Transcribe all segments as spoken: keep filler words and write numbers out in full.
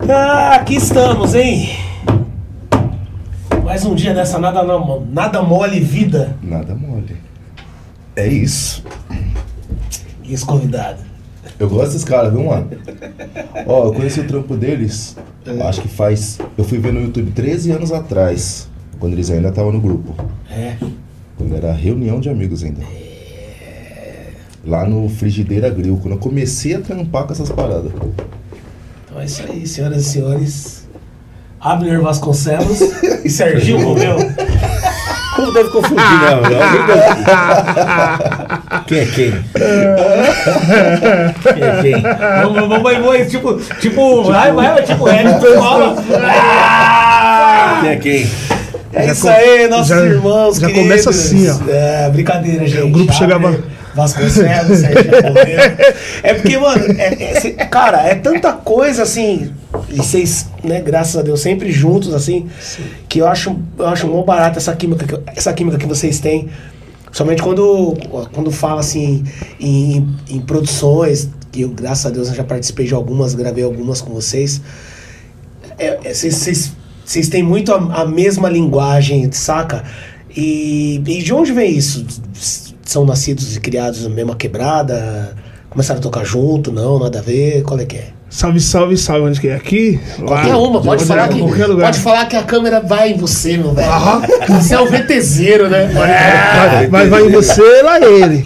Ah, aqui estamos, hein? Mais um dia dessa nada, nada mole vida. Nada mole. É isso. E esse convidado? Eu gosto desses caras, viu, mano? Ó, eu conheci o trampo deles, é. acho que faz... Eu fui ver no YouTube treze anos atrás, quando eles ainda estavam no grupo. É? Quando era reunião de amigos ainda. É... Lá no Frigideira Grill, quando eu comecei a trampar com essas paradas. Então é isso aí, senhoras e senhores. Abner Vasconcelos e Serginho Romeu. Como deve confundir, não? Quem é quem? Quem é quem? Vamos, vamos, vamos, tipo, tipo, vai, vai, tipo, é, tipo, escola. Quem é quem? É já isso com, aí, nossos já, irmãos, já queridos. Começa assim, ó. É, brincadeira, gente. O grupo Abner chegava... Vasconcelos, Serginho Romeu. É porque, mano, é, é, cara, é tanta coisa, assim, e vocês, né, graças a Deus, sempre juntos, assim, sim, que eu acho, eu acho mó barato essa química, que, essa química que vocês têm. Somente quando, quando fala, assim, em, em produções, que eu, graças a Deus, eu já participei de algumas, gravei algumas com vocês. É, é, vocês, vocês, vocês têm muito a, a mesma linguagem, saca? E, e de onde vem isso? São nascidos e criados na mesma quebrada? Começaram a tocar junto? Não, nada a ver? Qual é que é? Salve, salve, salve. Onde que é? Aqui? Qualquer lá, uma, pode falar, que, pode falar que a câmera vai em você, meu velho. Ah, você é o VTZero, né? Vai, vai, vai, vai em você, lá ele.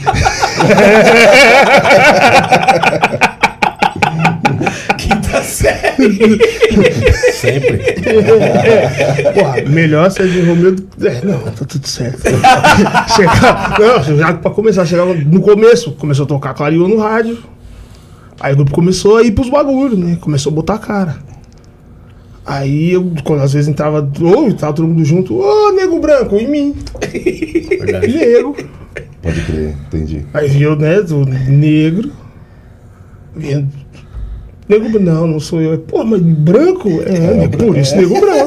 Quinta série. Sempre. Porra, melhor Serginho Romeu. É, não, tá tudo certo. Chegava, não, já pra começar, chegava no começo, começou a tocar Clarion no rádio. Aí o grupo começou a ir pros bagulhos, né? Começou a botar a cara. Aí eu, quando às vezes entrava, ou oh, tava todo mundo junto, ô, oh, nego branco, em mim. Verdade. Nego. Pode crer, entendi. Aí viu, né, do negro. Vinha. Nego, não, não sou eu. Pô, mas branco? É, é por isso, nego branco.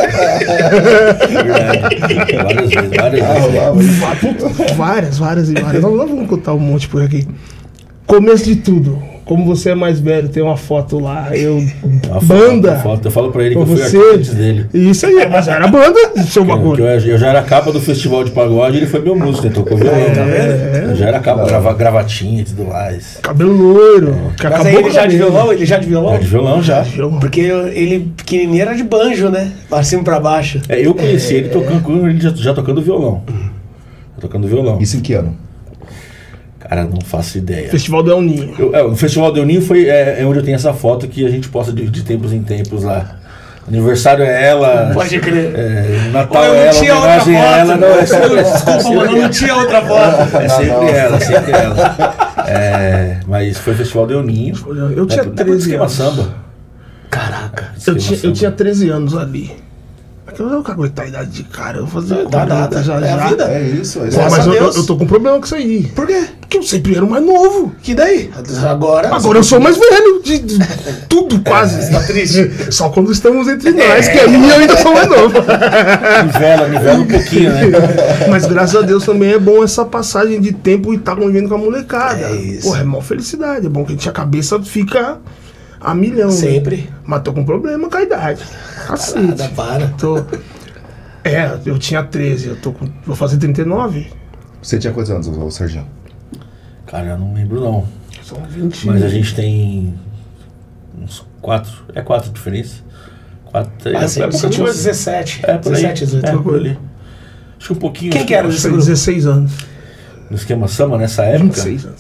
Verdade. Várias vezes, várias vezes. Várias, várias e várias. Nós vamos contar um monte por aqui. Começo de tudo. Como você é mais velho, tem uma foto lá, eu... Uma banda. Foto, foto. Eu falo pra ele que eu fui você, artista dele. Isso aí, mas era banda do seu bagulho. Eu, eu já era capa do festival de pagode, ele foi meu músico, ele tocou violão. É, é. Eu já era capa, grava, gravatinha e tudo mais. Cabelo loiro. É. Que mas aí ele já de violão? Ele já de violão? É, de violão já. Porque ele pequenininho era de banjo, né? Pra cima e pra baixo. É, eu conheci é, ele tocando, ele já, já tocando violão. Já tocando violão. Isso em que ano? Cara, não faço ideia. Festival do El Ninho. Eu, é, o Festival do El Ninho foi, é, é onde eu tenho essa foto que a gente posta de, de tempos em tempos lá. Aniversário é ela. Pode crer. É, Natal oh, é ela, homenagem é ela. Não, é sempre, desculpa, sempre mano, não tinha outra foto. É sempre não, ela, sempre ela. É, mas foi o Festival do El Ninho. Eu tinha é, treze esquema anos. Samba. Caraca. Eu tinha, eu tinha treze anos ali. Eu não quero aguentar a idade de cara, eu vou fazer. Não dá nada, já, é já. a vida. É isso, é isso. Pô, mas eu, eu, eu tô com problema com isso aí. Por quê? Porque eu sempre era o mais novo. Que daí? Agora. Agora eu sou mais velho, de, de tudo quase. É, tá triste? Só quando estamos entre nós, é. que aí eu ainda sou mais novo. Nivela, nivela um pouquinho, né? Mas graças a Deus também é bom essa passagem de tempo e estar convivendo com a molecada. É isso. Porra, é mó felicidade. É bom que a gente, a cabeça fica a milhão. Sempre. Né? Mas tô com problema com a idade. Cacete. Nada, para. Tô... É, eu tinha treze, eu tô com... vou fazer trinta e nove. Você tinha quantos anos, o Serginho? Cara, eu não lembro não. São vinte. Mas a gente tem uns quatro, é quatro diferenças. Quatro, ah, é, sim, é, você tinha uns dezessete. É, por dezessete, aí. dezoito. É, por ali. Acho que um pouquinho. Quem que era desse grupo? dezesseis anos. No esquema samba, nessa época? vinte e seis anos.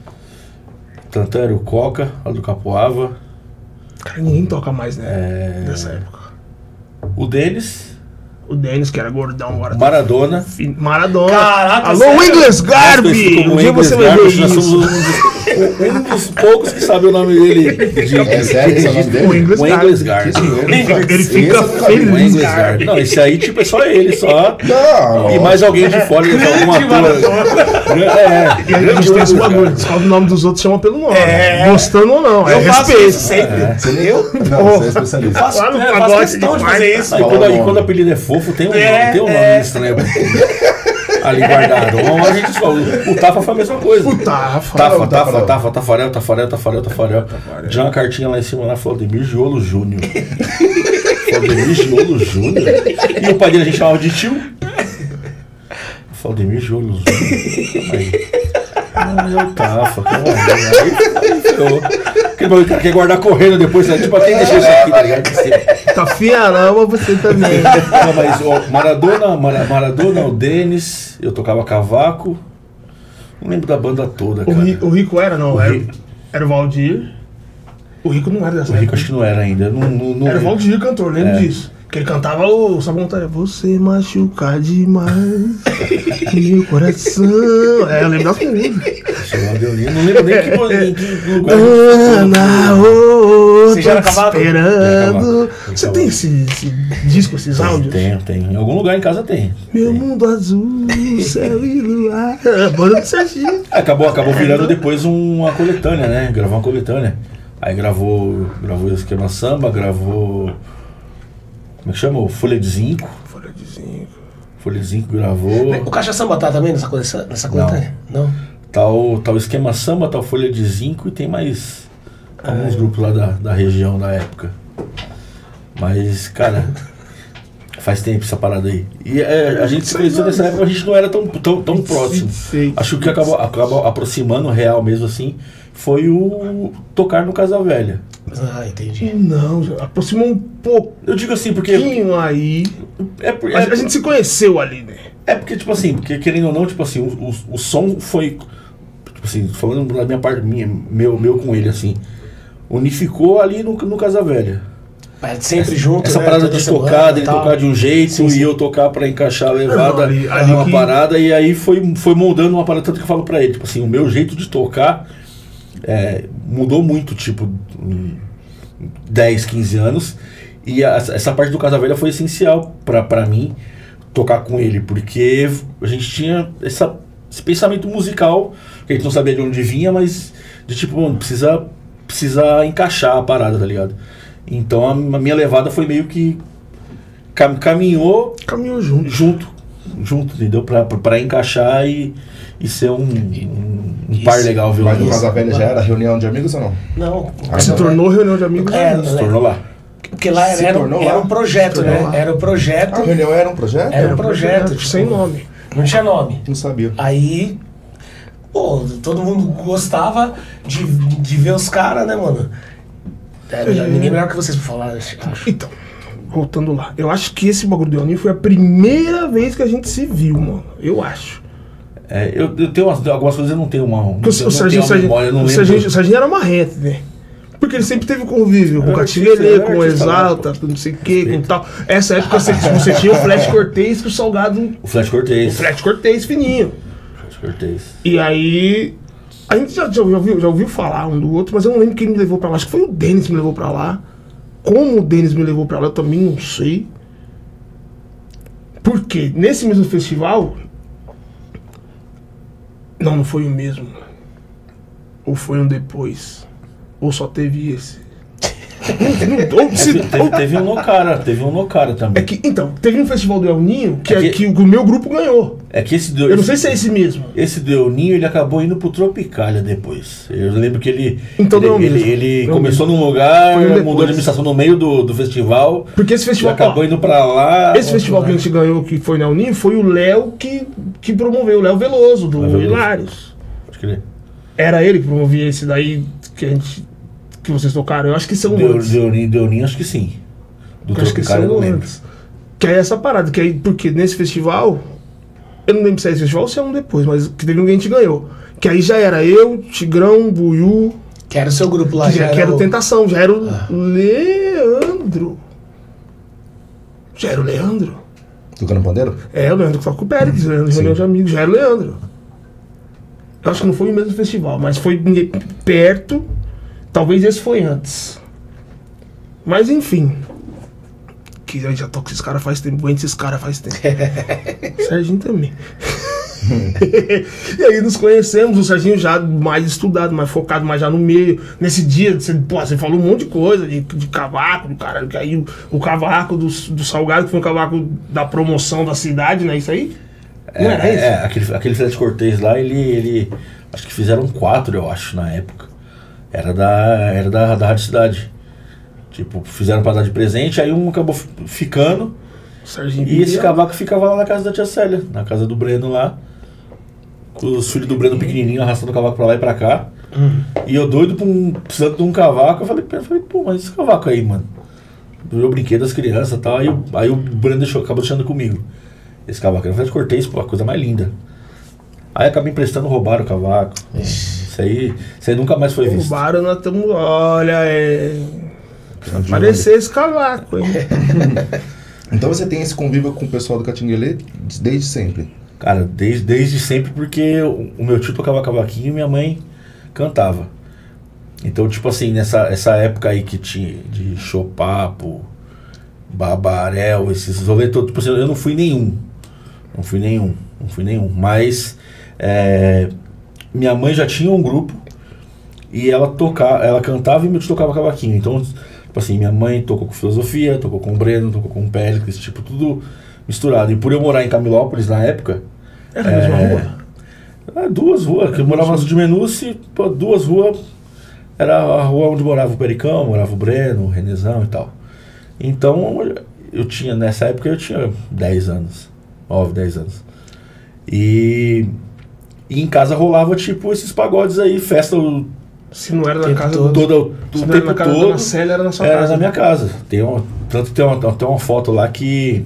Tantã era o Coca, lá do Capoava. Cara, ninguém toca mais, né? É... Nessa época. O Denis. O Denis, que era gordão, agora. Maradona. Tá... Maradona. Caraca, alô, sério? Ingles Garbi! Um dia você vai ver isso. Nós somos um, um dos poucos que sabe o nome dele. De, é sério esse é o nome dele? O Ingles o Ingles Garbi. Garbi. Ele fica feliz. O Ingles Garbi. Não, esse aí tipo é só ele, só. Não. E mais alguém de fora, algum ator. É. E aí a gente tem esse bagulho. Descobre o nome dos outros, chama pelo nome. É. Gostando ou não. Eu é faço respeito. isso sempre. É. Você nem eu? Não, você é especialista. Faço, Lá no é, pagode faço questão de fazer isso. E quando, quando o apelido é fofo, tem um, É, tem um nome é. estranho. ali guardado. Uma hora a gente só. O Tafa foi a mesma coisa. O Tafa. Tafa, o Tafa, Tafarel. Tafa, Tafarel, Tafarel, Tafarel, Tafarel. Tinha uma cartinha lá em cima, lá, Valdemir Giolo Júnior. Valdemir Giolo Júnior? E o pai dele a gente chamava de tio. Valdemir Giolo Júnior. Aí. Ah, eu Tafa, calma aí. Aí ferrou. Aquele bagulho que o cara quer guardar correndo depois, né? Tipo, quem deixou isso aqui, tá ligado? Tá fiarama você também. Não, mas ó, Maradona, Mara, Maradona, o Denis, eu tocava cavaco. Não lembro da banda toda, O, cara. Ri- o Rico era, não? O Era, Rico. era o Valdir. O Rico não era dessa O Rico época. acho que não era ainda. Não, não, não Era o lembro. Valdir cantor, lembro É. disso. Que ele cantava o Sabão Montanha. Você machuca demais meu coração. É, eu lembro das músicas. Eu não lembro nem que, em que lugar. Ana, ô, Você já era tô te cavaco? esperando. Já Você era tem esse, esse disco, esses áudios? Tenho, tenho. Em algum lugar em casa tem. Meu Tem. mundo azul, céu e luar. A banda do Serginho. Acabou, acabou virando depois uma coletânea, né? Gravou uma coletânea. Aí gravou, gravou o Esquema Samba, gravou. Como é que chama? O Folha de Zinco. Folha de zinco. Folha de Zinco gravou. O Caixa Samba tá também nessa coleção? Nessa coletânea? Não. Tá o, tá o Esquema Samba, tá o Folha de Zinco e tem mais alguns grupos lá da, da região da época. Mas, cara, faz tempo essa parada aí. E é, a gente se conheceu nessa época, a gente não era tão, tão, tão próximo. Sei. Acho que o que acabou, acabou aproximando real mesmo assim foi o tocar no Casa Velha. Ah, entendi. Não, já aproximou um Eu digo assim porque. pouquinho aí. É, por- A, é, a gente se conheceu ali, né? é porque, tipo assim, porque querendo ou não, tipo assim, o, o, o som foi. Tipo assim, falando da minha parte, minha, meu, meu com ele, assim. Unificou ali no, no Casa Velha. Mas sempre junto, Essa né? parada Toda de semana tocar, e dele tal. tocar de um jeito Sim, sim. e eu tocar pra encaixar a levada, Não, ali- ali uma que- parada, e aí foi, foi moldando uma parada, tanto que eu falo pra ele, tipo assim, o meu jeito de tocar é, mudou muito, tipo, em dez, quinze anos, e a- essa parte do Casa Velha foi essencial pra, pra mim tocar com ele, porque a gente tinha essa, esse pensamento musical, que a gente não sabia de onde vinha, mas de tipo, mano, precisa, precisa encaixar a parada, tá ligado? Então a, a minha levada foi meio que cam- caminhou Caminhou junto. junto, junto, entendeu? Pra, pra, pra encaixar e, e ser um, um, um Isso. par legal, viu? Mas no Casa Velha já era reunião de amigos ou não? Não. Ah, Se não. tornou reunião de amigos. É, né? Se tornou lá. Porque lá Se era, tornou era lá. um projeto, Se tornou né? lá. Era um projeto. A reunião era um projeto? Era um projeto, tipo, sem nome. Não tinha nome. Não sabia. Aí, pô, todo mundo gostava de, de ver os caras, né, mano? É, ninguém melhor que vocês pra falar, acho. Então, voltando lá. Eu acho que esse bagulho do Leoninho foi a primeira vez que a gente se viu, mano. Eu acho. É, eu, eu tenho umas, algumas coisas eu não tenho uma. Não, Porque o, tenho- o não Serginho, tenho uma memória, eu não o lembro. Serginho, o Serginho era marrento, né? Porque ele sempre teve convívio com o Era Catinguelê, artista, era com o artista lá, Exalta, com não sei o que, com tal. Essa época você, você tinha o Flash Cortez com o Salgado. O Flash O Cortez. Flash Cortez fininho. Flash Cortez. E aí. A gente já, já, ouviu, já ouviu falar um do outro, mas eu não lembro quem me levou pra lá. Acho que foi o Denis que me levou pra lá. Como o Denis me levou pra lá, eu também não sei. Porque nesse mesmo festival. Não, não foi o mesmo. Ou foi um depois. Ou só teve esse. Não- ou se- Teve, teve, teve um no cara, teve um no cara também. É que, então, teve um festival do El Ninho que, É é que- que o meu grupo ganhou. É que esse do, Eu não sei se é esse mesmo. esse do El Ninho, ele acabou indo pro Tropicália depois. Eu lembro que ele Então ele, não é o ele, mesmo. ele Não é o começou mesmo. num lugar, Foi um depois. mudou de administração no meio do, do festival. Porque esse E festival. acabou ó, indo pra lá. Esse festival que a gente ganhou, que foi na Uninho, foi o Léo que, que promoveu, o Léo Veloso, do Léo Veloso. Hilários. Pode crer. Era ele que promovia esse daí que a gente. Que vocês tocaram. Eu acho que são Deu, antes. deu, deu Ninho, acho que sim. Do Eu acho que Tropicália eu são não lembro. antes. Que é essa parada, que aí, porque nesse festival. Eu não lembro se é esse festival ou se é um depois, mas que teve um que a gente ganhou. Que aí já era eu, Tigrão, Buiú, Que era o seu grupo lá, que, já, que era o o- Tentação, já era o Leandro. Já era o Leandro. Tocando pandeiro? É, o Leandro que toca com o Pérez, o Leandro, reunião de amigos, já era o Leandro. Eu acho que não foi o mesmo festival, mas foi ne- perto. Talvez esse foi antes. Mas enfim. Que eu já toco com esses caras faz tempo, aguento esses caras faz tempo. Serginho também. E aí nos conhecemos, o Serginho já mais estudado, mais focado, mais já no meio. Nesse dia, você, pô, você falou um monte de coisa, de, de cavaco, do cara, que aí o, o cavaco do, do Salgado, que foi um cavaco da promoção da cidade, né? Isso aí? É, Não era é, esse? é, aquele, aquele Fred Cortez lá, ele, ele. Acho que fizeram quatro, eu acho, na época. Era da. Era da, da Rádio Cidade. Tipo, fizeram pra dar de presente, aí um acabou fi- ficando. Serginho E esse Vieira. cavaco ficava lá na casa da tia Célia, na casa do Breno lá. Com os filhos do Breno pequenininho arrastando o cavaco pra lá e pra cá. Hum. E eu doido pra um, precisando de um cavaco. Eu falei, eu falei, pô, mas esse cavaco aí, mano. Eu brinquei das crianças e tal. Aí, o- aí o Breno deixou, acabou deixando comigo. Esse cavaco era um Fred Cortez, pô, a coisa mais linda. Aí acabei emprestando, roubaram o cavaco. Isso aí, isso aí nunca mais foi visto. Roubaram, nós estamos. Olha, é. Parecer esse cavaco, hein? Então você tem esse convívio com o pessoal do Catinguelê desde sempre? Cara, desde, desde sempre, porque o, o meu tio tocava cavaquinho e minha mãe cantava. Então, tipo assim, nessa essa época aí que tinha de chopapo, babarel, esses rolês todos, tipo assim, eu não fui nenhum. Não fui nenhum, não fui nenhum. Mas é, minha mãe já tinha um grupo e ela tocava, ela cantava e meu tio tocava cavaquinho. Então, tipo assim, minha mãe tocou com filosofia, tocou com o Breno, tocou com o Péricles, tipo, tudo misturado. E por eu morar em Camilópolis na época. Era a mesma rua? É, duas ruas, que eu morava na de Menuce, pô, duas ruas. Era a rua onde morava o Pericão, morava o Breno, o Renezão e tal. Então, eu tinha, nessa época eu tinha dez anos, nove, dez anos. E, e em casa rolava, tipo, esses pagodes aí, festa o, Se não era na Tempo casa todo. do. todo, Se o não era tempo na casa da todo. Dona Célia, era na sua Era casa. na minha casa. Tem uma, tanto tem uma, tem uma foto lá que.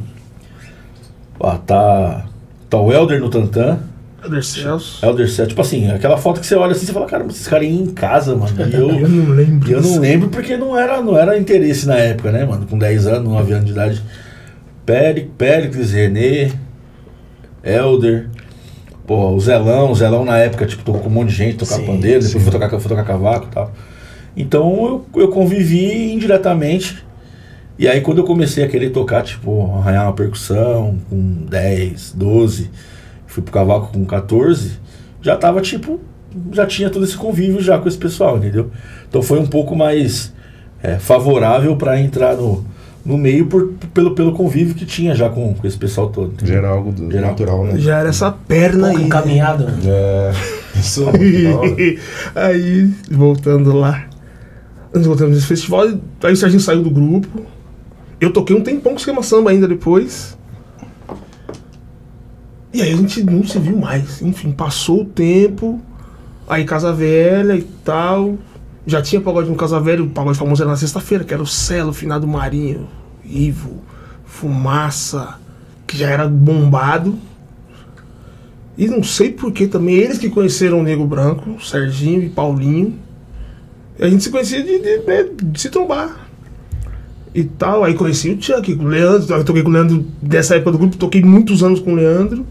Ó, tá. Tá o Helder no Tantan. Helder Celso. Helder Celso. Tipo assim, aquela foto que você olha assim e fala, cara, mas esses caras iam em casa, mano. E eu, Eu não lembro. e eu não disso. lembro porque não era, não era interesse na época, né, mano? Com dez anos, nove anos de idade. Péric, Péricles, Renê, Helder. Pô, o Zelão, o Zelão na época, tipo, tocou com um monte de gente, tocar Sim, pandeiro, depois sim. foi tocar, foi tocar cavaco e tal. Então eu, eu convivi indiretamente. E aí quando eu comecei a querer tocar, tipo, arranhar uma percussão com dez, doze, fui pro cavaco com catorze, já tava tipo, já tinha todo esse convívio já com esse pessoal, entendeu? Então foi um pouco mais é, favorável para entrar no, no meio por, pelo, pelo convívio que tinha já com, com esse pessoal todo. entendeu? Já era algo do- Geral. natural, né? Já era essa perna Pouco aí. encaminhado. né? É. Isso, que da hora. Aí, voltando lá. Antes voltamos nesse festival, aí o Serginho saiu do grupo. Eu toquei um tempão com o Esquema Samba ainda depois. E aí a gente não se viu mais. Enfim, passou o tempo. Aí Casa Velha e tal. Já tinha pagode no Casa Velha, o pagode famoso era na sexta-feira, que era o Celo, Finado Marinho, Ivo, Fumaça, que já era bombado. E não sei porquê também, eles que conheceram o Nego Branco, Serginho e Paulinho. E a gente se conhecia de, de, de, de se trombar. E tal, aí conheci o Chuck, o Leandro, eu toquei com o Leandro dessa época do grupo, toquei muitos anos com o Leandro.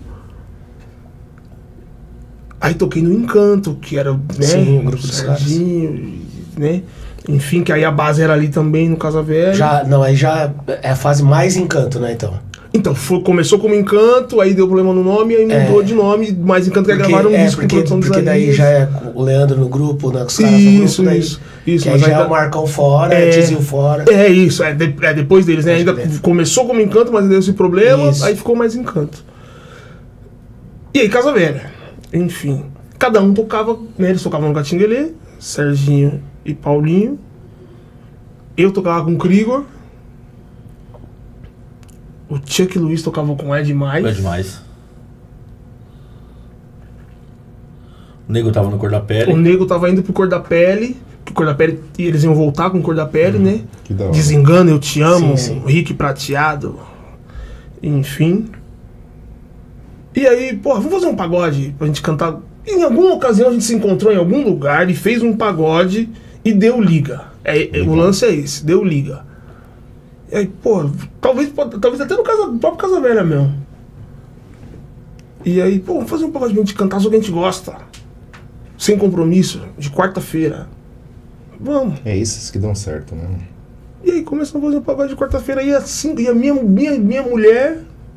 Aí toquei no Encanto, que era, né, Sim, o grupo dos Serginho, né? Enfim, que aí a base era ali também no Casa Velha. Já, não, aí já é a fase mais encanto, né, então? Então, foi, começou como Encanto, aí deu problema no nome, aí mudou É. de nome, mas Encanto que gravaram um é, disco com porque, produção dos porque daí Arias. já é com o Leandro no grupo, né, com os caras Isso, no grupo, daí, isso, isso, que aí mas já ainda- é o Marcão fora, É. é Tizil fora. É isso, é, de- é depois deles, né? Pode Ainda crer. começou como Encanto, mas deu esse problema, Isso. aí ficou mais Encanto. E aí, Casa Velha. Enfim, cada um tocava, né? Eles tocavam no Catinguelê, Serginho e Paulinho. Eu tocava com o Krigor. O Chuck e Luiz tocavam com Ed Mais. É demais. O nego tava no Cor da Pele. O Nego tava indo pro Cor da Pele, que o Cor da Pele, e eles iam voltar com o Cor da Pele, né? Que da hora. Desengano, Eu Te Amo, Sim, sim. Rick Prateado, enfim. E aí, porra, vamos fazer um pagode pra gente cantar. Em alguma ocasião a gente se encontrou em algum lugar e fez um pagode e deu liga. É, é, o lance é esse, deu liga. E aí, pô, talvez, pode- talvez até no, casa, no próprio Casa Velha mesmo. E aí, pô, vamos fazer um pagode pra gente cantar só que a gente gosta. Sem compromisso, de quarta-feira. Vamos. É esses que dão certo, né? E aí começamos a fazer um pagode de quarta-feira e assim, e a minha, minha, minha mulher,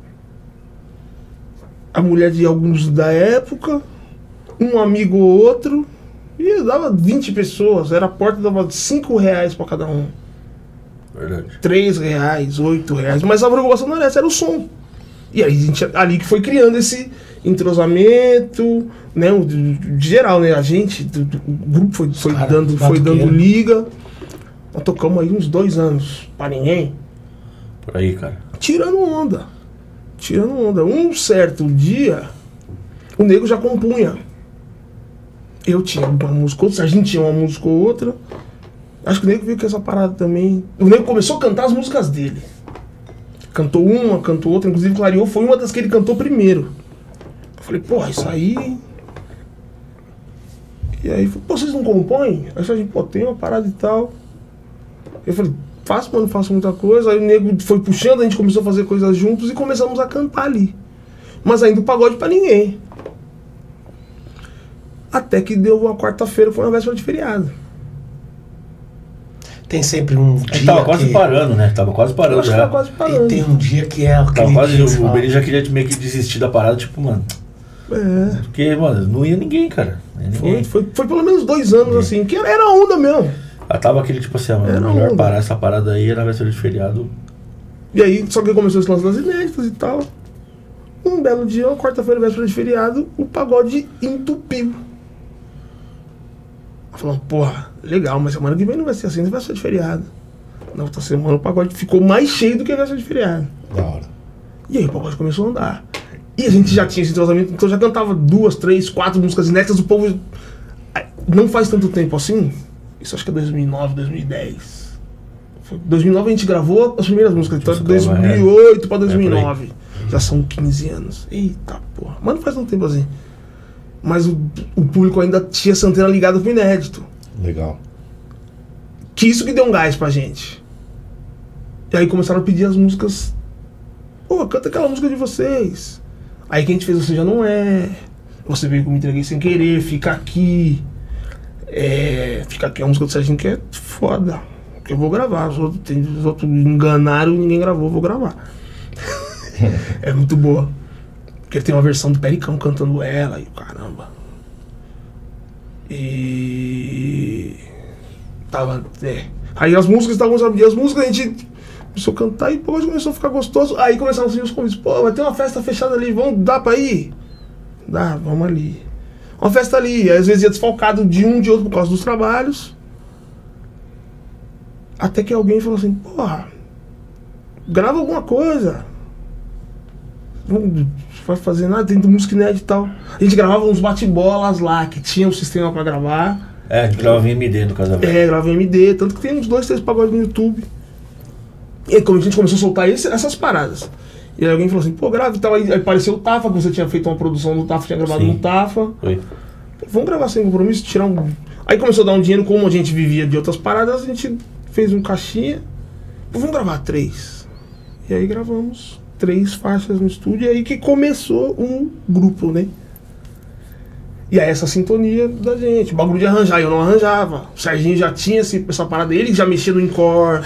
a mulher de alguns da época, um amigo ou outro, e dava vinte pessoas, era a porta, dava cinco reais pra cada um, Verdade. três reais, oito reais, mas a preocupação não era essa, era o som. E aí a gente, ali que foi criando esse entrosamento, né? O, de, de geral, né? A gente, do, do, o grupo foi, foi, cara, dando, foi dando batuqueiro. liga. Nós tocamos aí uns dois anos pra ninguém. Por aí, cara. Tirando onda. Tirando onda. Um certo dia, o nego já compunha. Eu tinha uma música, outra, a gente tinha uma música ou outra. Acho que o nego viu que essa parada também. O nego começou a cantar as músicas dele. Cantou uma, cantou outra. Inclusive, Clareou foi uma das que ele cantou primeiro. Eu falei, porra, isso aí. E aí, pô, vocês não compõem? Aí a gente, pô, tem uma parada e tal. Eu falei, faço, mas não faço muita coisa. Aí o nego foi puxando, a gente começou a fazer coisas juntos e começamos a cantar ali. Mas ainda o pagode pra ninguém. Até que deu a quarta-feira, foi uma véspera de feriado. Tem sempre um A gente dia tava quase que... parando, né? Tava quase Eu parando acho que já. tava quase E parando. tem um dia que é aquele Tava quase, dia que você o fala, Benny já queria meio que desistir da parada, tipo, mano. É, Porque, mano, não ia ninguém, cara. Não ia ninguém. foi, foi, foi pelo menos dois anos assim, que era, era onda mesmo. Ah, tava aquele tipo assim, ah, mano, Era melhor onda. parar essa parada aí na véspera de feriado. E aí, só que começou esse lance das inéditas e tal. Um belo dia, uma quarta-feira, véspera de feriado, o pagode entupiu. Falando, porra, legal, mas semana que vem não vai ser assim, não vai ser de feriado. Na outra semana o pagode ficou mais cheio do que a véspera de feriado. Da hora. E aí o pagode começou a andar. E a gente já tinha esse entrosamento, então já cantava duas, três, quatro músicas inéditas, o povo. Não faz tanto tempo assim. Isso acho que é dois mil e nove, dois mil e dez. Foi dois mil e nove a gente gravou as primeiras músicas, então é Nossa, dois mil e oito pra dois mil e nove. Já são quinze anos. Eita porra. Mas não faz tanto tempo assim. Mas o, o público ainda tinha essa antena ligada pro inédito. Legal. Que isso que deu um gás pra gente. E aí começaram a pedir as músicas. Pô, canta aquela música de vocês. Aí que a gente fez Você Já Não É. Você Veio Que Eu Me Entreguei Sem Querer. Fica Aqui. É, Fica Aqui é uma música do Serginho que é foda. Que eu vou gravar. Os outros, tem, os outros enganaram e ninguém gravou. Eu vou gravar. É muito boa. Porque tem uma versão do Pericão cantando ela. E caramba. E... Tava... É. Aí as músicas estavam, sabe? E as músicas a gente começou a cantar e depois começou a ficar gostoso. Aí começaram a surgir os convites. Pô, vai ter uma festa fechada ali, vamos, dá pra ir? Dá, vamos ali. Uma festa ali, às vezes ia desfalcado de um de outro por causa dos trabalhos. Até que alguém falou assim, porra, grava alguma coisa. Não vai fazer nada, tem música inédita e tal. A gente gravava uns bate-bolas lá, que tinha um sistema pra gravar. É, a gente gravava em M D no casamento. É, gravava em M D, tanto que tem uns dois, três pagodes no YouTube. E aí, como a gente começou a soltar esse, essas paradas. E aí alguém falou assim, pô, grava e tal. Aí, aí apareceu o Tafa, que você tinha feito uma produção no Tafa, tinha gravado Sim. no Tafa. Foi. Vamos gravar sem compromisso, tirar um... Aí começou a dar um dinheiro, como a gente vivia de outras paradas, a gente fez um caixinha. Pô, vamos gravar três. E aí gravamos três faixas no estúdio, e aí que começou um grupo, né? E aí essa sintonia da gente, o bagulho de arranjar, eu não arranjava. O Serginho já tinha esse, essa parada, ele já mexia no encore,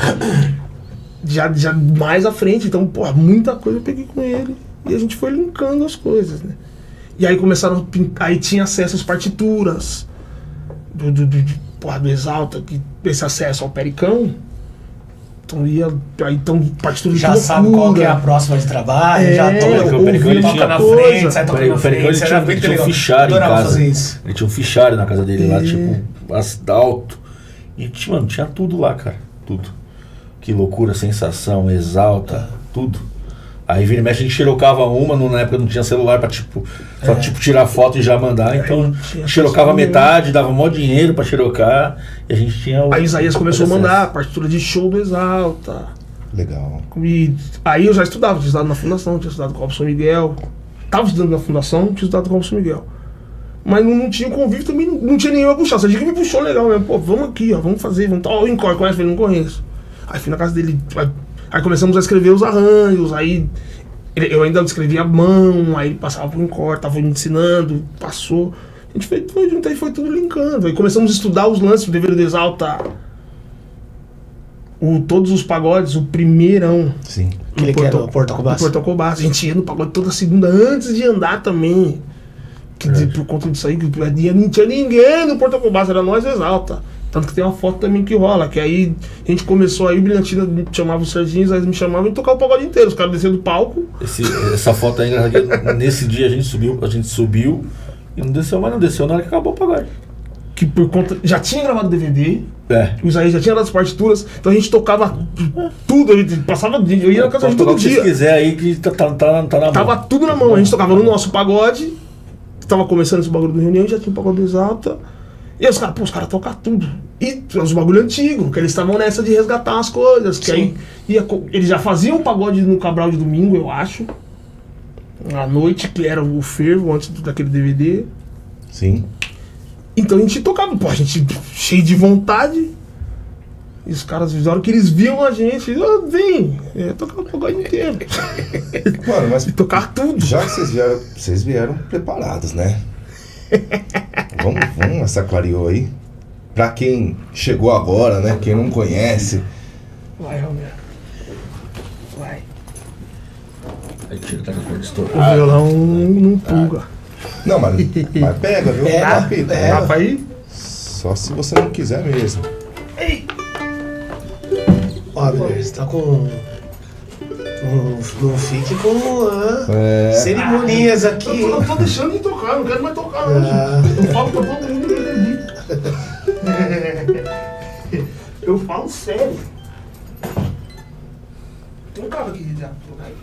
já, já mais à frente, então, pô, muita coisa eu peguei com ele. E a gente foi linkando as coisas, né? E aí começaram a pintar, aí tinha acesso às partituras do, do, do, porra, do Exalta, que esse acesso ao Pericão. Então ia. Aí, então, partitura de já sabe qual que é a próxima de trabalho, É, já toca, o Pericão, ele toca tinha na coisa. frente, sai tocando O na Pericão, frente. ele sai tinha, na frente, ele tinha um legal. fichário em Adorava casa. fazer isso. Ele tinha um fichário na casa dele lá, É. tipo, as- alto. E, tinha- mano, tinha tudo lá, cara. Tudo. Que loucura, sensação, exalta, tudo. Aí vira e mexe, a gente xerocava uma, no- na época não tinha celular pra tipo, só tipo tirar foto e já mandar. Então, tinha xerocava acesso metade, dava mó dinheiro pra xerocar. E a gente tinha o. Aí o Isaías começou a acesso. mandar a partitura de show do Exalta. Legal. E aí eu já estudava, tinha estudado na fundação, tinha estudado com o Robson Miguel. Tava estudando na fundação, tinha estudado com o Robson Miguel. Mas não, não tinha convívio também, não, não tinha ninguém pra puxar. Você que me puxou legal mesmo. Pô, vamos aqui, ó, vamos fazer, vamos. Ó, o Encore, conhece? Ele não conheço. Aí fui na casa dele, aí, aí começamos a escrever os arranjos, aí ele- eu ainda escrevia à mão, aí ele passava pro Encore, tava me ensinando, passou. A gente foi, foi junto, aí foi tudo linkando. Aí começamos a estudar os lances do Dever do Exalta. O, todos os pagodes, o primeirão. Sim. Aquele que era o Porto Cobaço. Porto Cobaço. A gente ia no pagode toda segunda antes de andar também. Que de- por conta disso aí, que não tinha ninguém no Porto Cobaço, era nós Exalta. Tanto que tem uma foto também que rola, que aí a gente começou aí, o Brilhantina chamava os Serginhos, aí eles me chamavam e tocavam o pagode inteiro. Os caras descendo do palco. Esse, essa foto aí, nesse dia a gente subiu, a gente subiu e não desceu, mas não desceu na hora que acabou o pagode. Que por conta. Já tinha gravado D V D. É. Os aí já tinha dado as partituras, então a gente tocava tudo, a gente passava, eu ia na casa Pode de tocar todo o que vocês dia. quiser aí que tá, tá, tá, tá na mão. Tava tudo na mão, a gente tocava no nosso pagode, tava começando esse bagulho do Reunião, já tinha um pagode do Exalta. E aí os caras, pô, os caras tocam tudo. E os bagulho antigo, que eles estavam nessa de resgatar as coisas. Que aí ia, eles já faziam o pagode no Cabral de domingo, eu acho. À noite, que era o fervo antes daquele D V D. Sim. Então a gente tocava, pô, a gente cheio de vontade. E os caras, na hora que eles viam a gente, oh, vem, é, tocava o pagode inteiro. Mano, mas E tocar tudo. já que vocês vieram, vocês vieram preparados, né? Vamos, vamos essa clareou aí. Pra quem chegou agora, né? Quem não conhece. Vai, Romero. Vai. Aí tira, tá com a cor O estourada. violão não pulga. Não, mas, mas pega, viu? Pega, Rapidão. pega. Dá pra ir? Só se você não quiser mesmo. Ó, Guilherme, você tá com. Não, não fique com ah, É. cerimonias aqui. Eu tô deixando de tocar, não quero mais tocar Ah. hoje. Eu falo pra todo mundo que eu acredito. Eu falo sério. Tem um cara aqui já.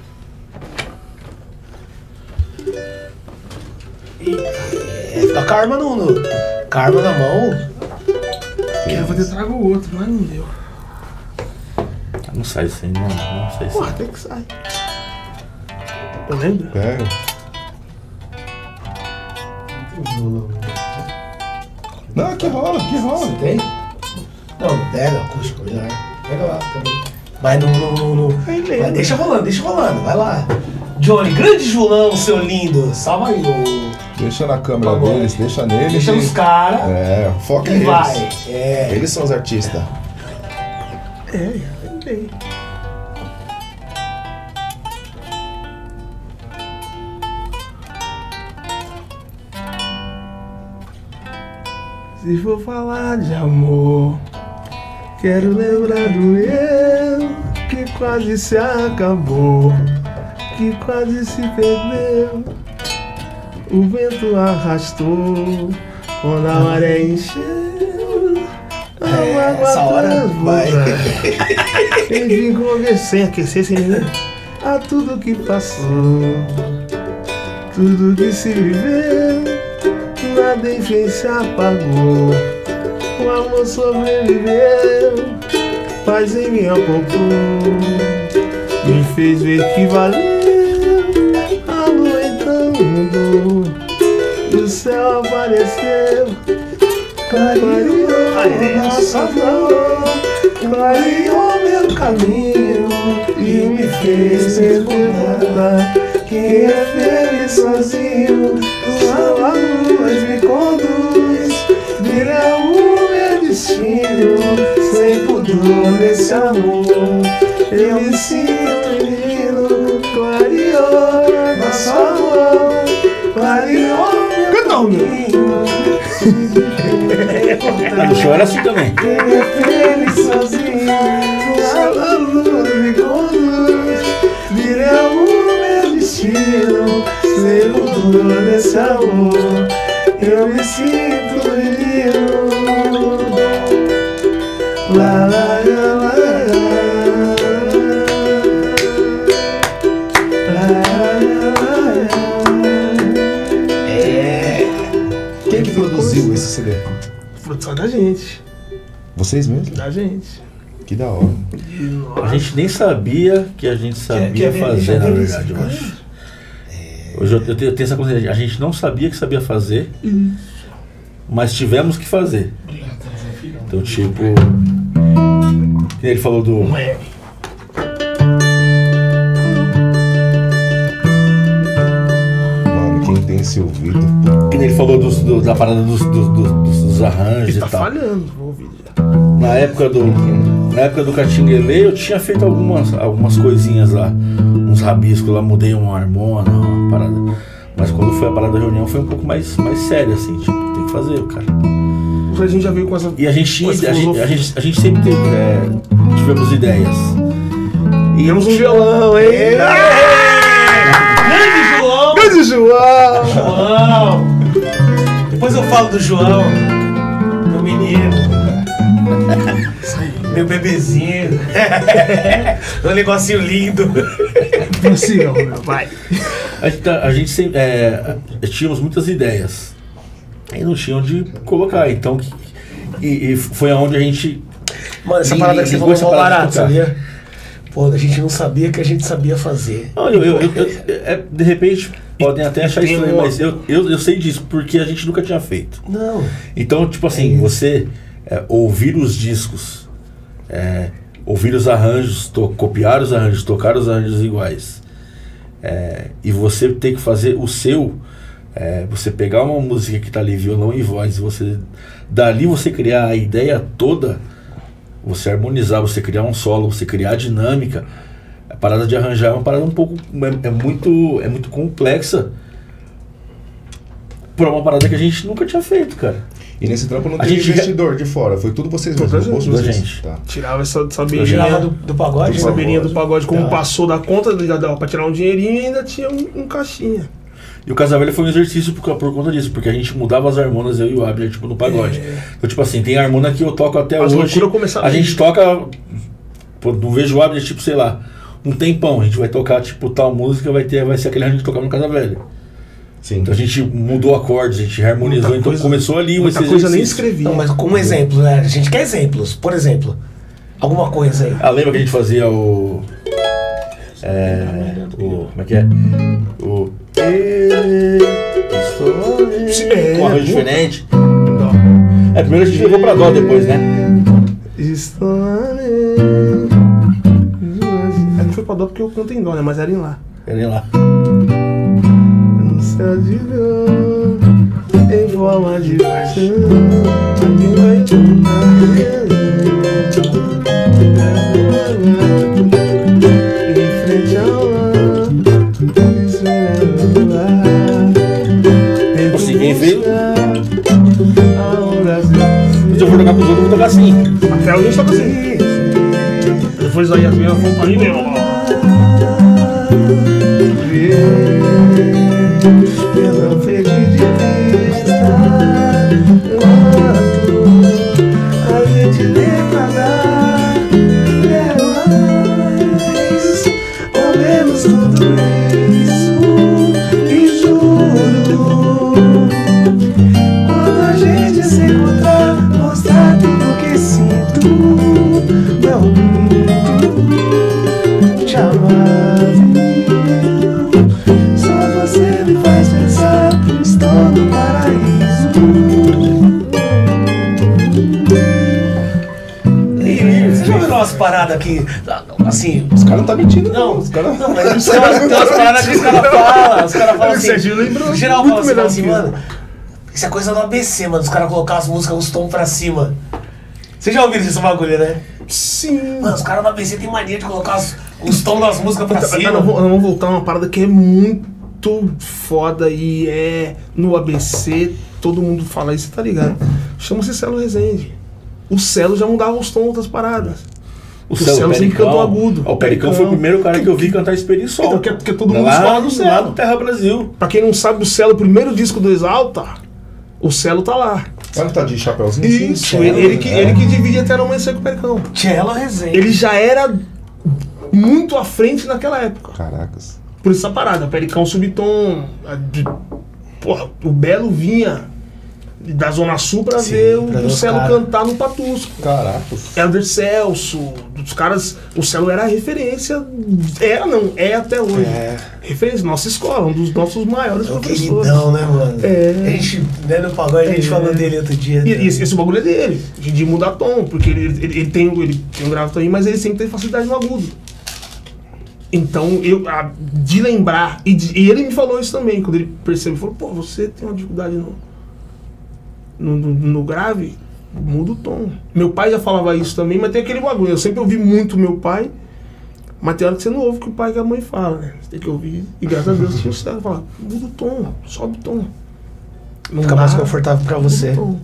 É, fica com a arma no, no. Com a arma na mão. Quero fazer trago o outro, mas não deu. Não sai isso aí, não. Não sai isso Pô, aí. até que sai. Eu lembro? Pega. Não, aqui rola, aqui rola. Você tem? Não, pega acústico, melhor. Pega lá também. Mas não. não, não, não. Aí lembra. Mas deixa rolando, deixa rolando, vai lá. Johnny, grande Julão, seu lindo. Salva aí, ô. Deixa na câmera Tá bom. deles, deixa neles. Deixa e- nos caras É, foca e neles. vai. É. Eles são os artistas. É, lembrei. Se for falar de amor, quero lembrar do eu que quase se acabou, que quase se perdeu. O vento arrastou quando a maré encheu. A É, água essa hora vai. transborda. Sem vir conver- sem aquecer, sem ninguém. A tudo que passou, tudo que se viveu, nada enfim se apagou. O amor sobreviveu, paz em mim apontou, me fez ver que valeu. A lua então mudou e o céu apareceu. Clareou nossa flor, clareou meu caminho e me fez perguntar quem é feliz sozinho. Só a luz me conduz, vira o meu destino. Sem pudor nesse amor, eu me sinto menino. Clareou nossa flor, clareou meu caminho. Ah, no show era assim também. Quem é feliz sozinho, só a luz me conduz, vira o meu destino. Sem pudor nesse amor, eu me sinto menino. Lá, lá, lá, lá, lá. É. Quem que produziu esse C D? Produção da gente, Vocês mesmos? da gente. Que da hora. A gente nem sabia que a gente sabia que é fazer, na delícia, verdade, eu cara. acho. Hoje eu, eu tenho, eu tenho essa consciência. A gente não sabia que sabia fazer, mas tivemos que fazer. Então, tipo. Que nem ele falou do. Ué. Mano, quem tem esse ouvido. Que nem ele falou dos- do- da parada dos, dos, dos- dos arranjos Ele e tá tal. falhando, vou ouvir já. Na época do. Na época do Catinguelê eu tinha feito algumas, algumas coisinhas lá. Uns rabiscos lá, mudei uma harmona, uma parada. Mas quando foi a parada da reunião foi um pouco mais, mais sério, assim, tipo, tem que fazer, cara. a gente já veio com essa. E a gente tinha, com essa a gente, a filosofia. gente, a gente sempre teve, é, tivemos ideias. E Temos um violão, hein? Grande João! Grande João! João! Depois eu falo do João, meu menino, meu bebezinho, um negocinho lindo. Prossiga, meu pai. a gente, tá- a gente sempre, é, tínhamos muitas ideias. E não tinha onde colocar. Então, que- e, e foi aonde a gente. Mano, essa Li- parada que você ligou falou essa é mó parada de barato, tocar. sabia? Pô, a gente não sabia que a gente sabia fazer. Não, eu, eu, eu- eu- é, de repente, podem até achar tem estranho, uma- mas eu, eu, eu sei disso, porque a gente nunca tinha feito. Não. Então, tipo assim, isso. você é, ouvir os discos, é, ouvir os arranjos, to- copiar os arranjos, tocar os arranjos iguais, é, e você ter que fazer o seu, é, você pegar uma música que tá ali, violão e voz, e você, dali você criar a ideia toda, você harmonizar, você criar um solo, você criar a dinâmica. A parada de arranjar é uma parada um pouco, é, é muito, é muito complexa pra uma parada que a gente nunca tinha feito, cara. E nesse trampo não A teve gente- investidor de fora, foi tudo vocês mesmos, Tudo no bolso da vocês. gente. Tá. Tirava essa, essa Eu Eu tirava do, beirinha. do pagode? Essa beirinha do pagode, como Tá. passou da conta, já dava pra tirar um dinheirinho e ainda tinha um, um caixinha. E o Casavelha foi um exercício por, por conta disso, porque a gente mudava as harmonas, eu e o Abner, tipo, no pagode. Então, tipo assim, tem harmona que eu toco até As hoje. loucuras começaram A a gente toca. Pô, não vejo o Abner, tipo, sei lá, um tempão. A gente vai tocar, tipo, tal música, vai ter, vai ser aquele arranjo que tocava no Casavelha. Sim. Então a gente mudou acordes, a gente harmonizou, Muita então coisa- começou ali Muita esse coisa nem exercício. escrevia. Não, mas como exemplo, né? A gente quer exemplos. Por exemplo, alguma coisa aí. Ah, lembra que a gente fazia o. É. O. Como é que é? O. É, Com arranjo pô. diferente. Dó. É, primeiro a gente levou pra dó depois, né? É que foi pra dó porque eu canto em dó, né? Mas era em lá. Pera lá. Um céu de dor, em forma de paixão. Alguém vai em frente ao mar, esperando lá. Tipo assim, quem veio. A hora Se eu for tocar pros outros, eu vou tocar assim. até a gente toca assim. Depois a Yasmin ela falou pra mim, meu. Eu não perdi de vista quanto a gente lembra da mais ou menos tudo isso. E juro, quando a gente se encontrar, mostrar tudo que sinto. Meu mundo te amar, viu? Só você me faz pensar, estou no paraíso. E, você já viu umas paradas aqui, assim... Os caras não tá mentindo, Não, não. Os caras não, mas tem umas, tem umas paradas que os caras falam, os caras falam O assim... Serginho lembrou Geral muito fala assim, melhor assim, que mano, isso é coisa do A B C, mano, os caras colocar as músicas, os tons pra cima. Vocês já ouviram esse bagulho, né? Sim. Mano, os caras do A B C tem mania de colocar os, os tons das músicas pra Então, cima. nós vamos- nós vamos voltar a uma parada que é muito foda e é no A B C, todo mundo fala isso, tá ligado? Chama-se Celo Rezende. O Celo já mudava os tons das paradas. O Celo sempre cantou agudo. O Pericão foi o primeiro cara que eu vi cantar Espelho Sol. Então, que, que todo mundo lá, fala do Celo. lá no Terra Brasil. Pra quem não sabe, o Celo, o primeiro disco do Exalta, o Celo tá lá. Olha que tá de chapéuzinho. Isso, assim. ele, ele que, É. ele que divide até no Amanhecer com o Pericão. Cello Rezende. Ele já era muito à frente naquela época. Caracas. Por essa parada, Pericão Subtom, a de- porra, o Belo vinha da Zona Sul pra Sim, ver pra o, ver o os Celo cara. cantar no Patusco. Caracas. Elder Celso, dos caras, o Celo era a referência, era não, é até hoje. É. Referência, nossa escola, um dos nossos maiores É o professores. queridão, né, mano? É. A gente, né, no pagode, a gente É. falou dele outro dia. E, né? e esse, esse bagulho é dele, de, de mudar tom, porque ele, ele, ele tem, ele tem um grave também, mas ele sempre tem facilidade no agudo. Então, eu, a- de lembrar, e, de- e ele me falou isso também, quando ele percebeu, falou, pô, você tem uma dificuldade no, no, no, no grave, muda o tom. Meu pai já falava isso também, mas tem aquele bagulho, eu sempre ouvi muito meu pai, mas tem hora que você não ouve o que o pai e a mãe falam, né? Você tem que ouvir, e graças a Deus tinha os caras que falavam, muda o tom, sobe o tom. Não Fica mais confortável pra muda você. o tom.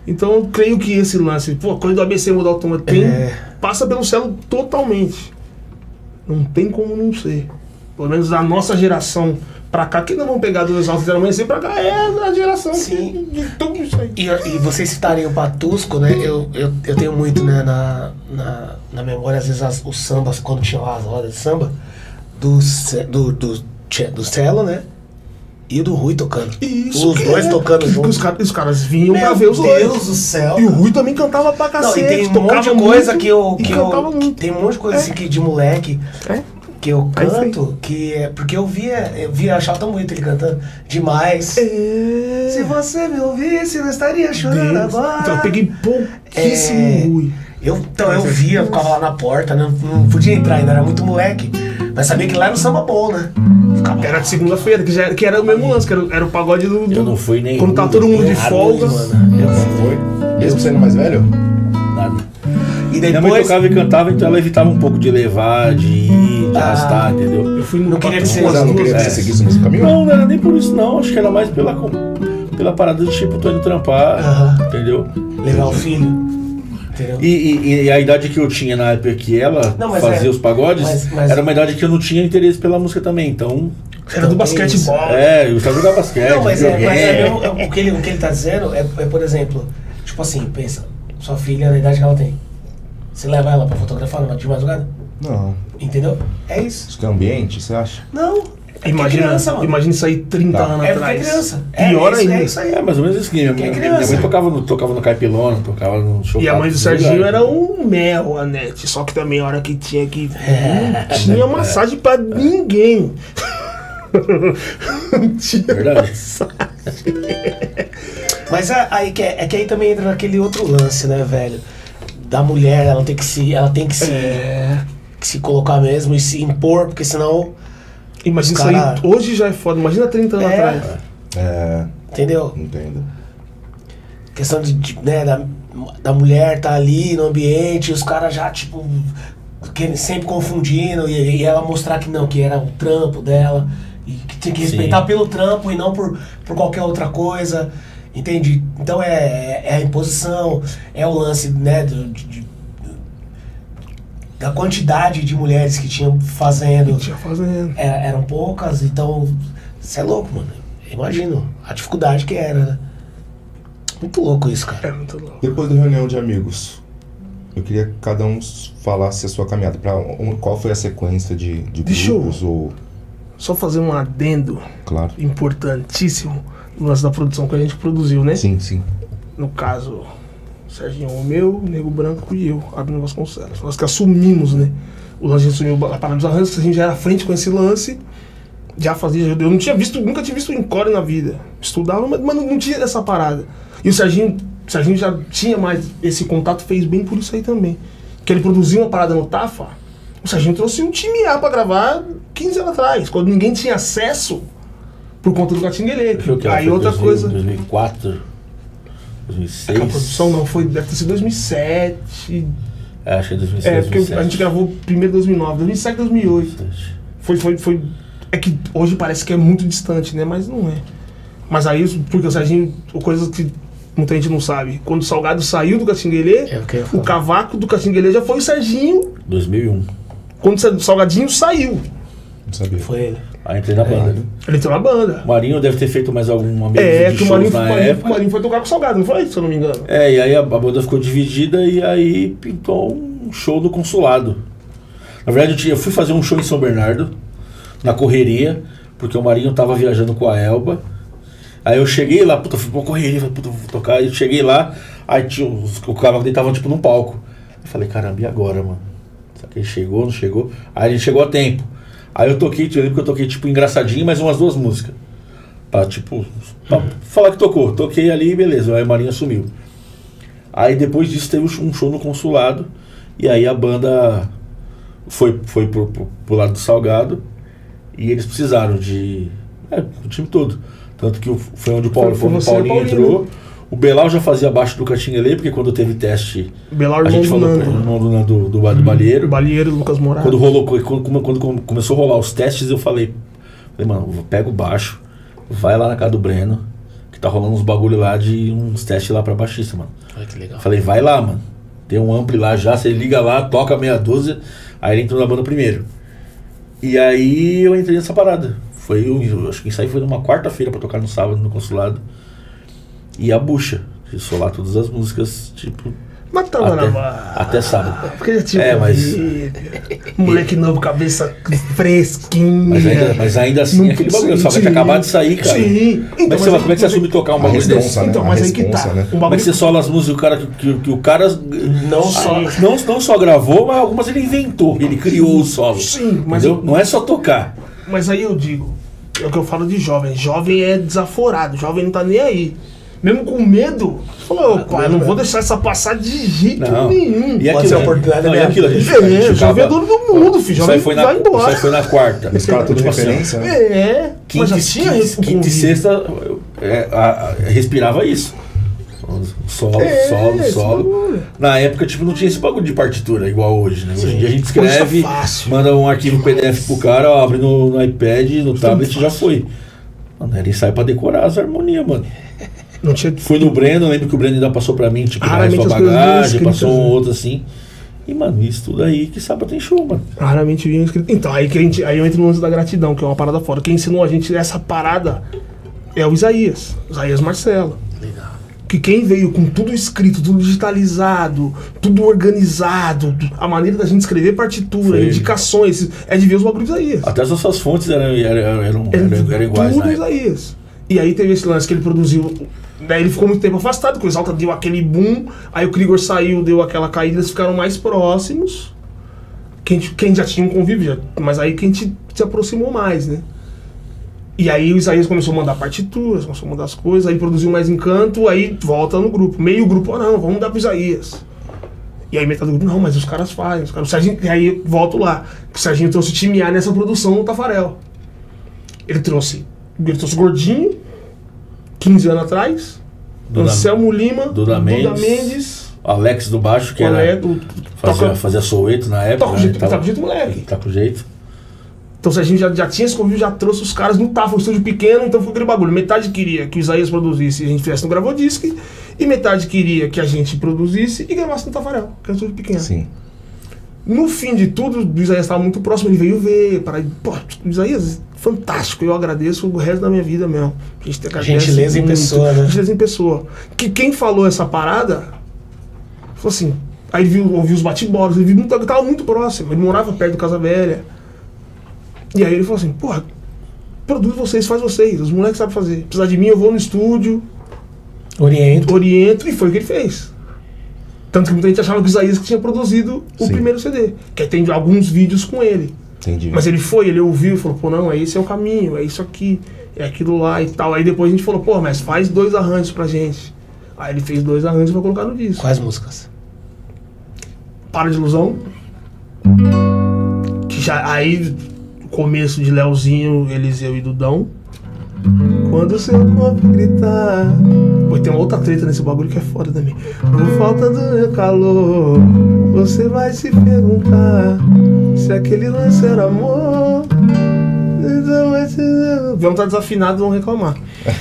Então eu creio que esse lance, pô, coisa do A B C mudar o tom, tem, É. passa pelo Celo totalmente. Não tem como não ser. Pelo menos da nossa geração pra cá, que não vão pegar do Exalta Zero Amanhecer pra cá, é a geração Sim. de, de tudo isso aí. E, e vocês citarem o Patusco, né? Eu, eu, eu tenho muito, né, na, na, na memória, às vezes, as, os sambas, quando tinha lá as rodas de samba, do, Ce- do, do, Tche- do Celo, né? E do Rui tocando. Isso, os que dois é, tocando que, junto. Os, caras- os caras vinham pra Meu ver os dois. Deus do céu. E o Rui também cantava pra Não, cacete. e tem um monte tocava de coisa muito que eu. e Que cantava eu muito. tem um monte de coisa É. assim que de moleque É. que eu Aí foi. canto, que é. Porque eu via, eu via achar tão bonito ele cantando demais. É. Se você me ouvisse, eu não estaria chorando Deus. agora. Então eu peguei pouquíssimo É. Rui. Eu, então eu via, eu ficava lá na porta, não, não podia entrar ainda, era muito moleque. Mas sabia que lá era o samba bom, né? Ficava Era de segunda-feira, que, já era- que era o mesmo lance, que era, era o pagode do. do Eu não fui nem Quando tá um todo mundo de dos folga. mano. Eu Foi? Mesmo sendo mais velho? Nada. E Minha mãe depois. tocava e cantava, então ela evitava um pouco de levar, de ir, de Ah. arrastar, entendeu? Eu fui no Não queria que Patusco você- Mas ela não queria que É. você seguisse o mesmo caminho? Não, não era nem por isso não, acho que era mais pela, pela parada de tipo, tô indo trampar, Aham. entendeu? Levar o filho. Entendeu? E, e- e a idade que eu tinha na época que ela Não, mas fazia é- os pagodes, mas- mas- era uma idade que eu não tinha interesse pela música também, então... Era do basquetebol. É, eu só jogava basquete, Não, mas, é, mas é videogame. mesmo, é, o, que ele, o que ele tá dizendo é, é, por exemplo, tipo assim, pensa, sua filha na idade que ela tem. Você leva ela pra fotografar numa de madrugada? Não. Entendeu? É isso. Isso que é ambiente, você acha? Não. É Imagina, criança, mano. imagina isso aí trinta Tá. anos É porque é atrás. criança. É, Pior é isso, ainda. é isso aí. É mais ou menos isso que minha, Que é minha, criança. minha mãe tocava no, tocava no Caipilona, tocava no show. E a mãe do Serginho era um mel, a net. Só que também a hora que tinha que. Não tinha massagem pra ninguém. Não tinha Verdade. massagem. Mas é, aí que é, é que aí também entra naquele outro lance, né, velho? Da mulher, ela tem que se, ela tem que se, É. que se colocar mesmo e se impor, porque senão, Imagina Os isso cara- aí. Hoje já é foda. Imagina trinta anos É. atrás. É. entendeu? Entendo. Questão de, de, né, da, da mulher tá ali no ambiente, e os caras já, tipo, que- sempre confundindo, e, e ela mostrar que não, que era o trampo dela, e que tinha que Sim. respeitar pelo trampo e não por, por qualquer outra coisa, entende? Então é, é a imposição, é o lance, né, do, de- de- da quantidade de mulheres que tinham fazendo, Tinha fazendo. é, eram poucas, então, você é louco, mano. Eu imagino a dificuldade que era, né? Muito louco isso, cara. É muito louco. Depois da reunião de amigos, eu queria que cada um falasse a sua caminhada. Pra, um, qual foi a sequência de, de Deixa eu- grupos ou... Só fazer um adendo Claro. importantíssimo no lance da produção que a gente produziu, né? Sim, sim. No caso, Serginho Romeu, Nego Branco e eu, Abner Vasconcelos. Nós que assumimos, né? O lance, a gente assumiu a parada dos arranjos, a gente já era à frente com esse lance. Já fazia, eu não tinha visto, nunca tinha visto encore na vida. Estudava, mas, mas não tinha essa parada. E o Serginho, o Serginho já tinha mais esse contato, fez bem por isso aí também. Que ele produziu uma parada no Tafa, o Serginho trouxe um time A pra gravar quinze anos atrás, quando ninguém tinha acesso por conta do Gatinguelê. Foi o que ela Aí fez, outra dois mil, coisa. dois mil e quatro, dois mil e seis. A produção não foi, deve ter sido dois mil e sete. É, acho que é dois mil e seis. É, porque a gente gravou primeiro dois mil e nove, dois mil e sete, dois mil e oito. Foi, foi, foi. É que hoje parece que é muito distante, né? Mas não é. Mas aí, porque o Serginho, coisas que muita gente não sabe. Quando o Salgado saiu do Catinguelê, É o que eu ia o falar. cavaco do Catinguelê já foi o Serginho dois mil e um. quando o Salgadinho saiu. Não sabia. Foi ele. Aí entrei na banda. Ele entrou na banda. O Marinho deve ter feito mais alguma mesa É, de que o shows Marinho, na o Marinho, época. o Marinho foi tocar com o Salgado, não foi? Se eu não me engano. É, e aí a, a banda ficou dividida e aí pintou um show do consulado. Na verdade, eu, tinha, eu fui fazer um show em São Bernardo, na correria, porque o Marinho tava viajando com a Elba. Aí eu cheguei lá, puta, fui pra correria, falei, puta, vou tocar. Aí eu cheguei lá, aí tinha os, o cavaco dele tava tipo num palco. Eu falei, caramba, e agora, mano? Será que ele chegou, não chegou? Aí ele chegou a tempo. Aí eu toquei, eu lembro que eu toquei tipo engraçadinho, mais umas duas músicas. Pra tipo, pra falar que tocou. Toquei ali e beleza, aí o Marinho assumiu. Aí depois disso teve um show no consulado, e aí a banda foi, foi pro, pro, pro lado do Salgado, e eles precisaram de... É, o time todo. Tanto que o- foi onde o, Paulo, Foi- foi foi onde o você e o Paulinho Paulinho. entrou. O Belal já fazia abaixo do Catinguelê, porque quando teve teste, Belar, a gente irmão do falou pro Nando. irmão do, Nando, do, do, do Balieiro. Balieiro, Lucas Moraes. Quando rolou, quando, quando, quando começou a rolar os testes, eu falei, falei, mano, pega o baixo, vai lá na casa do Breno, que tá rolando uns bagulho lá de uns testes lá pra baixista, mano. Olha que legal. Falei, vai lá, mano. Tem um ampli lá já, você liga lá, toca meia dúzia. Aí ele entrou na banda primeiro. E aí eu entrei nessa parada. Foi, eu acho que isso aí foi numa quarta-feira pra tocar no sábado no consulado. E a bucha. De solar todas as músicas, tipo. Mas tava até, na... até sábado. Porque já tinha É, mas- moleque novo, cabeça fresquinha. Mas ainda, mas ainda assim, Não aquele precisa- bagulho, só vai ter sim. acabado de sair, cara. Sim. Como é que você, vai- como é que você assume tocar um A bagulho desse? responsa, né? Então, A mas aí que tá. responsa, né? Um Como é bagulho que você sola as músicas, o cara que, que, que o cara Não só. não, não só gravou, mas algumas ele inventou, ele criou o solo. Sim, mas entendeu? eu- Não é só tocar. Mas aí eu digo, é o que eu falo de jovem. Jovem é desaforado, jovem não tá nem aí. Mesmo com medo, falou, Ah, pai, eu não vou deixar essa passar de jeito Não. nenhum. E Pode ser a oportunidade não, da e minha aquilo, a vida. gente, a gente É, ficava- jovem é dono do mundo, filho. Isso aí Jovem foi na, vai isso embora. aí foi na quarta. Os caras tudo Tipo assim, referência, né? É, mas Quinta, já tinha quinta, esse quinta e convívio. sexta eu- é, a- a- respirava isso. Solo, É, solo, esse solo. bagulho. Na época, tipo, não tinha esse bagulho de partitura igual hoje, né? Hoje em dia a gente Hoje tá escreve, fácil. manda um arquivo P D F pro cara, ó, abre no, no iPad, no tablet e já foi. Mano, ele sai pra decorar as harmonias, mano. Não tinha. Fui no Breno, lembro que o Breno ainda passou pra mim, tipo, Raramente sua as coisas vinham bagagem, escritas, passou um né? outro assim. E, mano, isso tudo aí que sábado tem show, mano. Raramente vinha escrito. Então, aí, que a gente, aí eu entro no lance da gratidão, que é uma parada fora. Quem ensinou a gente essa parada é o Isaías. Isaías Marcelo. Legal. Que quem veio com tudo escrito, tudo digitalizado, tudo organizado, a maneira da gente escrever partitura, Foi ele. indicações, é de ver os bagulhos do Isaías. Até as nossas fontes eram, eram, eram, eram, Ele eram, eram iguais, tudo né? Isaías. E aí teve esse lance que ele produziu. Daí ele ficou muito tempo afastado, porque o Exalta deu aquele boom, aí o Krigor saiu, deu aquela caída, eles ficaram mais próximos. Quem, quem já tinha um convívio, já, mas aí quem te, se aproximou mais, né? E aí o Isaías começou a mandar partituras, começou a mandar as coisas, aí produziu mais Encanto, aí volta no grupo. Meio grupo, ah não, vamos dar pro Isaías. E aí metade do grupo, não, mas os caras fazem, os caras, o Serginho, e aí volto lá. O Serginho trouxe o time A nessa produção no Tafarel. Ele trouxe, ele trouxe o Gordinho, quinze anos atrás, Duda- Anselmo Lima, Duda Mendes. Mendes, Alex do baixo, que Olé, era, do- fazia, toca- fazia Soueto na época. Toca o né? jeito, Tava- tá com jeito, moleque. Tá com jeito. Então o Serginho já, já tinha esse convívio, já trouxe os caras no Tafa, um estúdio pequeno, então foi aquele bagulho. Metade queria que o Isaías produzisse e a gente fizesse no Gravodisc, e metade queria que a gente produzisse e gravasse no Tafarel, que é um estúdio pequeno. Sim. No fim de tudo, o Isaías estava muito próximo, ele veio ver, para pô, o Isaías, fantástico, eu agradeço o resto da minha vida mesmo. A gente tem Gentileza em pessoa, né? Gentileza em pessoa. Que quem falou essa parada, falou assim, aí ele viu, ouviu os bate-bolas, ele viu muito, ele tava muito próximo, ele morava perto do Casa Velha. E aí ele falou assim, porra, produz vocês, faz vocês, os moleques sabem fazer. Precisar de mim, eu vou no estúdio, Oriento. oriento, e foi o que ele fez. Tanto que muita gente achava que o Isaías que tinha produzido o Sim. primeiro C D. Que aí tem alguns vídeos com ele. Entendi. Mas ele foi, ele ouviu e falou, pô, não, esse é o caminho, é isso aqui, é aquilo lá e tal. Aí depois a gente falou, pô, mas faz dois arranjos pra gente. Aí ele fez dois arranjos pra colocar no disco. Quais músicas? Para de Ilusão. Que já, aí, começo de Leozinho, Eliseu e Dudão. Quando o seu corpo gritar. Pô, tem uma outra treta nesse bagulho que é foda também. Por falta do meu calor, você vai se perguntar se aquele lance era amor. Então vai ser. Vamos estar desafinados, vão reclamar.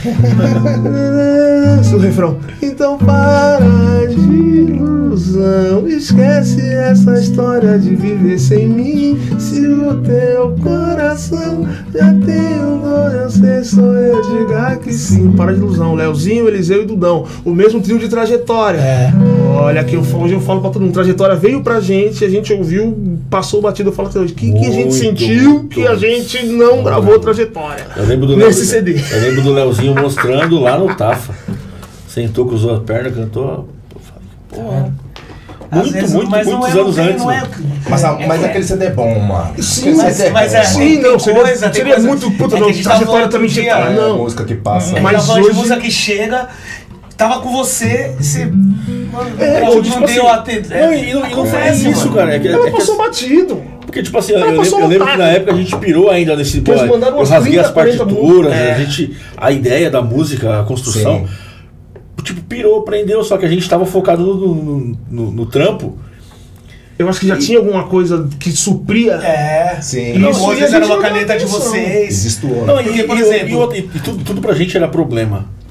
O refrão. Então para de ilusão, esquece essa história de viver sem mim. Se o teu coração já tem um dor, eu sei, sou eu, diga que sim. Para de ilusão, Leozinho, Eliseu e Dudão, o mesmo trio de Trajetória. É. Olha, que eu, hoje eu falo pra todo mundo, Trajetória veio pra gente, a gente ouviu, passou batido, eu falo até hoje, o que, que a gente Muito, sentiu muito. que a gente não gravou Trajetória? Eu lembro do Nesse Leo- C D. Eu lembro do Leozinho mostrando lá no Tafa. Sentou, cruzou as pernas, cantou. Porra. Às Muito, vezes, muito, mas não muitos é, anos não antes. não é, mano. Mas, a- mas aquele C D é bom, mano. Sim, Aquele mas- C D é mas bom. é- Sim, não, tem seria, coisa, tem seria coisa- muito puta, é que não, a gente tava Trajetória falando também outro tinha que dia, falar, É, a não. música que passa. É, Mas mas hoje... hoje- música que chega, tava com você, você. Mano, É, não, tipo não deu assim, atenção. Não, e não, e não foi isso, mano. cara. É que, é Ela que- passou batido. porque, tipo assim, eu, Ela eu lembro, passou eu lembro que otário. na época a gente pirou ainda nesse. Pô, Eles mandaram eu umas rasguei trinta, as quarenta partituras, músicas. a, gente, a ideia da música, a construção. Sim. Tipo, pirou, prendeu, só que a gente tava focado no, no, no- no trampo. Eu acho que já tinha alguma coisa que supria. É. Sim. Não, Isso, ou às e vezes a era gente uma não caneta de dá atenção. vocês. Existiu. Não, Né? e, Porque, por e- exemplo- e, outra- e tudo, tudo pra gente era problema.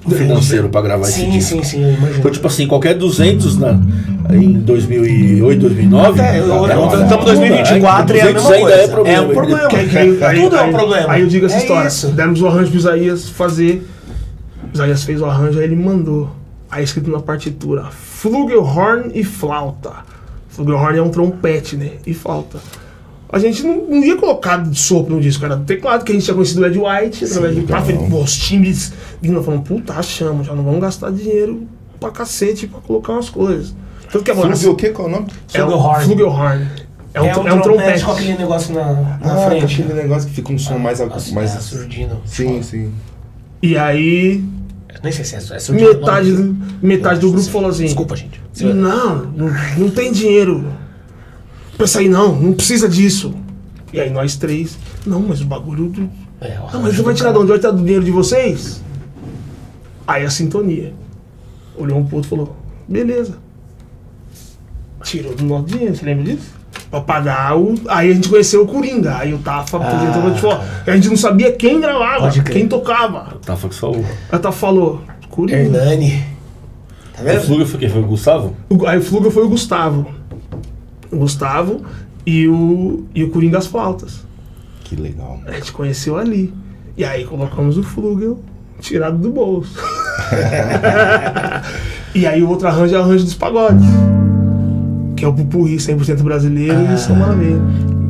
financeiro pra gravar esse Sim, disco. sim, sim, eu imagino. Então, tipo assim, qualquer duzentos na, em dois mil e oito, dois mil e nove... Até, eu- é uma- estamos em dois mil e vinte e quatro e é a mesma ainda coisa. é problema. É um problema. Que- que- aí- aí- Tudo é um aí- problema. Aí eu digo essa É história. isso. Demos o arranjo pro Isaías fazer. O Isaías fez o arranjo, aí ele mandou. Aí escrito na partitura: Flugelhorn e flauta. Flugelhorn é um trompete, né? E flauta. A gente não, não ia colocar sopro no disco, era do teclado, que a gente tinha conhecido o Ed White, através do Café, os timbres vindo falando, puta, achamos, já não vamos gastar dinheiro pra cacete pra colocar umas coisas. Tanto que agora. Flugel, o que? Qual é o nome? É um Flugelhorn. Flugelhorn. É um, É um, é um trompete. com aquele negócio na, na Ah, frente. aquele negócio que fica um som mais... Nossa, mais... é surdino. Sim, sim. E aí, Nem sei se é, é surdino. metade, não. do- metade do Nossa, grupo falou assim: Desculpa, gente. Não, não, não tem dinheiro pra sair, não, não precisa disso. E aí nós três, não, mas o bagulho. Do... É, o Não, mas arranjo você vai do tirar de cara. onde? Vai tirar do dinheiro de vocês? Aí a sintonia. Olhou um pro outro e falou: beleza. Tirou do nosso dinheiro, você lembra disso? Pra pagar o. Aí a gente conheceu o Coringa. Aí o Tafa apresentou pra gente falar. A gente não sabia quem gravava, Pode crer. quem tocava. Tava só o... Aí o Tafa falou: Coringa. Hernani. Tá O vendo? Fluga foi quem? Foi o Gustavo? O- Aí o Fluga foi o Gustavo. O Gustavo e o, e o Coringa as flautas. Que legal. A gente conheceu ali. E aí colocamos o Flugel tirado do bolso. E aí o outro arranjo é o arranjo dos pagodes. Que é o pupurri cem por cento brasileiro Ah. e São Maravilha.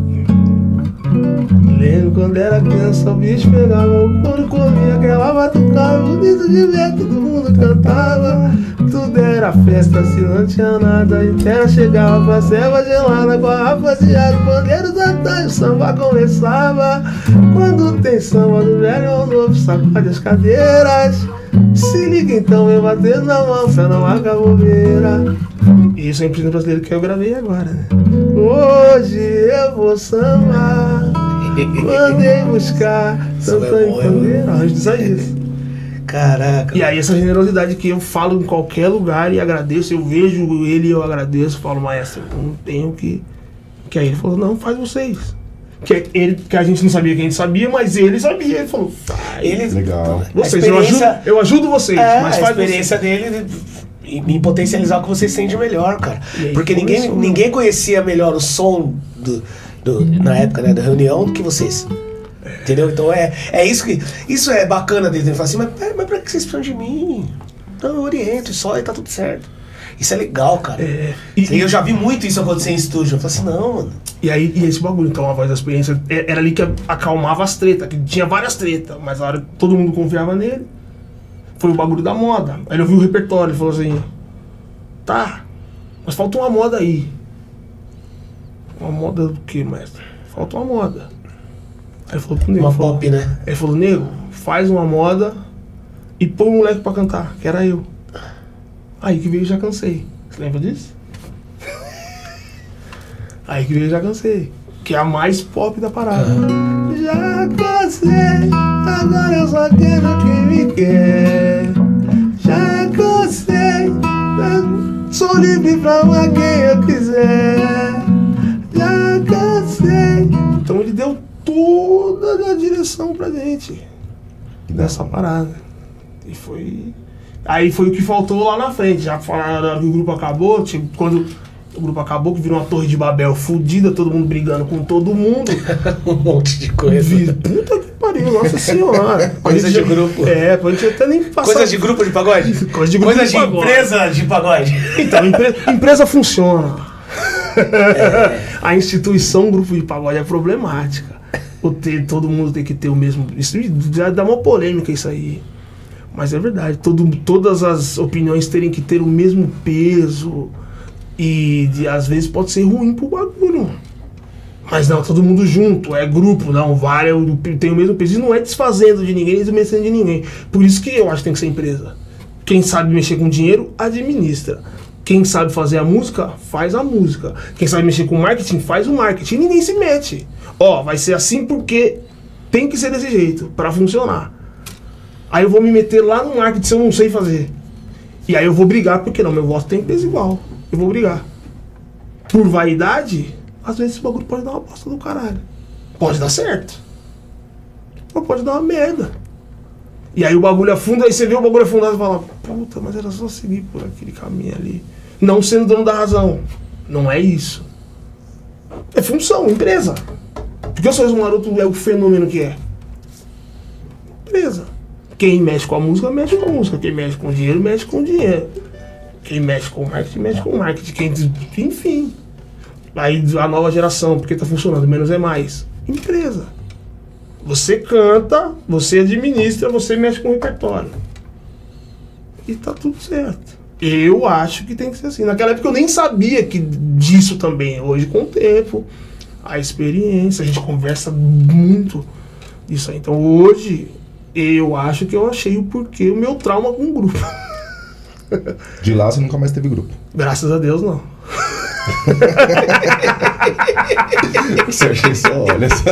Lembro quando era criança, o bicho pegava o couro, comia aquela batucada, bonito de ver, todo mundo cantava. Tudo era festa, se não tinha nada. E terra chegava pra selva gelada, com a rapaziada, o pandeiro da o samba começava. Quando tem samba do velho ao novo, sacode as cadeiras. Se liga então, vem batendo na mão, pra não acabar bobeira. E isso é o Empreendedor Brasileiro que eu gravei agora, né? Hoje eu vou sambar, mandei buscar Isso Santa é bom, e Pandeira, arranjo de Isaías. Caraca. E aí essa generosidade que eu falo em qualquer lugar e agradeço, eu vejo ele e eu agradeço, falo, maestro, eu não tenho que... Que aí ele falou, não, faz vocês. Que, ele, que a gente não sabia que a gente sabia, mas ele sabia, ele falou, faz Ele, Legal. a vocês, eu ajudo, experiência, eu ajudo vocês, é, mas a faz experiência dele em em potencializar o que vocês têm de melhor, cara. E aí Porque ninguém, começou. ninguém conhecia melhor o som do, do- na época, né, da reunião do que vocês. Entendeu? Então é, é isso que. Isso é bacana dele. Ele fala assim, mas, pera, mas pra que vocês precisam de mim? Então eu oriento e só e tá tudo certo. Isso é legal, cara. É, e- E, eu já vi muito isso acontecer em estúdio. Eu falei assim, não, mano. E aí, e esse bagulho, então, a voz da experiência, é- era ali que acalmava as tretas, que tinha várias tretas, mas a hora que todo mundo confiava nele, foi o bagulho da moda. Aí ele ouviu o repertório, ele falou assim, tá, mas falta uma moda aí. Uma moda do que, mestre? Falta uma moda. Aí ele falou pro nego, Uma falou, pop, né? ele falou, nego, faz uma moda e põe um moleque pra cantar, que era eu. Aí que veio Já Cansei. Você lembra disso? Aí que veio Já Cansei, que é a mais pop da parada. Já cansei, agora eu só quero quem me quer. Já cansei, eu sou livre pra amar quem eu quiser. Já cansei. Então ele deu toda a direção pra gente dessa parada. E foi. Aí foi o que faltou lá na frente. Já falaram na hora que o grupo acabou, tipo, quando o grupo acabou, que virou uma torre de Babel fudida, todo mundo brigando com todo mundo. Um monte de coisa. Vi- Puta que pariu, nossa senhora. Coisa A gente de já- grupo. É, pra gente até nem passar. Coisas de grupo de pagode? Coisa de grupo Coisas de de pagode. empresa de pagode. Então, empre- empresa funciona. A instituição grupo de pagode é problemática. O ter, todo mundo tem que ter o mesmo. Isso já dá uma polêmica isso aí. Mas é verdade, todo, todas as opiniões terem que ter o mesmo peso. E de- às vezes pode ser ruim pro bagulho. Mas não, todo mundo junto, é grupo, não, vale, tem o mesmo peso. E não é desfazendo de ninguém, desmerecendo de ninguém. Por isso que eu acho que tem que ser empresa. Quem sabe mexer com dinheiro, administra. Quem sabe fazer a música, faz a música. Quem sabe mexer com marketing, faz o marketing. Ninguém se mete. Ó, vai ser assim porque tem que ser desse jeito, pra funcionar. Aí eu vou me meter lá no marketing se eu não sei fazer. E aí eu vou brigar, porque não, meu voto tem peso igual. Eu vou brigar. Por vaidade, às vezes esse bagulho pode dar uma bosta do caralho. Pode dar certo. Mas pode dar uma merda. E aí o bagulho afunda, aí você vê o bagulho afundado e fala, puta, mas era só seguir por aquele caminho ali. Não sendo dono da razão. Não é isso. É função, empresa. Porque o Sorriso Maroto é o fenômeno que é. Empresa. Quem mexe com a música, mexe com a música. Quem mexe com o dinheiro, mexe com o dinheiro. Quem mexe com o marketing, mexe com o marketing. Quem, enfim. Aí a nova geração, porque tá funcionando, menos é mais. Empresa. Você canta, você administra, você mexe com o repertório. E tá tudo certo. Eu acho que tem que ser assim. Naquela época eu nem sabia que disso também. Hoje, com o tempo, a experiência, a gente conversa muito disso aí. Então hoje, eu acho que eu achei o porquê, o meu trauma com o grupo. De lá você nunca mais teve grupo? Graças a Deus, não. Você achei só, olha só.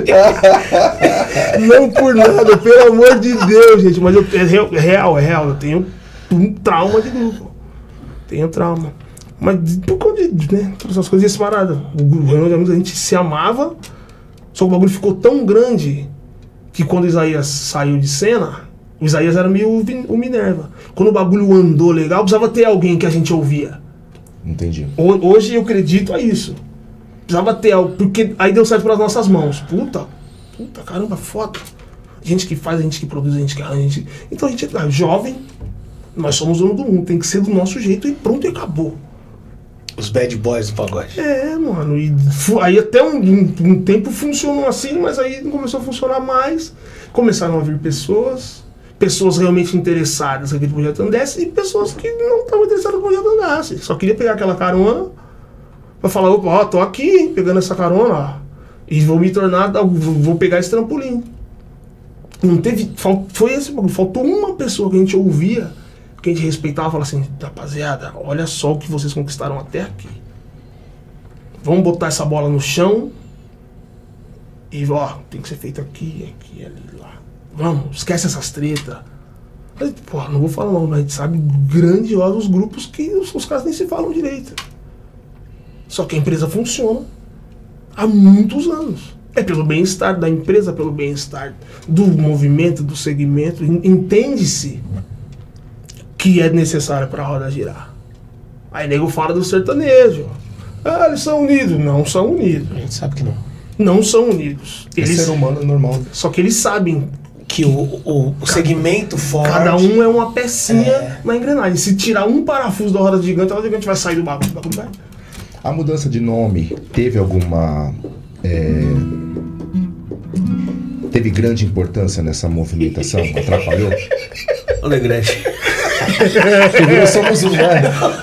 Não por nada, pelo amor de Deus, gente. Mas eu, é real, é real, é real. Eu tenho um trauma de grupo. Tenho trauma. Mas por conta de, né, todas essas coisas, essa parada. O Renan de Amigos, a gente se amava, só que o bagulho ficou tão grande que quando o Isaías saiu de cena, o Isaías era meio o Minerva. Quando o bagulho andou legal, precisava ter alguém que a gente ouvia. Entendi. Hoje eu acredito a isso. Precisava ter algo, porque aí deu certo pelas nossas mãos. Puta, puta, caramba, foda. A gente que faz, a gente que produz, a gente que arranja, a gente... Então a gente é jovem, nós somos dono do mundo, tem que ser do nosso jeito e pronto, e acabou. Os bad boys do pagode. É, mano, e aí até um, um, um tempo funcionou assim, mas aí começou a funcionar mais. Começaram a vir pessoas, pessoas realmente interessadas que aquele projeto andasse e pessoas que não estavam interessadas no projeto andasse. Só queria pegar aquela carona pra falar, opa, ó, tô aqui, hein, pegando essa carona, ó, e vou me tornar, vou pegar esse trampolim. Não teve, foi esse bagulho, faltou uma pessoa que a gente ouvia, que a gente respeitava, falava assim, rapaziada, olha só o que vocês conquistaram até aqui. Vamos botar essa bola no chão e, ó, tem que ser feito aqui, aqui, ali, lá. Vamos, esquece essas tretas. Pô, não vou falar não, mas a gente sabe grandiosos grupos que os, os caras nem se falam direito. Só que a empresa funciona há muitos anos. É pelo bem-estar da empresa, pelo bem-estar do movimento, do segmento. Entende-se que é necessário para a roda girar. Aí nego fala do sertanejo. Ah, eles são unidos. Não são unidos. A gente sabe que não. Não são unidos. É Eles, ser humano é normal. só que eles sabem Que o, o, o segmento forte... cada um é uma pecinha É. na engrenagem. Se tirar um parafuso da roda gigante, a roda gigante vai sair do bagulho. O bagulho vai. A mudança de nome teve alguma... é, teve grande importância nessa movimentação? Atrapalhou? Ô, Negrete. Virou Somos Um, né?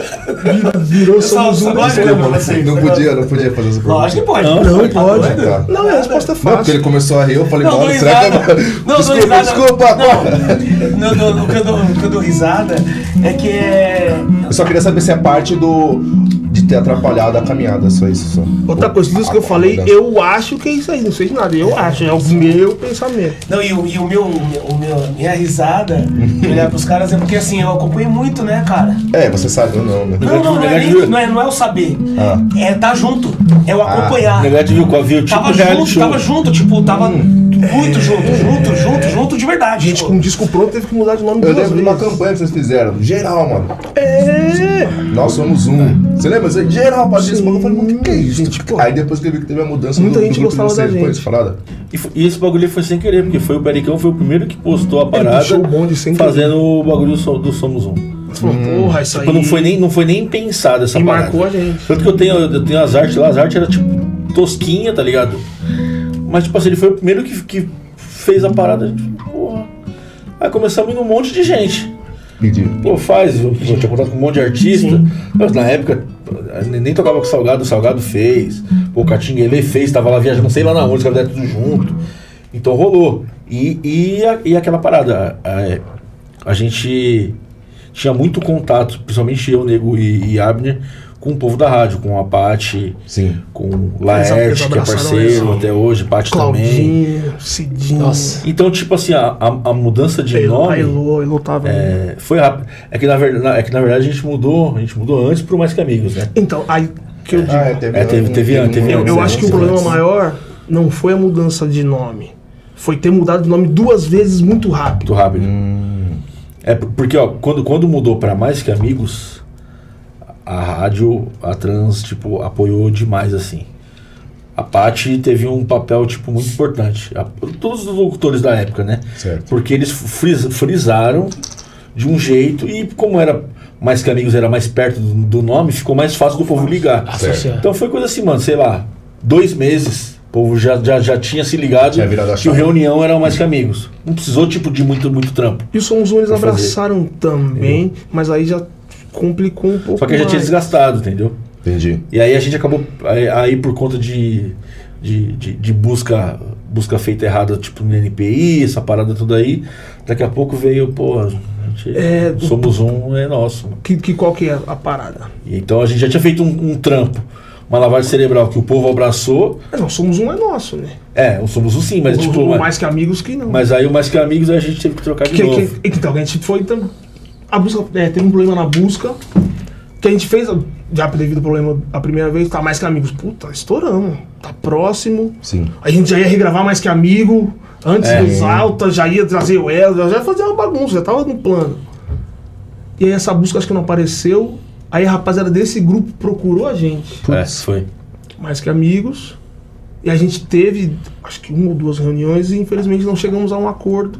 Virou Só- somos só um. gosto de- Desculpa, não, não podia, não podia fazer essa pergunta. Lógico que pode. Não, Não, Tá pode. doido? Tá. Não, a resposta é Não, porque fácil. ele começou a rir, eu falei, Não, mano, dou será que risada. eu... Não, dou desculpa, risada. desculpa, Não, não, não, o que eu dou- o que eu dou risada é que é... Eu só queria saber se é parte do... de ter atrapalhado a caminhada, só isso. Só. Outra coisa, disso que eu falei, eu acho que é isso aí, não sei de nada, eu acho, é o meu pensamento. Não, e o, e o meu, o meu, minha risada, de olhar pros caras, é porque assim, eu acompanho muito, né, cara? É, você sabe ou não, né? Não, não, não é, nem, não, é, não é o saber. Ah. É tá junto. É o acompanhar. O Negrete viu qual viu, tipo Tava reality junto, show. tava junto, tipo, tava muito junto, junto, junto, junto de verdade. Gente, tipo. com um disco pronto teve que mudar de nome Eu duas lembro de uma vezes. campanha que vocês fizeram, geral, mano. É. Nós somos um. Você lembra? Você, geral, fazia esse bagulho. Eu falei, mano, o que é isso? Gente, pô. Aí depois que eu vi que teve a mudança Muita do, gente do grupo de gostava da vocês, foi gente. falada. E, foi- e esse bagulho foi sem querer, porque foi o Pericão, foi o primeiro que postou a Ele parada puxou o bonde sem querer. fazendo o bagulho so- do Somos Um. Você falou, porra, isso aí. Tipo, não foi nem, não foi nem pensado essa E parada. marcou a gente. Tanto que eu tenho, eu tenho as artes lá, as artes eram tipo tosquinha, tá ligado? Mas tipo assim, ele foi o primeiro que, que fez a parada. Tipo, porra. Aí começamos a ir num monte de gente. Pedi. Pô, faz, eu, eu tinha contato com um monte de artista. Mas na época, nem nem tocava com o Salgado, o Salgado fez. Pô, o Catinguele fez, tava lá viajando, sei lá na onde, os caras deram tudo junto. Então rolou. E, e, a- e aquela parada, a, a gente tinha muito contato, principalmente eu, Nego e, e Abner, com o povo da rádio, com a Paty, Sim. com o Laerte, Eles que é abraçaram parceiro eles. até hoje, Paty também. Claudinho, Cidinho. Nossa. Então, tipo assim, a, a, a mudança de Elô, nome. Elô, Elô tava. É, foi rápido. É que, na verdade, é que na verdade a gente mudou, a gente mudou antes pro Mais Que Amigos, né? Então, aí que eu digo. Ah, é, teve, É, teve- teve- teve um- antes, Eu, eu antes, acho que o antes, problema antes. maior não foi a mudança de nome. foi ter mudado de nome duas vezes muito rápido. Muito rápido. Hum, É por- porque, ó, quando, quando mudou pra Mais Que Amigos, a rádio, a Trans, tipo, apoiou demais, assim. A Paty teve um papel, tipo, muito importante. A- todos os locutores da época, né? certo. Porque eles fris- frisaram de um jeito e como era Mais Que Amigos, era mais perto do, do nome, ficou mais fácil do povo ligar. Associar. Então foi coisa assim, mano, sei lá, dois meses, o povo já, já, já tinha se ligado Tinha virado a que o chave. Reunião era o Mais Que Amigos. Não precisou, tipo, de muito, muito trampo. E o Somos Um eles Pra fazer. abraçaram também, mas aí já complicou um pouco Só que já tinha mais. desgastado, entendeu? Entendi. E aí a gente acabou, aí, aí por conta de, de, de, de busca, busca feita errada, tipo no N P I, essa parada tudo aí, daqui a pouco veio, pô, a gente, É, Somos Um, é nosso. Que, que qual que é a parada? E então a gente já tinha feito um, um trampo, uma lavagem cerebral que o povo abraçou. É, não, Somos Um é nosso, né? É, o Somos Um sim, mas O- tipo. o mas, mais que amigos que não. mas aí o Mais Que Amigos a gente teve que trocar de Que- novo. que- então, a gente foi. tam- A busca, é, teve um problema na busca. Que a gente fez, já devido ao problema a primeira vez, tá mais que amigos. Puta, estouramos. Tá próximo. Sim. A gente já ia regravar mais que amigo. Antes É. dos altas, já ia trazer o El, já ia fazer uma bagunça, já tava no plano. E aí essa busca acho que não apareceu. Aí a rapaziada desse grupo procurou a gente. É, foi. Mais que amigos. E a gente teve, acho que uma ou duas reuniões e infelizmente não chegamos a um acordo.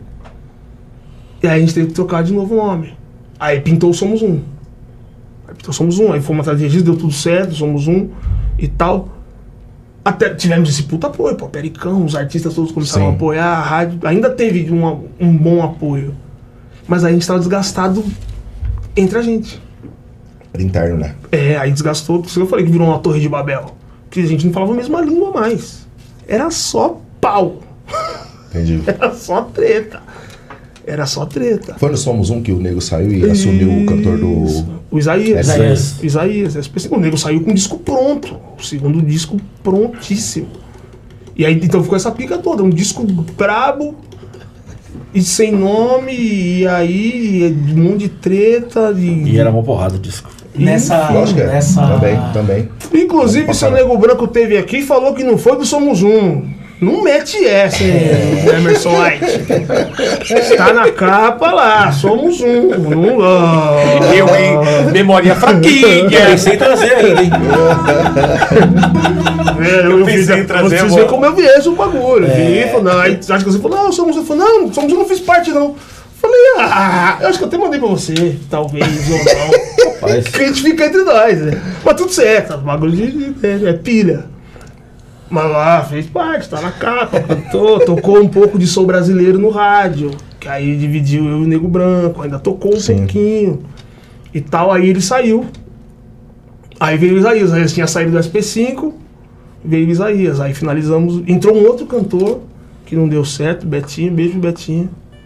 E aí a gente teve que trocar de novo o nome. Aí pintou o Somos Um. Aí pintou Somos Um, aí fomos atrás de registro, deu tudo certo, Somos Um e tal. Até tivemos esse puta apoio, pô, Pericão, os artistas todos começaram Sim. a apoiar, a rádio ainda teve uma- um bom apoio. Mas aí a gente tava desgastado entre a gente. Era interno, né? É, aí desgastou, por isso que eu falei que virou uma torre de Babel. Que a gente não falava a mesma língua mais. Era só pau. Entendi. Era só treta. Era só treta. Foi no Somos Um que o Nego saiu e assumiu o cantor Isso. do. O Isaías. Isaías. O Isaías. S P C. O nego saiu com o disco pronto. O segundo disco prontíssimo. E aí então ficou essa pica toda. Um disco brabo e sem nome. E aí um monte de treta. E, E era uma porrada o disco. Nessa. Lógico que é. nessa... Também, também. Inclusive, Vamos seu passar. Nego Branco teve aqui e falou que não foi do Somos Um. Não mete essa, hein, Emerson White. Está na capa lá, Somos Um. Não, oh. Eu, hein? Memória fraquinha. Pensei em trazer ainda, hein? É, eu, Eu fiz, pensei em trazer vocês uma- veem como eu vi esse o bagulho. É. Vi, falou, não, aí acho que você falou, não, Somos Um. Eu falei, não, Somos Um não fiz parte, não. Falei, ah, eu acho que eu até mandei pra você, talvez ou não. Mas, Que a gente fica entre nós, né? Mas tudo certo, bagulho de, de- é, é pilha. Mas lá, fez parte, tá na capa, cantou, tocou um pouco de Sou Brasileiro no rádio. Que aí dividiu eu e o Nego Branco, ainda tocou um Sim. pouquinho. E tal, aí ele saiu. Aí veio o Isaías, o Isaías tinha saído do S P cinco, veio o Isaías. Aí finalizamos, entrou um outro cantor, que não deu certo, Betinho, beijo Betinho.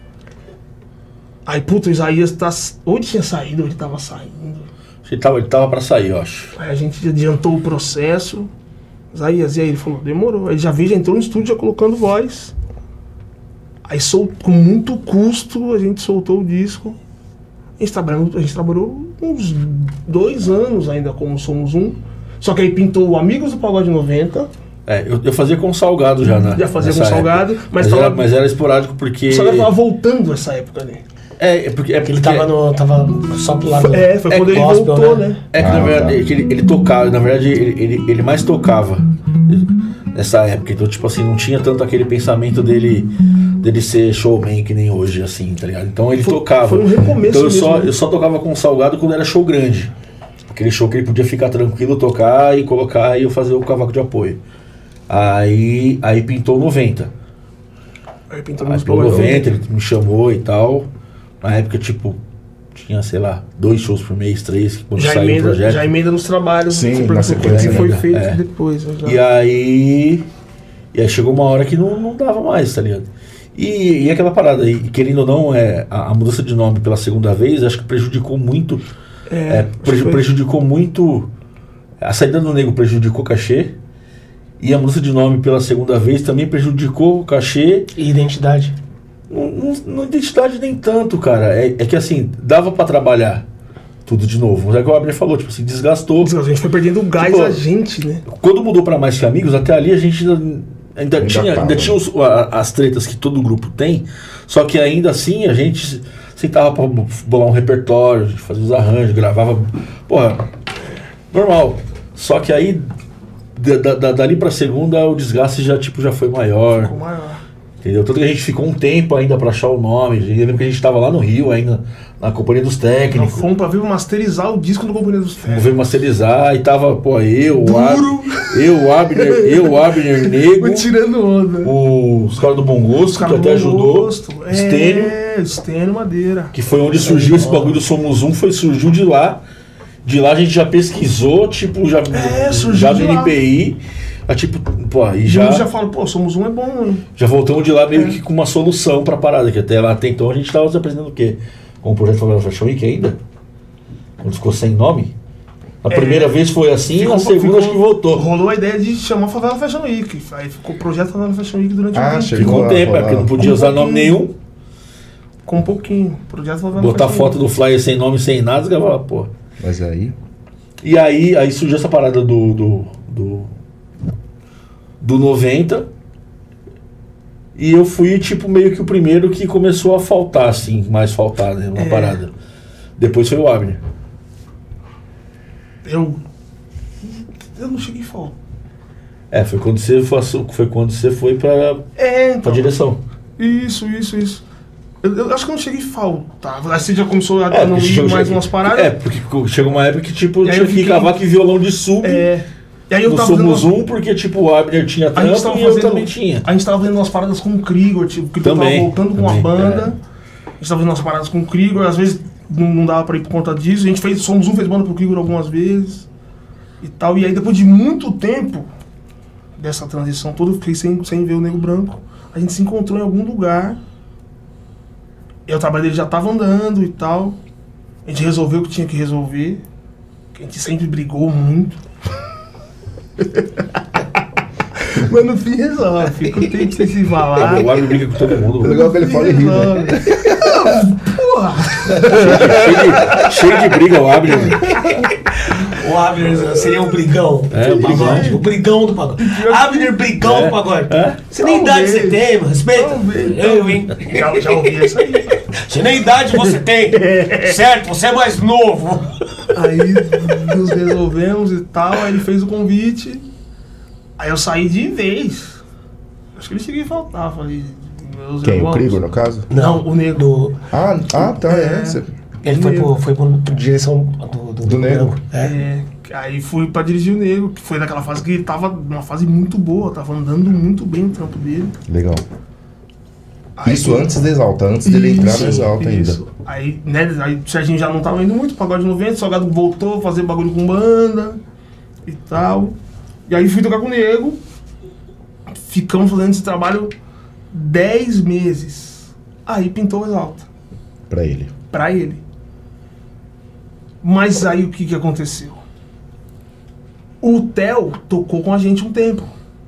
Aí, puta, o Isaías tá. Ou ele tinha saído, ou ele tava saindo. ele tava, ele tava pra sair, eu acho. Aí a gente adiantou o processo. Isaías, e aí ele falou, demorou. Aí já veio, já entrou no estúdio já colocando voz. Aí sol, com muito custo a gente soltou o disco. A gente trabalhou, a gente trabalhou uns dois anos ainda como Somos Um. Só que aí pintou o Amigos do Pagode noventa. É, eu, eu fazia com salgado já, né? Já fazia nessa com salgado, época. mas mas, tava- era, mas era esporádico porque. O Salgado tava voltando essa época, né? É, é porque. É porque Ele tava, no, tava só pro lado. É, foi É quando ele gospel, voltou, né? né? É que Ah, na verdade tá. que ele, ele tocava, na verdade ele, ele, ele mais tocava nessa época, então tipo assim, não tinha tanto aquele pensamento dele dele ser showman que nem hoje, assim, tá ligado? Então ele Foi- tocava. foi um recomeço então eu só, mesmo, né? eu só tocava com o Salgado quando era show grande. Aquele show que ele podia ficar tranquilo, tocar e colocar e eu fazer o cavaco de apoio. Aí, aí pintou noventa. Aí pintou Aí nos pintou Pagode noventa, ele me chamou e tal. Na época, tipo, tinha, sei lá, dois shows por mês, três, quando Já saiu o emenda, projeto. já emenda nos trabalhos. Sim, você na perguntou sequência, que foi né? feito É. depois. né, já. E aí. E aí chegou uma hora que não, não dava mais, tá ligado? E, e aquela parada, e querendo ou não, é, a, a mudança de nome pela segunda vez, acho que prejudicou muito. É, é, acho que preju- foi. prejudicou muito. A saída do Nego prejudicou o cachê. E a mudança de nome pela segunda vez também prejudicou o cachê. E identidade. Não, não, não identidade nem tanto, cara. É, é que assim, dava pra trabalhar tudo de novo. Mas é que o Abner falou, tipo assim, desgastou. A gente foi perdendo o gás Tipo, a gente, né? Quando mudou pra Mais Que Amigos, até ali a gente ainda, Ainda, Ainda tinha, tava, ainda né? tinha os- a- as tretas que todo grupo tem, só que ainda assim a gente sentava pra bolar um repertório, fazer os arranjos, gravava. Porra, normal. Só que aí, da, da- dali pra segunda, o desgaste já, tipo, já foi maior. Ficou maior. Entendeu? Tanto que a gente ficou um tempo ainda pra achar o nome. Eu lembro que a gente tava lá no Rio ainda, na companhia dos Nós técnicos. fomos pra vir masterizar o disco do Companhia dos Vamos Técnicos. ver masterizar e tava, pô, eu, o Duro. Ab- eu, o Abner, eu, o Abner Nego, Foi tirando onda. os caras do Bom Gosto, que Cara até do ajudou, Gosto. Stênio, É, Stênio Madeira. que foi onde surgiu esse bagulho do Somos Um, foi, surgiu de lá. De lá a gente já pesquisou, tipo, já, É, surgiu já de do lá. N P I, a, tipo, pô, e Já, já, já falo, pô, Somos Um é bom, hein? já voltamos de lá meio É. que com uma solução pra parada, que até lá, até então a gente tava se apresentando o quê? Com o projeto Favela Fashion Week ainda? Quando ficou sem nome? A É. primeira vez foi assim, Ficou- a segunda ficou- acho que voltou. Rolou a ideia de chamar Favela Fashion Week. Aí ficou o projeto Favela Fashion Week durante um Ah, tempo. chegou. Ficou um lá, tempo, é lá. porque não podia Um usar nome pouquinho. nenhum, Com um pouquinho. Projeto Favela botar Fashion foto Week. do flyer sem nome, sem nada, você gravava, pô. Mas aí. E aí, aí surgiu essa parada do, do, do, do noventa. E eu fui, tipo, meio que o primeiro que começou a faltar, assim, mais faltar, né, uma É. parada. Depois foi o Abner. Eu. Eu não cheguei a falar. É, foi quando você foi, foi, quando você foi pra, É, pra então. direção. Isso, isso, isso. Eu, eu acho que eu não cheguei a faltar. Aí você já começou a É, dar no porque livro chegou- mais chegou- umas paradas. É, porque chegou uma época que, tipo, E aí tinha eu que fiquei- cavaco e violão de sub. É. E aí eu No tava Somos fazendo- Um, porque, tipo, o Abner tinha A gente trampo tava e eu fazendo- também tinha. A gente tava vendo umas paradas com o Krigor, tipo, o Krigor Também, tava voltando com também, a banda. é. A gente tava vendo umas paradas com o Krigor, às vezes não, não dava pra ir por conta disso. A gente fez, Somos Um fez banda pro Krigor algumas vezes e tal. E aí depois de muito tempo dessa transição toda, eu fiquei sem, sem ver o Nego Branco. A gente se encontrou em algum lugar. E o trabalho dele já tava andando e tal. A gente resolveu o que tinha que resolver. Que a gente sempre brigou muito. Mas no fim resolve. Fica o tempo sem se falar. O Abner briga com todo mundo. É mano. legal que ele fala e ri, né? Porra! cheio, de, cheio de briga o Abner. mano. O Abner seria o brigão. É, o do brigão. pagode. O brigão do pagode. Abner brigão É. do pagode. É. Você nem Talvez. idade você tem, mano. Respeita. Talvez. Eu, hein? Já, já ouvi isso aí. Você nem idade você tem. Certo? Você é mais novo. Aí nos resolvemos e tal, aí ele fez o convite. Aí eu saí de vez. Acho que ele cheguei a faltar, falei. Meus Quem? O irmãos. Krigor, no caso? Não, o Nego. Do, Ah, ah tá, é. É. Cê- ele foi pro, foi pro direção do, do, Do Nego. Branco. É. É, aí fui pra dirigir o Nego, que foi naquela fase que ele tava numa fase muito boa, tava andando muito bem o trampo dele. Legal. Aí- Isso antes da Exalta, antes dele entrar no Isso, Exalta ainda. isso. Aí, né, aí o Serginho já não tava indo muito, pagode noventa, o Salgado voltou a fazer bagulho com banda e tal. E aí fui tocar com o Nego. Ficamos fazendo esse trabalho dez meses. Aí pintou o Exalta, Pra ele. pra ele. Mas aí o que que aconteceu? O Theo tocou com a gente um tempo.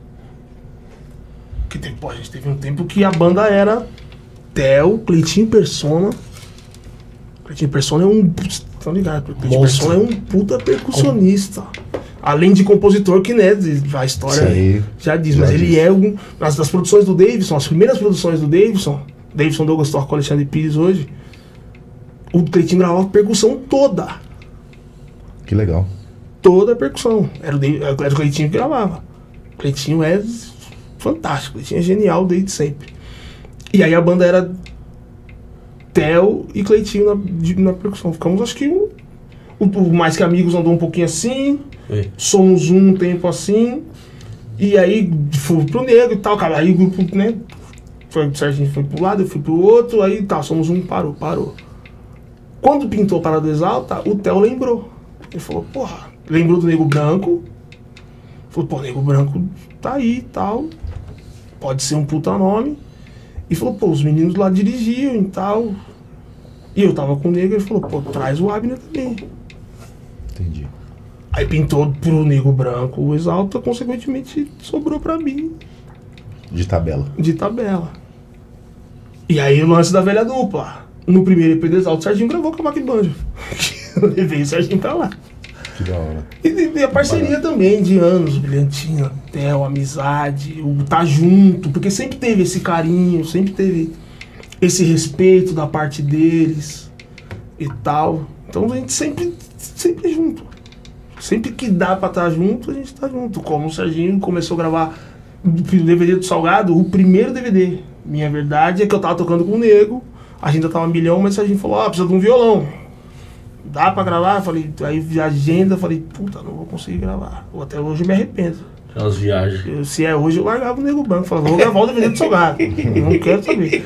Que teve, pô, a gente teve um tempo que a banda era Theo, Cleitinho Persona. Cleitinho Persona é um. Tá ligado? Cleitinho Monstro. Persona é um puta percussionista. Além de compositor, que né, a história Isso aí, já diz, já mas ele diz. é um. Nas das produções do Davidson, as primeiras produções do Davidson, Davidson Douglas toca com o Alexandre Pires hoje, o Cleitinho gravava a percussão toda. Que legal. Toda a percussão. Era o, David, era o Cleitinho que gravava. O Cleitinho é fantástico, o Cleitinho é genial desde sempre. E aí a banda era Theo e Cleitinho na, de- na percussão. Ficamos, acho que o, o, o Mais Que Amigos andou um pouquinho assim, Oi. Somos Um tempo assim, e aí fui pro Nego e tal, cara. Aí o grupo, né? Foi, o Serginho foi pro lado, eu fui pro outro, aí tá, Somos Um, parou, parou. Quando pintou Parada do Exalta, o Theo lembrou. Ele falou, porra, lembrou do Nego Branco. Falou, pô, Nego Branco tá aí e tal. Pode ser um puta nome. E falou, pô, os meninos lá dirigiam e tal. E eu tava com o Nego, ele falou, pô, traz o Abner também. Entendi. Aí pintou pro Nego Branco o Exalta, consequentemente sobrou pra mim De tabela. de tabela. E aí o lance da velha dupla. No primeiro E P do Exalta, o Serginho gravou com a Mac Banjo. Eu levei o Serginho pra lá. Que da hora. E, e a parceria também de anos, o Brilhantina, Theo, amizade, o tá junto, porque sempre teve esse carinho, sempre teve esse respeito da parte deles e tal. Então a gente sempre, sempre junto. Sempre que dá pra estar junto, a gente tá junto. Como o Serginho começou a gravar o D V D do Salgado, o primeiro D V D. Minha verdade é que eu tava tocando com o Nego, a agenda tava um milhão, mas o Serginho falou, ah, precisa de um violão. Dá pra gravar? Falei, aí a agenda, falei, puta, não vou conseguir gravar. Ou até hoje eu me arrependo. Aquelas viagens. Eu, se é hoje, eu largava o Nego Branco. Falava, vou gravar o D V D do Salgado. Eu não quero saber.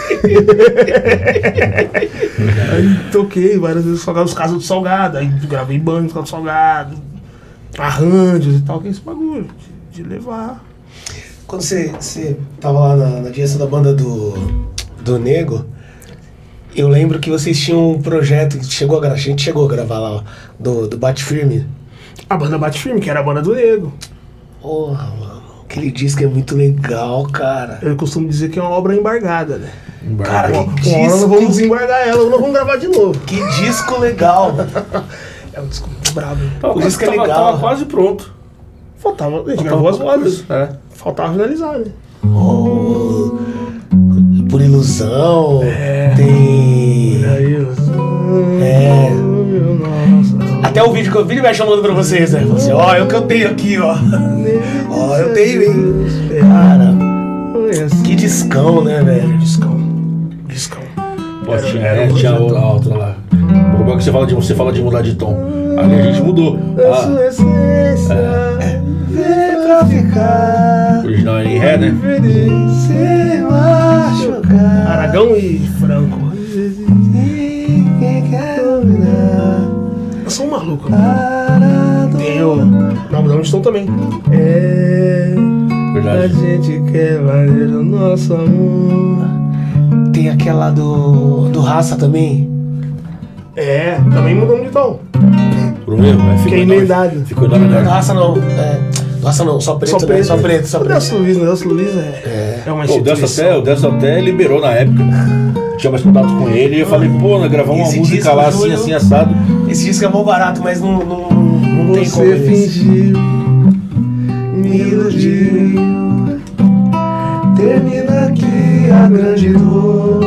Aí toquei várias vezes os casos do Salgado. Aí gravei banho do Salgado, arranjos e tal, que é esse bagulho de, de levar. Quando você, você tava lá na, na direção da banda do, do Nego, eu lembro que vocês tinham um projeto que chegou a, gra- a gente chegou a gravar lá, ó, do, do Bate Firme. A banda Bate Firme, que era a banda do Nego. Porra, mano. Aquele disco é muito legal, cara. Eu costumo dizer que é uma obra embargada, né? Cara, Uma que uma hora nós disco, vamos desembargar ela ou nós vamos gravar de novo. que disco legal. É um disco muito brabo. Né? Tava, Por isso que é tava, legal. tava quase pronto. Faltava, a gente Faltava gravou as pouca vozes. coisa, é. Faltava finalizar, né? Oh, Por Ilusão. É. Tem. Aí, É. Nossa. Até o vídeo que eu vi vai chamando pra vocês, né? Você, ó, é o que eu tenho aqui, ó. Ó, eu tenho, hein? Cara, que discão, né, velho? Discão. Discão. Pô, Era- tinha, era é, um tinha a projeto. outra lá. O problema é que você fala de, você fala de mudar de tom. Ali a gente mudou. A Ah, sua essência Vem pra ficar. o original é em ré, né? Sem machucar. Aragão e Franco. Ninguém quer dominar. Eu sou um maluco. Parado. Tem o Não, não estão também. É. A Verdade. gente quer valer o nosso amor. Tem aquela do, do Raça também. É, também mudamos de tom. Por um erro, né? Ficou Fiquei em nome- emendado. Ficou em nome Não, do melhor. Raça não. É, do Raça não, só preto, né? Só preto, só O preto. Delcio Luiz, o Delcio Luiz é, é. uma Pô, o Delcio instituição. até, o Delcio até liberou na época. Tinha mais contato com ele e eu falei, pô, nós gravamos uma Esse música disco, lá assim, Júlio, assim, assado. Esse disco é mó barato, mas não, não, não tem como. Você esse. fingiu, me iludiu. Termina aqui a grande dor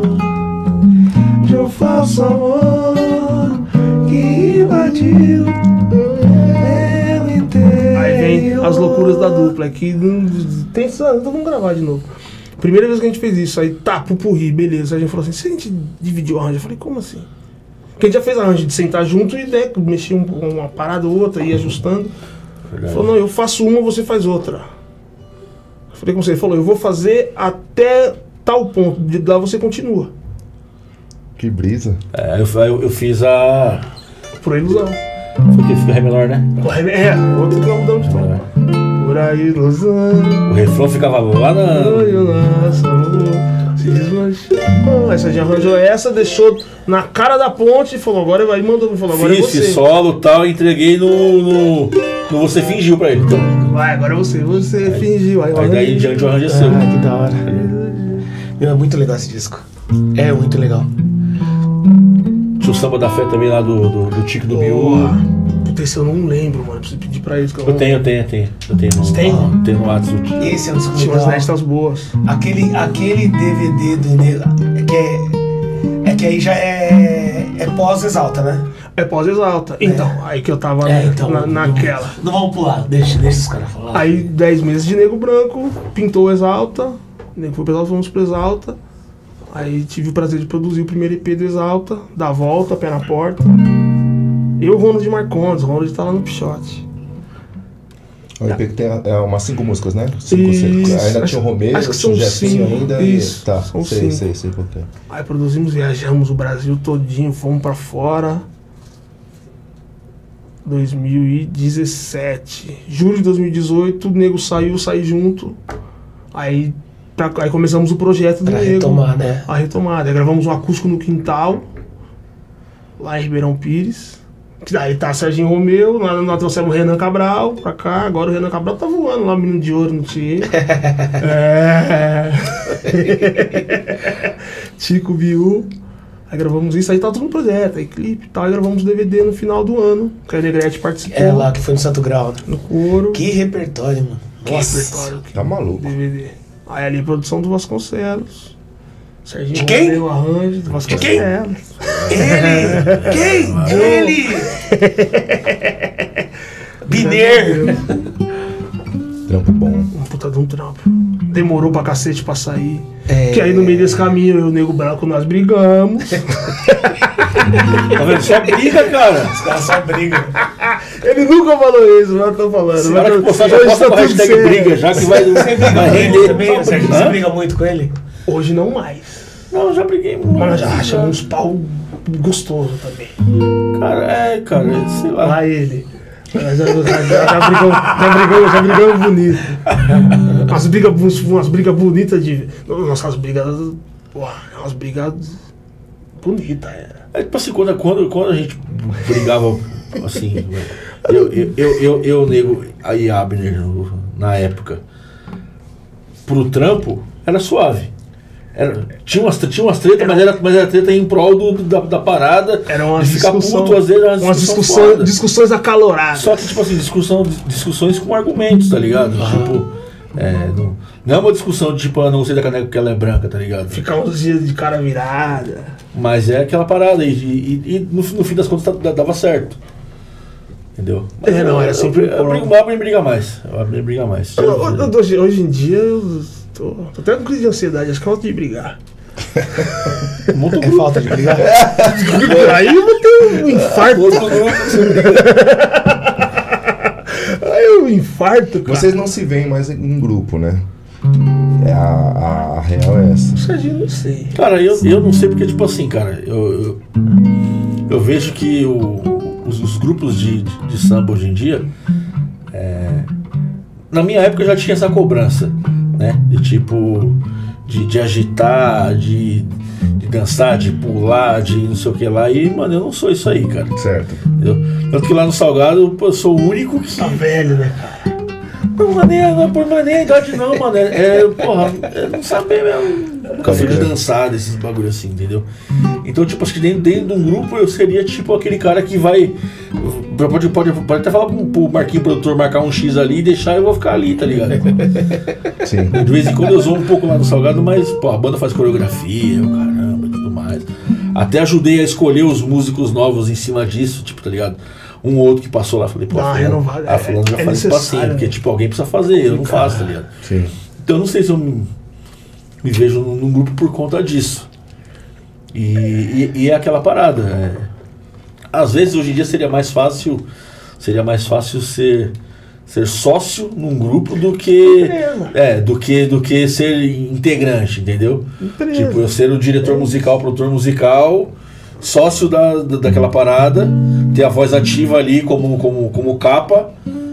de um falso amor que invadiu meu inteiro. Aí vem as loucuras da dupla, que não tem só, então vamos gravar de novo. Primeira vez que a gente fez isso, aí tá, pupurri, beleza. A gente falou assim, se a gente dividir o arranjo, eu falei, como assim? Porque a gente já fez arranjo de sentar junto e né, mexer um, uma parada ou outra, ir ajustando. Ele falou, não, eu faço uma, você faz outra. Eu falei com você, ele falou, eu vou fazer até tal ponto, de lá você continua. Que brisa. É, eu, eu, eu fiz a. Por ilusão. Foi que fica Ré menor, né? É, outro que não mudamos de tom. É. Por aí, ilusão. O refrão ficava lá na. Oi, o nosso amor se desmanchou. Aí você já arranjou essa, deixou na cara da ponte e falou, agora vai, mandou, falou, agora Fiz, é você. fiz solo e tal, entreguei no, no, no Você Fingiu pra ele. Então, Vai, agora é você, você fingiu. Aí, eu aí daí arranjei. em diante o arranjo é seu. Ah, que da hora. Meu, é muito legal esse disco. É muito legal. Tinha o Samba da Fé também lá do, do, do Tico do Biú. Porra. Puta, esse eu não lembro, mano. Preciso pedir pra eles que eu Eu tenho, eu tenho, eu tenho. Eu tenho no, Você tem? tenho no WhatsApp. Esse é um disco Tinha umas legal. inéditas boas. Aquele, aquele D V D do Nego. É que, é, é que aí já é, é pós-exalta, né? É pós-exalta. Então, aí que eu tava É, né, então. na, não- naquela. Não vamos pular, deixa, deixa os caras falar. Aí, dez meses de Nego Branco, pintou o Exalta. Nego foi pro Exalta, fomos pro Exalta. Aí tive o prazer de produzir o primeiro E P do Exalta, da volta, pé na porta. Eu, Ronald Marcondes, o Ronald tá lá no Pichote. O E P que tem é umas cinco músicas, né? Cinco, Isso, seis. Ainda acho- tinha o Romero, acho que tinha o são Jefinho cinco. ainda. Isso, e, tá, são sei, cinco. sei, sei por quê. Aí produzimos, viajamos o Brasil todinho, fomos pra fora. dois mil e dezessete. Julho de dois mil e dezoito, o Nego saiu, saí junto. Aí, pra- aí começamos o projeto do Pra Nego. retomar, né? A retomada. Aí gravamos um acústico no quintal, lá em Ribeirão Pires. Aí tá Serginho Romeu, nós, nós trouxemos o Renan Cabral pra cá. Agora o Renan Cabral tá voando lá, menino de ouro no Tietê. É. Tico Biú. Aí gravamos isso, aí tava tudo no projeto, aí clipe e tal, aí gravamos D V D no final do ano, que a Negrete participou. É lá que foi no Santo Grau. Né? No coro. Que repertório, mano. Que Nossa. repertório. Que Tá maluco. D V D. Aí ali, produção do Vasconcelos. Serginho De quem? Romeu, arranjo do Vasconcelos. Ele! Quem? Ele! Biner! Trampo bom. Um puta de um trampo. Demorou pra cacete pra sair. É. Que aí no meio desse caminho, eu e o Nego Branco, nós brigamos. Tá vendo? Só briga, cara. Os caras só brigam. Ele nunca falou isso, mas eu tô falando. Na hora que postar, já Hoje posta tá com a tudo hashtag certo. briga, já que vai, Você briga vai com ele render. também, Hã? Sérgio? Você briga muito com ele? Hoje não mais. Não, já briguei muito. Mas já achamos uns pau gostoso também. Cara, é, cara, sei lá. Lá ele. Já, já, já, já, brigamos, já, brigamos, já brigamos bonito. Umas brigas umas briga bonitas de. Nossa, umas brigas. Porra, umas brigas bonitas. Era. É tipo assim, quando, quando, quando a gente brigava assim, eu, eu, eu, eu, eu nego aí Abner no- na época, pro trampo, era suave. Era, tinha, umas, tinha umas tretas, mas era, mas era treta em prol do, do- da, da parada. Era umas de ficar discussão, puto, às vezes, era umas discussão discussões, foda. discussões acaloradas. Só que, tipo assim, discussão, discussões com argumentos, tá ligado? Tipo, é, não, não é uma discussão de tipo, ah, não gostei da caneca porque ela é branca, tá ligado? Ficar uns dias de cara virada. Mas é aquela parada, e, e, e no, no fim das contas tá- dava certo. Entendeu? Mas É, não, era sempre eu, eu, eu, um brigo, o Abner briga mais. O Abner briga mais. Eu- eu- eu- Hoje, hoje em dia eu tô, tô até com crise de ansiedade, acho que eu vou ter de brigar. Muito É grupo. falta de brigar? Aí eu vou ter um infarto. Outro grupo. Aí eu infarto, cara. Vocês não se veem mais em grupo, né? É a, a, a real é essa. Serginho, não sei. Cara, eu, eu não sei porque, tipo assim, cara, eu, eu, eu vejo que o, os, os grupos de, de, de samba hoje em dia, é, na minha época já tinha essa cobrança, né? De tipo, de, de agitar, de, de dançar, de pular, de não sei o que lá. E, mano, eu não sou isso aí, cara. Certo. Entendeu? Tanto que lá no Salgado, pô, eu sou o único que. Tá velho, né, cara? Não, mano, não, por mano, nem a idade não, mano. É, é, porra, é não saber mesmo. Nunca fui de dançar desses bagulho assim, entendeu? Então, tipo, acho que dentro, dentro de um grupo eu seria tipo aquele cara que vai. Pode, pode, pode até falar pro, pro Marquinhos produtor marcar um X ali e deixar eu vou ficar ali, tá ligado? Sim. De vez em quando eu zoo um pouco lá no Salgado, mas, pô, a banda faz coreografia, o caramba e tudo mais. Até ajudei a escolher os músicos novos em cima disso, tipo, tá ligado? Um ou outro que passou lá, falei, pô, Dá uma fulano, renovada, a fulano já é faz espacinho, necessário, porque, né? tipo, alguém precisa fazer, eu não faço, tá ligado? Sim. Então eu não sei se eu me, me vejo num, num grupo por conta disso. E, e, e é aquela parada. é. Às vezes hoje em dia seria mais fácil. Seria mais fácil ser, ser sócio num grupo do que. Empresa. É, do que, do que ser integrante, entendeu? Empresa. Tipo, eu ser o diretor musical, produtor musical, sócio da, da, daquela parada, ter a voz ativa ali como, como, como capa,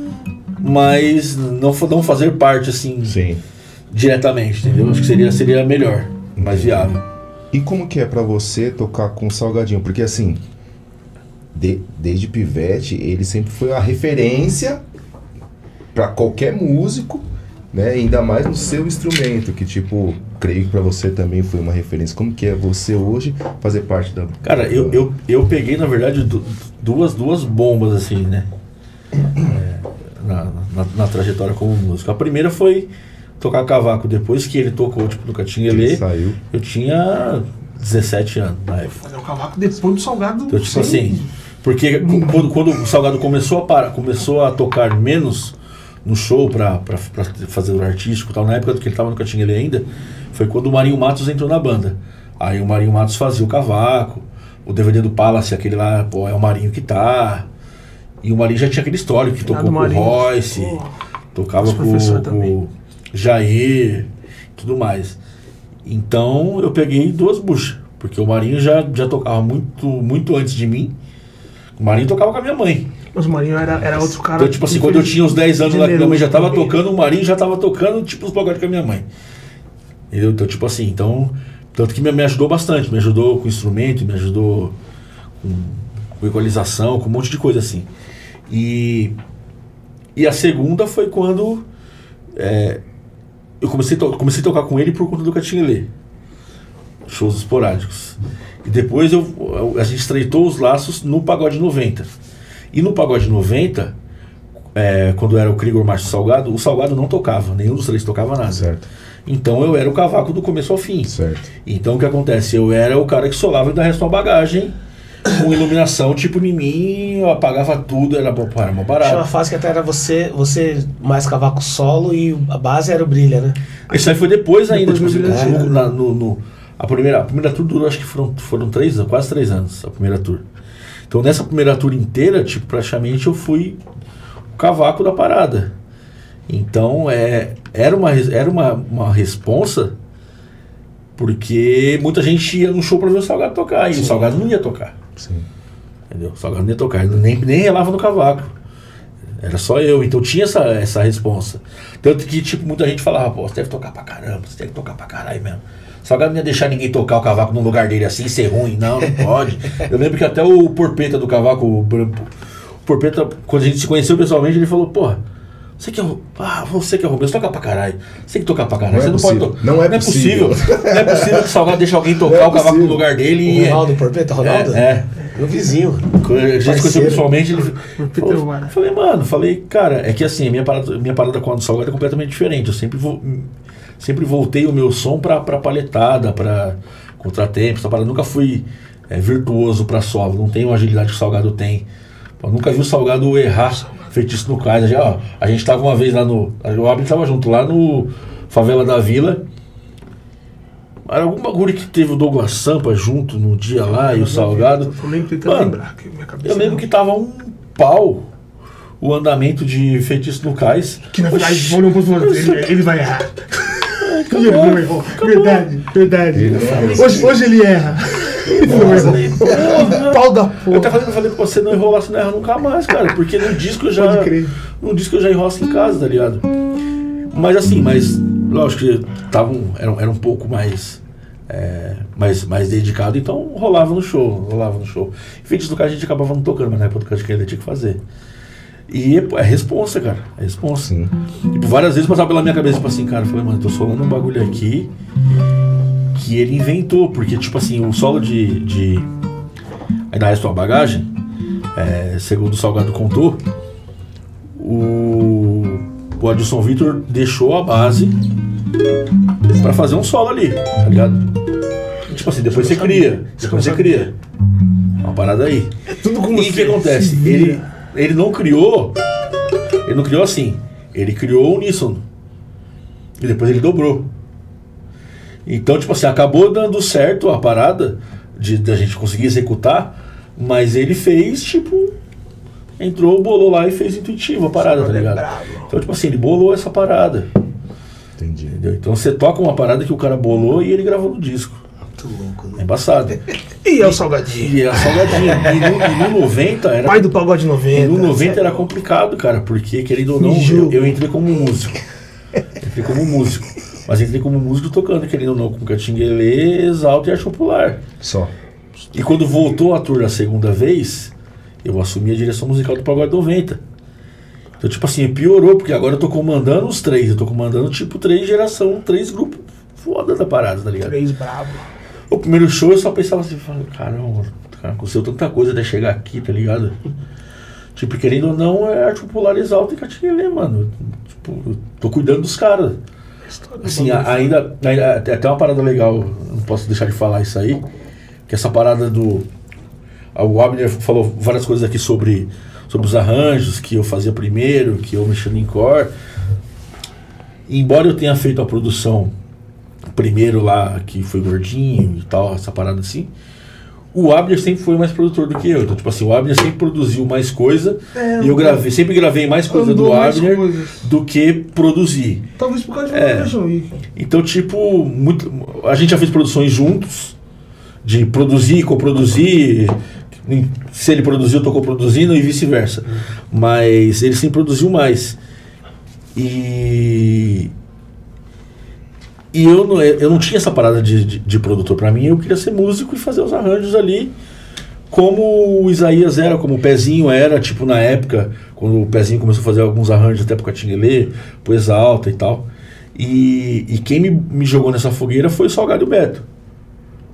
mas não, fa- não fazer parte assim Sim. diretamente, entendeu? Acho que seria, seria melhor, mais viável. E como que é pra você tocar com o Salgadinho? Porque assim, de- desde pivete, ele sempre foi a referência pra qualquer músico, né? Ainda mais no seu instrumento, que tipo, creio que pra você também foi uma referência. Como que é você hoje fazer parte da... Cara, eu, eu, eu peguei, na verdade, du- duas, duas bombas, assim, né? É, na, na, na trajetória como músico. A primeira foi tocar cavaco. Depois que ele tocou, tipo, no Ele Catinguelê, saiu. eu tinha dezessete anos na época. Fazer um cavaco depois do salgado. Então, tipo sem- assim, porque cu- quando, quando o Salgado começou a, parar, começou a tocar menos no show pra, pra, pra fazer o artístico e tal, na época que ele tava no Catinguelê ainda, foi quando o Marinho Matos entrou na banda. Aí o Marinho Matos fazia o cavaco, o D V D do Palace, aquele lá, pô, é o Marinho que tá. E o Marinho já tinha aquele histórico que Ah, tocou do com o Marinho. Royce, Pô, tocava nosso com, professor com também. o Jair, tudo mais. Então eu peguei duas buchas, porque o Marinho já, já tocava muito, muito antes de mim. O Marinho tocava com a minha mãe. Mas o Marinho era, era outro cara. Então, tipo assim, quando eu tinha uns dez anos lá que minha mãe já tava generoso também. tocando, o Marinho já tava tocando, tipo, os pagodes com a minha mãe. Entendeu? Então, tipo assim, então. Tanto que me, me ajudou bastante, me ajudou com instrumento, me ajudou com, com equalização, com um monte de coisa assim. E. E a segunda foi quando. é, eu comecei a, to- comecei a tocar com ele por conta do Catinguelê. shows esporádicos. E depois eu, eu- a gente estreitou os laços no Pagode noventa. E no Pagode noventa, é, quando era o Krigor Macho Salgado, o Salgado não tocava, nenhum dos três tocava nada. Certo, Então eu era o cavaco do começo ao fim. certo. Então o que acontece? Eu era o cara que solava e ainda restou a bagagem, com iluminação tipo em mim, eu apagava tudo, era, bom, era uma Tinha uma barata. fase que até era você, você mais cavaco solo e a base era o Brilha, né? Isso aí foi depois ainda, Depois tipo, do assim, Brilhante, no- na- no- no- a, primeira, a primeira tour durou, acho que foram, foram três anos, quase três anos, a primeira tour. Então nessa primeira tour inteira, tipo, praticamente eu fui o cavaco da parada. Então é, era uma, res- era uma, uma responsa, porque muita gente ia no show pra ver o Salgado tocar, e o Salgado não ia tocar. Sim. Entendeu? O Salgado não ia tocar, ele nem, nem relava no cavaco. Era só eu, então tinha essa, essa responsa. Tanto que, tipo, muita gente falava, pô, você deve tocar pra caramba, você deve tocar pra caralho mesmo. O Salgado não ia deixar ninguém tocar o cavaco no lugar dele assim, ser ruim, não, não pode. Eu lembro que até o Porpeta do cavaco, o Brampo, o Porpeta, quando a gente se conheceu pessoalmente, ele falou, porra, você que é o. Ah, você que é o Romeu, você toca pra caralho. Você tem que tocar pra caralho. Não é você não possível. pode tocar. Não é possível. Não é possível que o Salgado deixe alguém tocar Não é o cavaco no possível. lugar dele O e. Ronaldo, Porpeta, Ronaldo? É, é. Meu vizinho. Quando a gente se conheceu Parceiro. pessoalmente, ele Porpeta falou, é o cara. falei, mano, falei, cara, é que assim, a minha parada, minha parada com o Salgado é completamente diferente. Eu sempre, vo, sempre voltei o meu som pra, pra palhetada, pra contratempo, essa parada. Nunca fui é, virtuoso pra solo, não tenho a agilidade que o Salgado tem. Eu nunca vi o Salgado errar feitiço no cais. A gente, ó, a gente tava uma vez lá no. O Abel tava junto, lá no Favela da Vila. Era algum bagulho que teve o Douglas Sampa junto no dia lá e o Salgado. Eu nem tentando Mano, lembrar. Que minha cabeça Eu lembro não- que tava um pau o andamento de feitiço no cais. Que na verdade, Oxi, vou não posso falar, ele, ele vai errar. E ele não errou. Verdade, verdade. Ele falou Hoje, assim. hoje ele erra. Ele não errou. Pau da Eu até porra. falei, eu falei pra você não enrolar, você não erra nunca mais, cara. Porque no disco eu já. Pode crer. No disco eu já enrolo em casa, tá ligado? Mas assim, mas lógico que tava um, era, um- era um pouco mais, é, mais. Mais dedicado, então rolava no show, rolava no show. Feitiço do cais a gente acabava não tocando, mas na época do cais que ele tinha que fazer. E é, é responsa, cara. É responsa. Sim. Tipo, várias vezes passava pela minha cabeça, tipo assim, cara, eu falei, mano, eu tô solando um bagulho aqui que ele inventou, porque, tipo assim, o solo de. de Ainda resta uma bagagem, é, segundo o Salgado contou, o, o Adilson Vitor deixou a base pra fazer um solo ali, tá ligado? Tipo assim, depois você cria, depois você cria. Uma parada aí. Tudo com E o você. que acontece? Se vira. Ele, ele não criou. Ele não criou assim. Ele criou o uníssono. E depois ele dobrou. Então, tipo assim, acabou dando certo a parada de da gente conseguir executar, mas ele fez, tipo. Entrou, bolou lá e fez intuitivo a parada, tá ligado? Então, tipo assim, ele bolou essa parada. Entendi. Entendeu? Então você toca uma parada que o cara bolou e ele gravou no disco. Muito louco, É né? embaçado. E é o Salgadinho. E a salgadinha. E no, e no noventa era. Pai do pagode E noventa. no noventa era complicado, cara, porque querendo ou não, Me eu, julga. eu entrei como músico. Entrei como músico. Mas entrei como músico tocando, querendo ou não, com Catinguelê, Exalta e Arte Popular. Só. E quando voltou a tour a segunda vez, eu assumi a direção musical do Pagode noventa. Então, tipo assim, piorou, porque agora eu tô comandando os três. Eu tô comandando, tipo, três geração, três grupos foda da parada, tá ligado? Três bravo. O primeiro show eu só pensava assim, falei, caramba, cara, aconteceu tanta coisa até chegar aqui, tá ligado? Tipo, querendo ou não, é Arte Popular, Exalta e Catinguelê, mano. Tipo, eu tô cuidando dos caras. Assim, a- ainda, ainda tem até uma parada legal, não posso deixar de falar isso aí, que essa parada do... O Abner falou várias coisas aqui sobre, sobre os arranjos que eu fazia primeiro, que eu mexia em core. Embora eu tenha feito a produção primeiro lá, que foi gordinho e tal, essa parada assim, o Abner sempre foi mais produtor do que eu. Então, tipo assim, o Abner sempre produziu mais coisa É, e eu gravei, sempre gravei mais coisa andou do mais Abner coisas. do que produzir. Talvez por causa de É. uma versão aí. Então, tipo, muito, a gente já fez produções juntos, de produzir, coproduzir. Se ele produziu, eu tô coproduzindo e vice-versa. Mas ele sempre produziu mais. E. E eu não, eu não tinha essa parada de, de, de produtor. Pra mim, eu queria ser músico e fazer os arranjos ali. Como o Isaías era, como o Pezinho era, tipo, na época, quando o Pezinho começou a fazer alguns arranjos até pro Catinguelê, pro Exalta e tal. E, e quem me, me jogou nessa fogueira foi o Salgado e o Beto.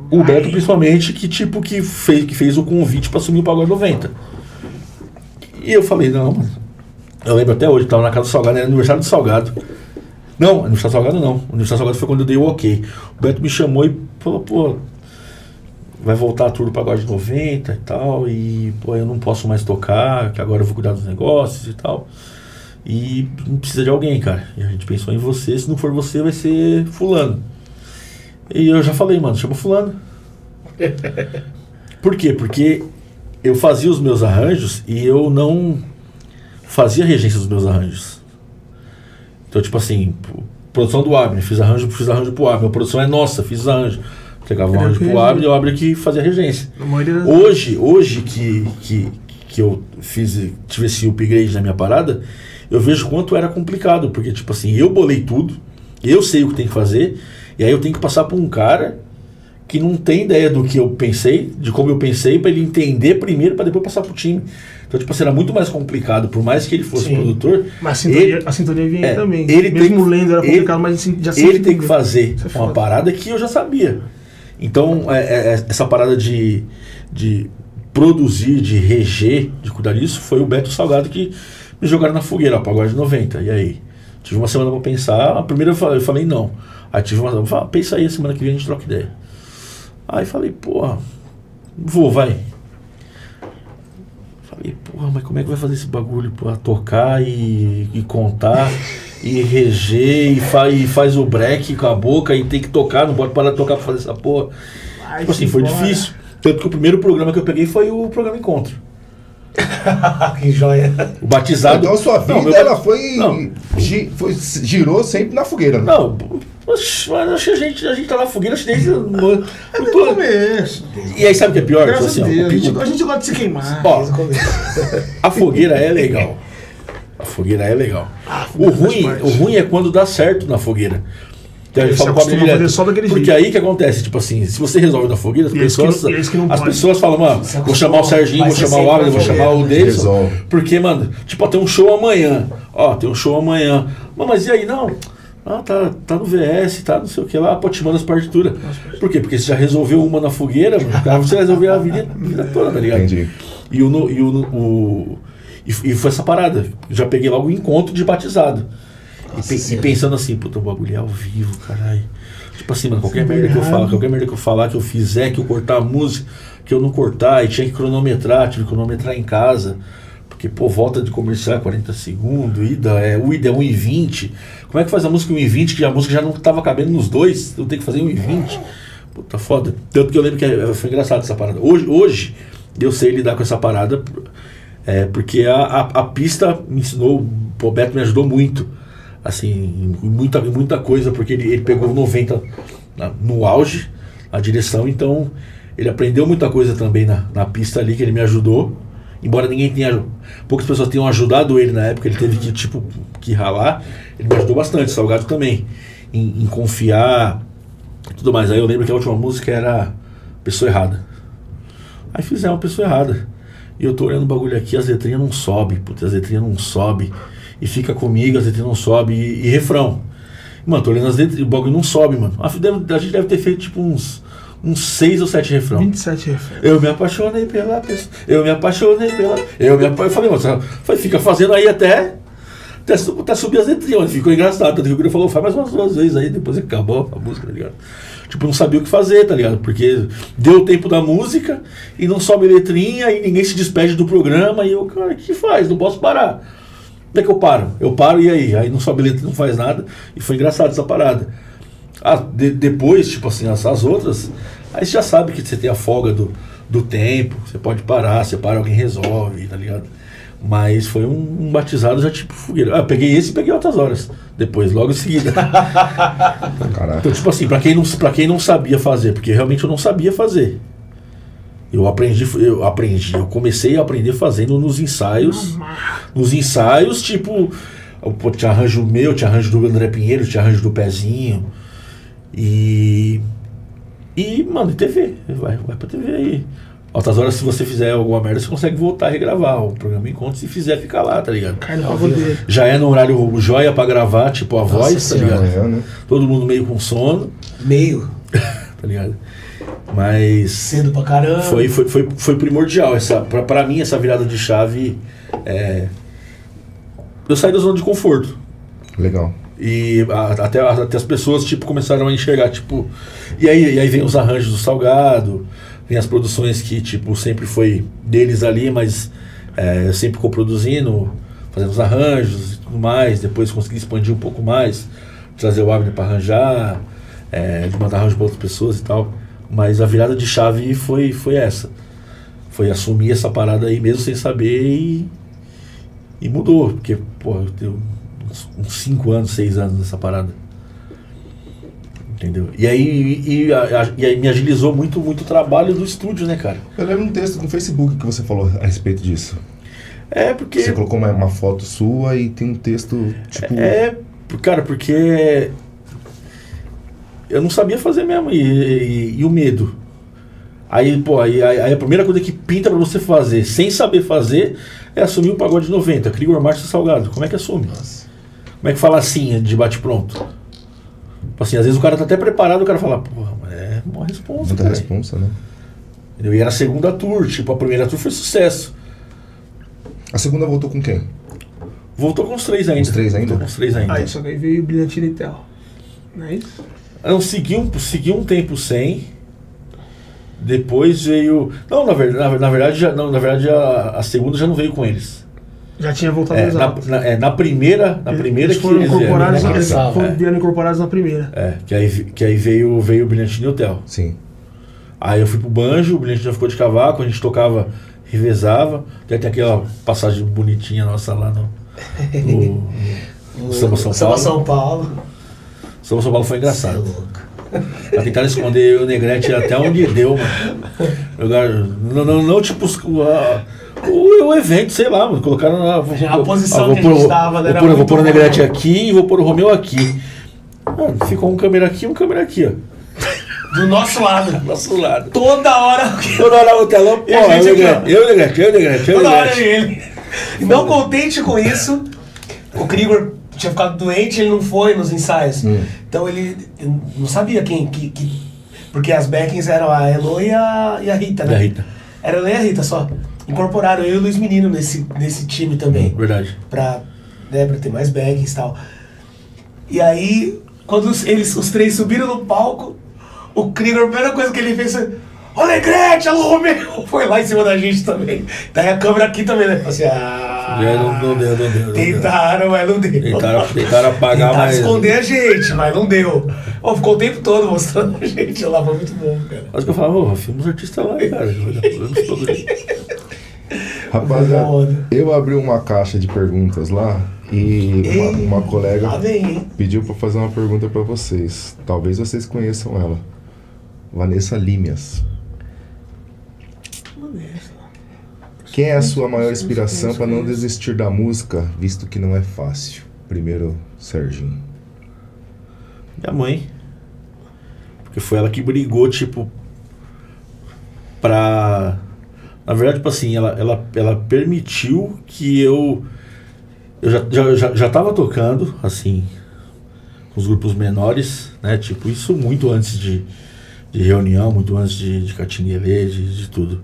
O Beto, principalmente, que tipo, que fez, que fez o convite pra assumir o Pagode noventa. E eu falei, não, mano. Eu lembro até hoje, tava na casa do Salgado, era aniversário do Salgado. Não, aniversário do Salgado não. O aniversário do Salgado foi quando eu dei o ok. O Beto me chamou e falou, pô, vai voltar a tour do Pagode noventa e tal, e pô, eu não posso mais tocar, que agora eu vou cuidar dos negócios e tal. E não precisa de alguém, cara. E a gente pensou em você, se não for você, vai ser fulano. E eu já falei, mano, chama fulano. Por quê? Porque eu fazia os meus arranjos e eu não fazia regência dos meus arranjos. Então, tipo assim, produção do Abner, fiz arranjo, fiz arranjo pro Abner. A produção é nossa, fiz arranjo. Entregava um arranjo pro Abner e o Abner que fazia regência. Hoje, hoje que, que, que eu fiz, tive esse upgrade na minha parada, eu vejo quanto era complicado. Porque, tipo assim, eu bolei tudo, eu sei o que tem que fazer, e aí eu tenho que passar por um cara que não tem ideia do que eu pensei, de como eu pensei, para ele entender primeiro, para depois passar pro time. Então, tipo assim, era muito mais complicado, por mais que ele fosse Sim. produtor. Mas a sintonia, ele, a sintonia vinha é, também. Ele Mesmo tem, lendo era complicado, ele, mas assim, já Ele tem que fazer é uma parada que eu já sabia. Então, é, é, essa parada de, de produzir, de reger, de cuidar disso, foi o Beto Salgado que me jogaram na fogueira, ó, Pagode noventa. E aí? Tive uma semana pra pensar. A primeira eu falei, eu falei não. Aí tive uma semana, falei, pensa aí, a semana que vem a gente troca ideia. Aí falei, porra, vou, vai. Falei, porra, mas como é que vai fazer esse bagulho? Porra, tocar e, e contar, e reger, e, fa, e faz o break com a boca, e tem que tocar, não pode parar de tocar pra fazer essa porra. Ai, tipo assim, foi embora. Difícil. Tanto que o primeiro programa que eu peguei foi o programa Encontro. Que joia. O batizado. Então a sua vida, não, ela bat... foi, não. gi, foi. Girou sempre na fogueira, né? Não, mas acho que a gente, a gente tá na fogueira, acho que desde. No, é tô... começo. E aí sabe o que é pior? Graças Assim, a, Deus, ó, a, gente, a gente gosta de se queimar. Ó, a fogueira é legal. A fogueira é legal. Ah, o, ruim, o ruim é quando dá certo na fogueira. Então, ele fala fazer só daquele porque jeito. aí que acontece, tipo assim, se você resolve na fogueira, as e pessoas, que, que as pessoas falam, mano, vou chamar o Serginho, vou chamar o Abner, vou chamar o Davidson, porque, mano, tipo, ó, tem um show amanhã, ó, tem um show amanhã, mas e aí, não, ah, tá, tá no V S, tá não sei o que lá, pô, te manda as partituras. Por quê? Porque você já resolveu uma na fogueira, mano, você resolveu a vida, a vida toda, tá ligado? Entendi. E o, e o, o e, e foi essa parada, já peguei logo o encontro de batizado. E, e pensando assim, puta, o bagulho é ao vivo, caralho. Tipo assim, mano, qualquer merda que eu falar, qualquer merda que eu falar, que eu fizer, que eu cortar a música, que eu não cortar, e tinha que cronometrar, tive que cronometrar em casa. Porque, pô, volta de comercial é quarenta segundos, ida é, o ida é um e vinte. Como é que faz a música um e vinte, que a música já não tava cabendo nos dois, eu tenho que fazer um e vinte? Puta, foda. Tanto que eu lembro que foi engraçado essa parada. Hoje, hoje eu sei lidar com essa parada, é, porque a, a, a pista me ensinou, o Beto me ajudou muito. Assim, muita, muita coisa, porque ele, ele pegou noventa na, no auge, a direção, então ele aprendeu muita coisa também na, na pista ali, que ele me ajudou, embora ninguém tenha, poucas pessoas tenham ajudado ele na época, ele teve que, tipo, que ralar, ele me ajudou bastante, Salgado também, em, em confiar e tudo mais. Aí eu lembro que a última música era Pessoa Errada, aí fizemos Pessoa Errada, e eu tô olhando o bagulho aqui, as letrinhas não sobem, putz, as letrinhas não sobem, e fica comigo, as letrinhas não sobem, e, e refrão. Mano, tô olhando as letras, o bagulho não sobe, mano. A, deve, a gente deve ter feito tipo uns, uns seis ou sete refrão. vinte e sete refrão. Eu me apaixonei pela pessoa, eu me apaixonei pela... Eu me apaixonei, eu falei, mano, você fica fazendo aí até, até, até subir as letrinhas, mano. Ficou engraçado. Tanto que o Guri falou, faz mais umas duas vezes aí, depois acabou a música, tá ligado? Tipo, não sabia o que fazer, tá ligado? Porque deu o tempo da música e não sobe letrinha e ninguém se despede do programa e eu, cara, o que faz? Não posso parar. Como é que eu paro? Eu paro e aí? Aí não sobe letra, não faz nada. E foi engraçado essa parada. Ah, de, depois, tipo assim, as, as outras, aí você já sabe que você tem a folga do, do tempo, você pode parar, você para, alguém resolve, tá ligado? Mas foi um, um batizado já tipo fogueira. Ah, eu peguei esse e peguei outras horas. Depois, logo em seguida. Caraca. Então, tipo assim, pra quem, não, pra quem não sabia fazer, porque realmente eu não sabia fazer. Eu aprendi, eu aprendi, eu comecei a aprender fazendo nos ensaios. Nos ensaios, tipo, eu tinha arranjo meu, tinha arranjo do André Pinheiro, tinha arranjo do Pezinho. E. E, mano, e T V. Vai, vai pra T V aí. Altas horas, se você fizer alguma merda, você consegue voltar e regravar. O programa Encontro, se fizer, fica lá, tá ligado? Já é no horário joia pra gravar, tipo, a Nossa voz, tá ligado? Manhã, né? Todo mundo meio com sono. Meio. Tá ligado? Mas Cedo pra caramba. foi, foi, foi, foi primordial. Essa, pra, pra mim, essa virada de chave. É, eu saí da zona de conforto. Legal. E a, até, até as pessoas tipo, começaram a enxergar, tipo. E aí, e aí vem os arranjos do Salgado, vem as produções que tipo, sempre foi deles ali, mas é, eu sempre coproduzindo, fazendo os arranjos e tudo mais. Depois consegui expandir um pouco mais, trazer o Abner para arranjar, é, de mandar arranjo para outras pessoas e tal. Mas a virada de chave foi, foi essa. Foi assumir essa parada aí mesmo sem saber e, e mudou. Porque, pô, eu tenho uns cinco anos, seis anos nessa parada. Entendeu? E aí, e, e, a, e aí me agilizou muito, muito o trabalho do estúdio, né, cara? Eu lembro um texto no Facebook que você falou a respeito disso. É, porque... Você colocou uma, uma foto sua e tem um texto, tipo... É, cara, porque... Eu não sabia fazer mesmo, e, e, e o medo. Aí, pô, aí, aí a primeira coisa que pinta pra você fazer, sem saber fazer, é assumir o pagode noventa, Krigor Márcio Salgado. Como é que assume? Nossa. Como é que fala assim, de bate-pronto? Assim, às vezes o cara tá até preparado, o cara fala, porra, mas é uma responsa, Muita cara. responsa, né? E era a segunda tour, tipo, a primeira tour foi sucesso. A segunda voltou com quem? Voltou com os três ainda. Os três ainda? Voltou com os três ainda. Aí só que aí veio o Brilhantina Intel. Não é isso? Não, segui um, segui um tempo sem. Depois veio. Não, na verdade, na, na verdade, já, não, na verdade a, a segunda já não veio com eles. Já tinha voltado É, nos na, altos. na, é, na primeira, na primeira eles que foram eles incorporados, vieram, né? eles Ah, foram é, vieram incorporados na primeira. é, que aí, que aí veio, veio o Brilhantino Hotel. Sim. Aí eu fui pro banjo, o Brilhantino ficou de cavaco, a gente tocava, revezava. Tem até aquela passagem bonitinha nossa lá no, no, no Samba São Samba Paulo. São Paulo. Samba São Paulo foi Cê é engraçado. louco. Pra tentar esconder eu e o Negrete até onde deu, mano. Eu, não, não, não, tipo, o, a- o, o evento, sei lá, mano. Colocaram lá. Vou, A posição vou que a pôr- gente tava, né, Vou era pôr, vou muito pôr o boa. Negrete aqui e vou pôr o Romeu aqui. Mano, ficou um câmera aqui e um câmera aqui, ó. Do nosso lado. Do nosso lado. Toda hora. Toda hora o telão, pô, E a eu e o gente aqui, Negrete, eu e o Negrete, eu e o Negrete, eu e o Toda hora Negrete. ele. E não contente com isso, o Krigor tinha ficado doente, ele não foi nos ensaios. Hum. Então ele eu não sabia quem. Que, que- porque as backings eram a Elo e a, e a Rita, né? E a Rita. Era a Elo e a Rita só. Incorporaram eu e o Luiz Menino nesse, nesse time também. Verdade. Pra, né, pra ter mais backings e tal. E aí, quando os, eles, os três subiram no palco, o Krigor, a primeira coisa que ele fez foi: Ô Negrete, alô Romeu! Foi lá em cima da gente também. Daí a câmera aqui também, né? Assim, ah, É, não- não deu, não deu, não deu. Tentaram, mas não deu. Tentaram, tentaram apagar, Tentaram mas. esconder a gente, mas não deu. Pô, ficou o tempo todo mostrando a gente lá, foi muito bom, cara. Mas que eu falava, ô, filma os artistas lá, cara. Vamos produzir. Rapaziada, Foda. eu abri uma caixa de perguntas lá e uma, Ei, uma colega Lá vem, hein? pediu pra fazer uma pergunta pra vocês. Talvez vocês conheçam ela. Vanessa Límias. Quem é a sua maior inspiração pra não desistir da música, visto que não é fácil? Primeiro, Serginho. Minha mãe. Porque foi ela que brigou, tipo, pra... Na verdade, tipo assim, ela, ela, ela permitiu que eu... Eu já, já, já, já tava tocando, assim, com os grupos menores, né? Tipo, isso muito antes de, de reunião, muito antes de, de Catinguelê, de, de tudo.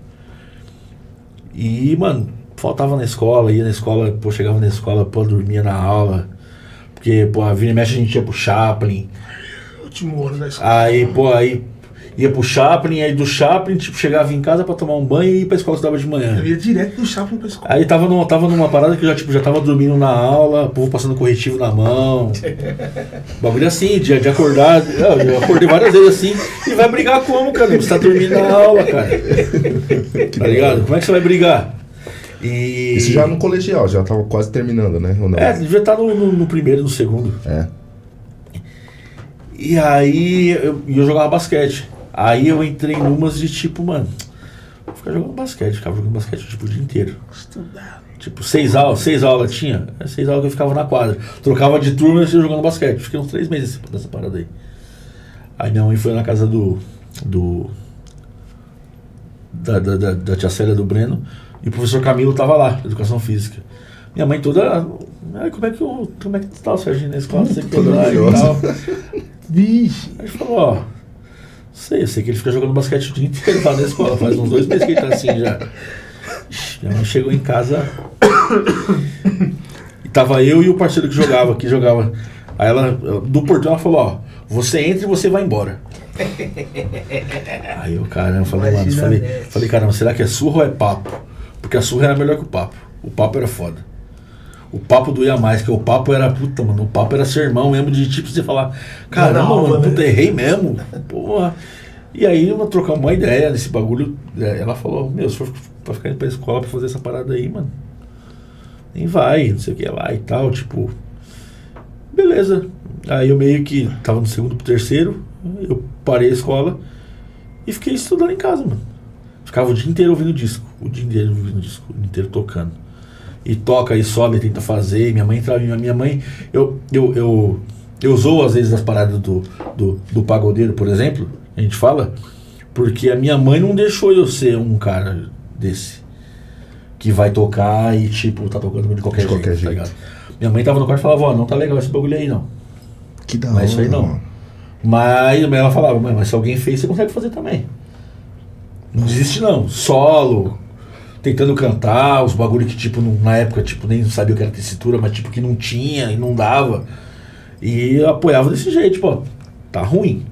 E, mano, faltava na escola, ia na escola, pô, chegava na escola, pô, dormia na aula. Porque, pô, a vira e mexe a gente ia pro Chaplin. Último ano da escola. Aí, pô, aí ia pro Chaplin, aí do Chaplin, tipo, chegava em casa pra tomar um banho e ir pra escola estudava de manhã. Eu ia direto do Chaplin pra escola. Aí tava, numa, tava numa parada que eu já, tipo, já tava dormindo na aula, o povo passando corretivo na mão. Bagulho assim, de, de acordar. Eu, eu acordei várias vezes assim. E vai brigar como, cara? Você tá dormindo na aula, cara. Tá ligado? Como é que você vai brigar? E... Isso já no colegial, já tava quase terminando, né? Ou não? É, devia estar no, no, no primeiro e no segundo. É. E aí eu, eu jogava basquete. Aí eu entrei numas de tipo, mano, vou ficar jogando basquete, ficava jogando basquete tipo o dia inteiro. Estudar. Tipo, seis aulas, seis aulas tinha, é seis aulas que eu ficava na quadra. Trocava de turma e eu ia jogando basquete. Fiquei uns três meses nessa parada aí. Aí minha mãe foi na casa do. do da, da, da, da tia Célia do Breno e o professor Camilo tava lá, educação física. Minha mãe toda. Ai, como é que eu, como é que tá o Serginho na escola? Sempre toda lá e tal. Vixe. Aí ele falou, ó, Sei, eu sei que ele fica jogando basquete o dia inteiro lá na escola. Faz uns dois meses que ele tá assim já. Minha mãe chegou em casa e tava eu e o parceiro que jogava, que jogava. Aí ela, do portão, ela falou, ó, você entra e você vai embora. Aí eu, caramba, falei, mano, falei, falei, caramba, será que é surra ou é papo? Porque a surra era melhor que o papo. O papo era foda. O papo doía mais, que o papo era, puta, mano, o papo era sermão mesmo, de tipo você falar, caramba, não, mano, puta, errei mesmo. Porra. E aí eu trocar uma ideia nesse bagulho. Ela falou, meu, se for pra ficar indo pra escola pra fazer essa parada aí, mano, nem vai, não sei o que lá e tal, tipo. Beleza. Aí eu meio que tava no segundo pro terceiro, eu parei a escola e fiquei estudando em casa, mano. Ficava o dia inteiro ouvindo disco, o dia inteiro ouvindo disco, o dia inteiro tocando. E toca e sobe, tenta fazer, e minha mãe entrava, minha mãe, eu, eu, eu, eu zoo às vezes as paradas do, do, do pagodeiro, por exemplo, a gente fala, porque a minha mãe não deixou eu ser um cara desse, que vai tocar e tipo, tá tocando de qualquer, de jeito, qualquer jeito, tá ligado? Minha mãe tava no quarto e falava, ó, não tá legal esse bagulho aí não. Que da hora. Mas isso aí não. Mas ela falava, mãe, mas se alguém fez, você consegue fazer também. Não desiste não. Solo, tentando cantar, os bagulho que tipo, não, na época, tipo, nem sabia o que era tessitura, mas tipo, que não tinha e não dava. E eu apoiava desse jeito, tipo, ó, tá ruim.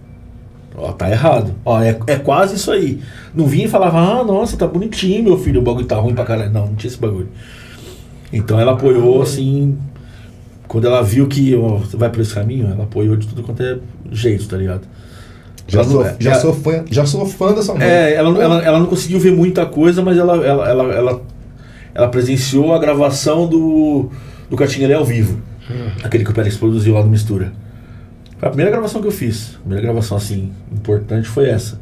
Ó, tá errado. Ó, é, é quase isso aí. Não vinha e falava, ah, nossa, tá bonitinho, meu filho, o bagulho tá ruim pra caralho. Não, não tinha esse bagulho. Então ela apoiou, assim, quando ela viu que ó, você vai por esse caminho, ela apoiou de tudo quanto é jeito, tá ligado? Já, ela, sou, ela, já, ela, sou fã, já sou fã dessa mãe. É, ela, ela, ela não conseguiu ver muita coisa, mas ela, ela, ela, ela, ela presenciou a gravação do, do Catinguelê ao vivo. Hum. Aquele que o Pérez produziu lá no Mistura. Foi a primeira gravação que eu fiz. A primeira gravação, assim, importante foi essa.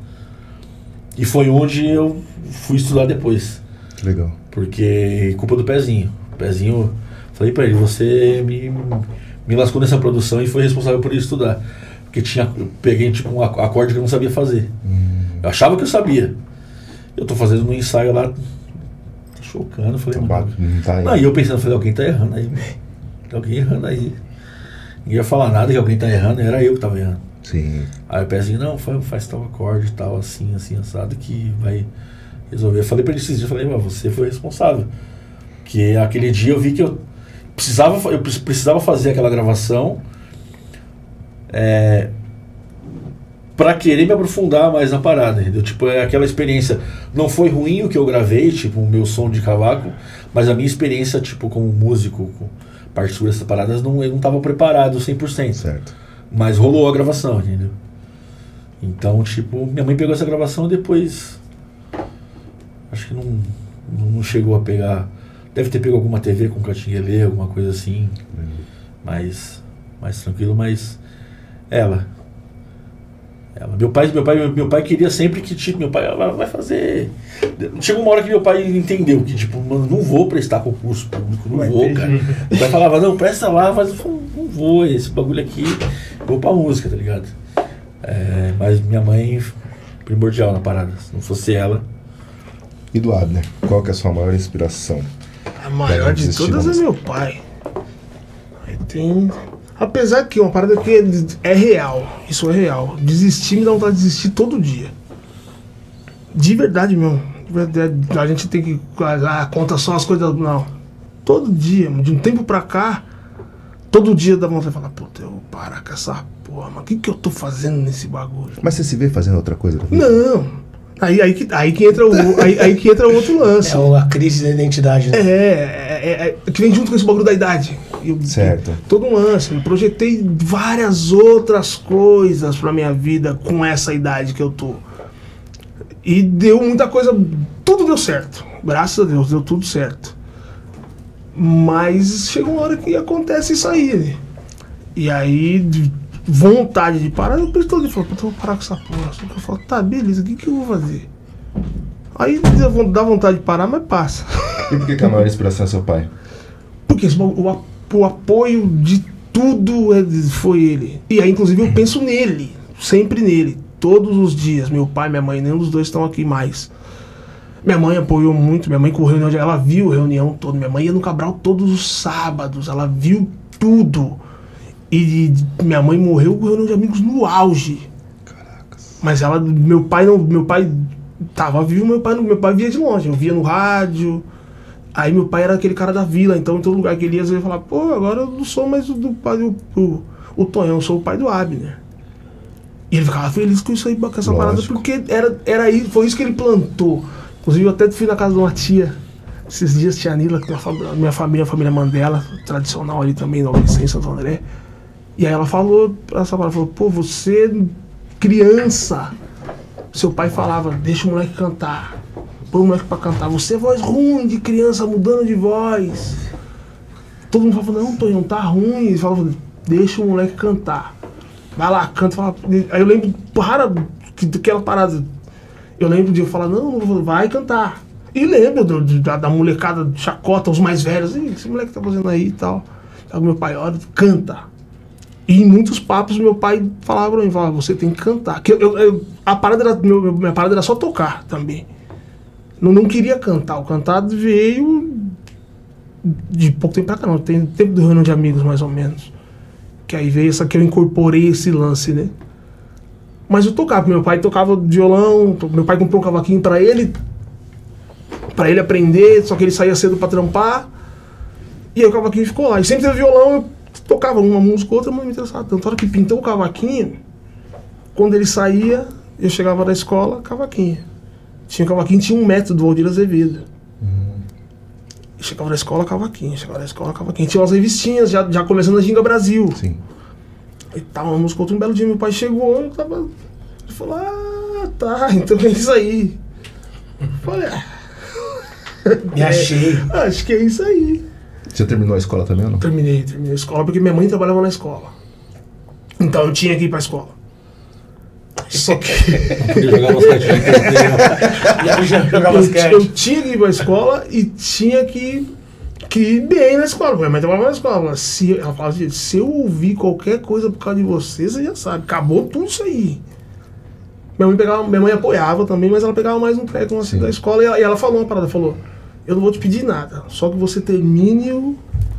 E foi onde eu fui estudar depois. Legal. Porque culpa do Pezinho. O Pezinho, falei pra ele, você me, me lascou nessa produção e foi responsável por estudar. Porque tinha, eu peguei tipo um acorde que eu não sabia fazer. Hum. Eu achava que eu sabia. Eu tô fazendo um ensaio lá, tá chocando. Falei, tá mano, não tá aí. Não, e eu pensando, falei, alguém tá errando aí. Tem alguém errando aí. Ninguém ia falar nada que alguém tá errando, era eu que tava errando. Sim. Aí o Pezinho, não, faz, faz tal acorde, tal, assim, assim, assado, que vai resolver. Eu falei pra ele esses dias, eu falei, mas você foi responsável. Porque aquele dia eu vi que eu precisava, eu precisava fazer aquela gravação é, pra querer me aprofundar mais na parada, entendeu? Tipo, é aquela experiência. Não foi ruim o que eu gravei, tipo, o meu som de cavaco, mas a minha experiência, tipo, como músico, com partitura, essas paradas, não, eu não tava preparado cem por cento. Certo. Mas rolou a gravação, entendeu? Então, tipo, minha mãe pegou essa gravação e depois acho que não, não chegou a pegar. Deve ter pego alguma T V com Catinguelê, alguma coisa assim. Uhum. mais, mais tranquilo, mas ela. ela. Meu pai, meu pai, meu pai queria sempre que, tipo, meu pai ela vai fazer. Chegou uma hora que meu pai entendeu que, tipo, mano, não vou prestar concurso público, não vai vou, cara. Meu pai falava, não, presta lá, mas eu falava, não vou, esse bagulho aqui, vou pra música, tá ligado? É, mas minha mãe, primordial na parada, se não fosse ela. E do Abner, qual que é a sua maior inspiração? A maior de todas é meu pai. Aí tem. Apesar que uma parada que é real, isso é real. Desistir me dá vontade de desistir todo dia. De verdade mesmo. De verdade, a gente tem que. Ah, conta só as coisas. Não. Todo dia, de um tempo pra cá, todo dia dá vontade de falar, puta, eu vou parar com essa porra, mas o que, que eu tô fazendo nesse bagulho? Mas você se vê fazendo outra coisa da vida? Não. Aí, aí, que, aí, que entra o, aí, aí que entra o outro lance. É a crise da identidade, né? É, é, é, que vem junto com esse bagulho da idade. Eu, certo. Eu, todo um lance. Eu projetei várias outras coisas pra minha vida com essa idade que eu tô. E deu muita coisa. Tudo deu certo. Graças a Deus, deu tudo certo. Mas chega uma hora que acontece isso aí, né? E aí, vontade de parar, eu penso todo dia, eu falo, eu vou parar com essa porra. Só que eu falo, tá, beleza, o que, que eu vou fazer? Aí dá vontade de parar, mas passa. E por que, que a maior inspiração é seu pai? Porque o, o apoio de tudo foi ele. E aí, inclusive, eu penso nele, sempre nele, todos os dias. Meu pai, minha mãe, nenhum dos dois estão aqui mais. Minha mãe apoiou muito, minha mãe com reunião, ela viu a reunião toda. Minha mãe ia no Cabral todos os sábados, ela viu tudo. E minha mãe morreu com reunião de amigos no auge. Caracas. Mas ela, meu pai não, meu pai tava vivo, meu pai, meu pai via de longe, eu via no rádio. Aí meu pai era aquele cara da vila, então em todo lugar que ele ia, eu ia falar, pô, agora eu não sou mais o do pai do o, o Tonhão, eu sou o pai do Abner. E ele ficava feliz com isso aí, com essa Lógico. parada, porque era, era isso, foi isso que ele plantou. Inclusive eu até fui na casa de uma tia, esses dias, tia Nila, que é a minha família, a família Mandela, tradicional ali também, Nova Vicência, Santo André. E aí ela falou, essa palavra, falou, pô, você, criança, seu pai falava, deixa o moleque cantar, põe o moleque pra cantar, você é voz ruim de criança, mudando de voz. Todo mundo falava, não, Tonhão, tá ruim. Ele falava, deixa o moleque cantar. Vai lá, canta, fala. Aí eu lembro, rara, que, daquela parada, eu lembro de eu falar, não, não vai cantar. E lembro do, do, da, da molecada, chacota, os mais velhos, e esse moleque tá fazendo aí e tal. Aí meu pai, olha, canta. E em muitos papos meu pai falava pra mim, falava, você tem que cantar. Que eu, eu, eu, a parada era, meu, minha parada era só tocar também. Não, não queria cantar, o cantado veio de pouco tempo pra cá, não. Tem tempo de reunião de amigos, mais ou menos. Que aí veio essa que eu incorporei esse lance, né? Mas eu tocava, meu pai tocava violão, meu pai comprou um cavaquinho pra ele, pra ele aprender, só que ele saía cedo pra trampar, e aí o cavaquinho ficou lá. E sempre teve violão, eu tocava uma música ou outra, mas não me interessava tanto. A hora que pintou o cavaquinho, quando ele saía, eu chegava da escola, cavaquinho. Tinha o cavaquinho, tinha um método do Valdir Azevedo. Uhum. Chegava da escola, cavaquinho, chegava da escola, cavaquinho. Tinha umas revistinhas, já, já começando a Ginga Brasil. Sim. E tava uma música, outro, um belo dia, meu pai chegou, eu tava... Ele falou, ah, tá, então é isso aí. Eu falei, ah... Me achei. É, acho que é isso aí. Você terminou a escola também ou não? Terminei, terminei a escola, porque minha mãe trabalhava na escola. Então eu tinha que ir pra escola. Só que... Não podia jogar basquete. Eu já jogava eu, basquete. eu tinha que ir pra escola e tinha que, que ir bem na escola. Minha mãe trabalhava na escola. Se, ela falava assim, se eu ouvir qualquer coisa por causa de você, você já sabe. Acabou tudo isso aí. Minha mãe, pegava, minha mãe apoiava também, mas ela pegava mais um pé com assim, da escola. E ela, e ela falou uma parada, falou, eu não vou te pedir nada, só que você termine o,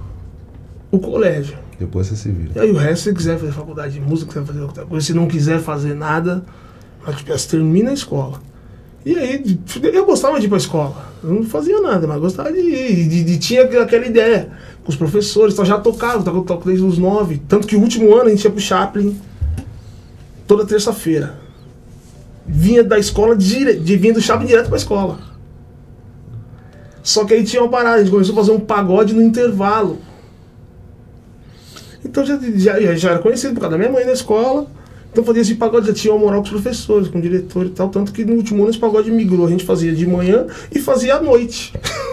o colégio. Depois você se vira. E aí o resto, se você quiser fazer faculdade de música, você vai fazer outra coisa. Se não quiser fazer nada, mas tipo, você termina a escola. E aí, eu gostava de ir pra escola. Eu não fazia nada, mas gostava de ir. De, de, tinha aquela ideia com os professores, então já tocava, eu toco desde os nove. Tanto que o último ano a gente ia pro Chaplin toda terça-feira. Vinha da escola, dire, de, vinha do Chaplin direto pra escola. Só que aí tinha uma parada, a gente começou a fazer um pagode no intervalo. Então já, já, já era conhecido por causa da minha mãe na escola. Então fazia esse pagode, já tinha uma moral com os professores, com o diretor e tal. Tanto que no último ano esse pagode migrou. A gente fazia de manhã e fazia à noite.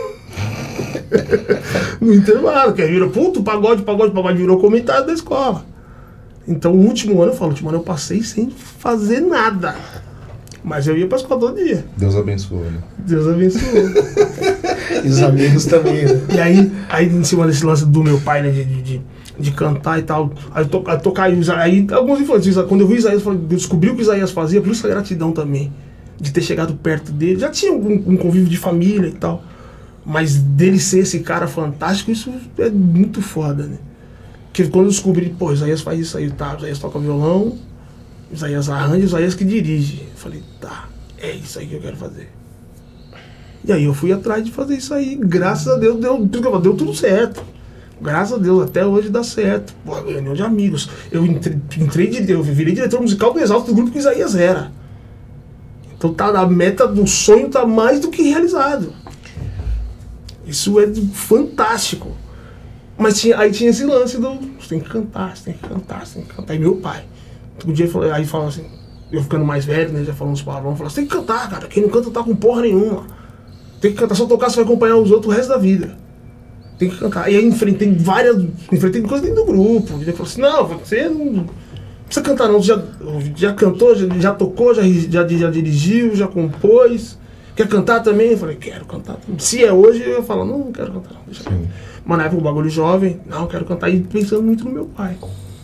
No intervalo, que aí virou, puto, pagode, pagode, pagode, virou comentário da escola. Então o último ano, eu falo, o último ano eu passei sem fazer nada. Mas eu ia pra escola todo dia. Deus abençoou, né? Deus abençoou. E os amigos também, né? E aí, aí em cima desse lance do meu pai, né, de, de, de, de cantar e tal, aí to, a tocar, aí alguns influentes, quando eu vi Isaías, eu descobri o que Isaías fazia, por isso a gratidão também, de ter chegado perto dele. Já tinha um, um convívio de família e tal, mas dele ser esse cara fantástico, isso é muito foda, né? Porque quando eu descobri, pô, Isaías faz isso aí, tá, Isaías toca violão, Isaías arranja, Isaías que dirige. Eu falei, tá, é isso aí que eu quero fazer. E aí eu fui atrás de fazer isso aí, graças a Deus, deu, deu tudo certo. Graças a Deus, até hoje dá certo. Pô, reunião de amigos. Eu entrei, entrei de, eu virei diretor musical do Exalto do grupo que Isaías era. Então tá, a meta do sonho tá mais do que realizado. Isso é fantástico. Mas tinha, aí tinha esse lance do, você tem que cantar, você tem que cantar, você tem que cantar. E meu pai, um dia aí falava assim, eu ficando mais velho, né, já falando uns palavrões, falava, você tem que cantar, cara, quem não canta tá com porra nenhuma. Tem que cantar, só tocar, você vai acompanhar os outros o resto da vida. Tem que cantar. E aí enfrentei várias, enfrentei coisas dentro do grupo. Ele falou assim, não, você não precisa cantar não, você já, já cantou, já, já tocou, já, já, já dirigiu, já compôs. Quer cantar também? Eu falei, quero cantar também. Se é hoje, eu ia falar, não, não quero cantar não, deixa eu. Mas na época o bagulho jovem, não, quero cantar, e pensando muito no meu pai.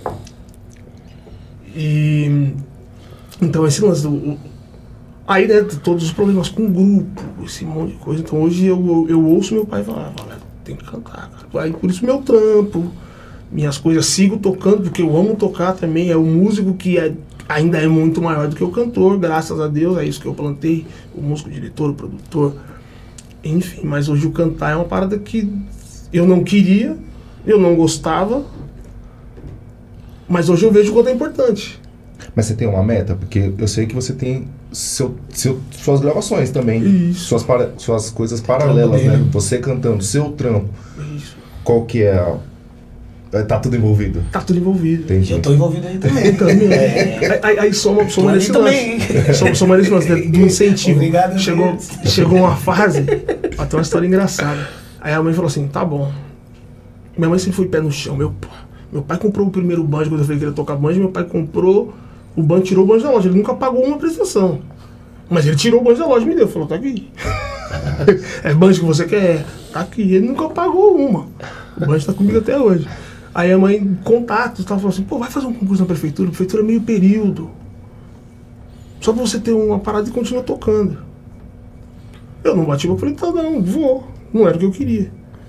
E então esse lance do... Aí, né, todos os problemas com o grupo, esse monte de coisa. Então hoje eu, eu, eu ouço meu pai falar, tem que cantar, cara. Aí por isso meu trampo, minhas coisas, sigo tocando, porque eu amo tocar também. É o músico que é, ainda é muito maior do que o cantor, graças a Deus, é isso que eu plantei, o músico, o diretor, o produtor, enfim, mas hoje o cantar é uma parada que eu não queria, eu não gostava, mas hoje eu vejo o quanto é importante. Mas você tem uma meta? Porque eu sei que você tem seu, seu, suas gravações também. Isso. Suas, para, suas coisas paralelas, né? Você cantando, seu trampo. Isso. Qual que é a... Tá tudo envolvido? Tá tudo envolvido. Entendi. Eu tô envolvido aí também. Também. É. Aí, aí soma, soma Tô nesse ali lance. também. Soma, soma nesse lance do incentivo. Obrigado, chegou, Deus. chegou uma fase, até uma história engraçada. Aí a mãe falou assim, tá bom. Minha mãe sempre foi pé no chão. Meu, meu pai comprou o primeiro banjo, quando eu falei que ele ia tocar banjo, meu pai comprou o banjo, tirou o banjo da loja. Ele nunca pagou uma prestação. Mas ele tirou o banjo da loja e me deu. Falou, tá aqui. É banjo que você quer? Tá aqui. Ele nunca pagou uma. O banjo tá comigo até hoje. Aí a mãe, contatos, tava falando assim, pô, vai fazer um concurso na prefeitura, a prefeitura é meio período. Só pra você ter uma parada e continuar tocando. Eu não bati, eu falei, tá não, vou. Não era o que eu queria.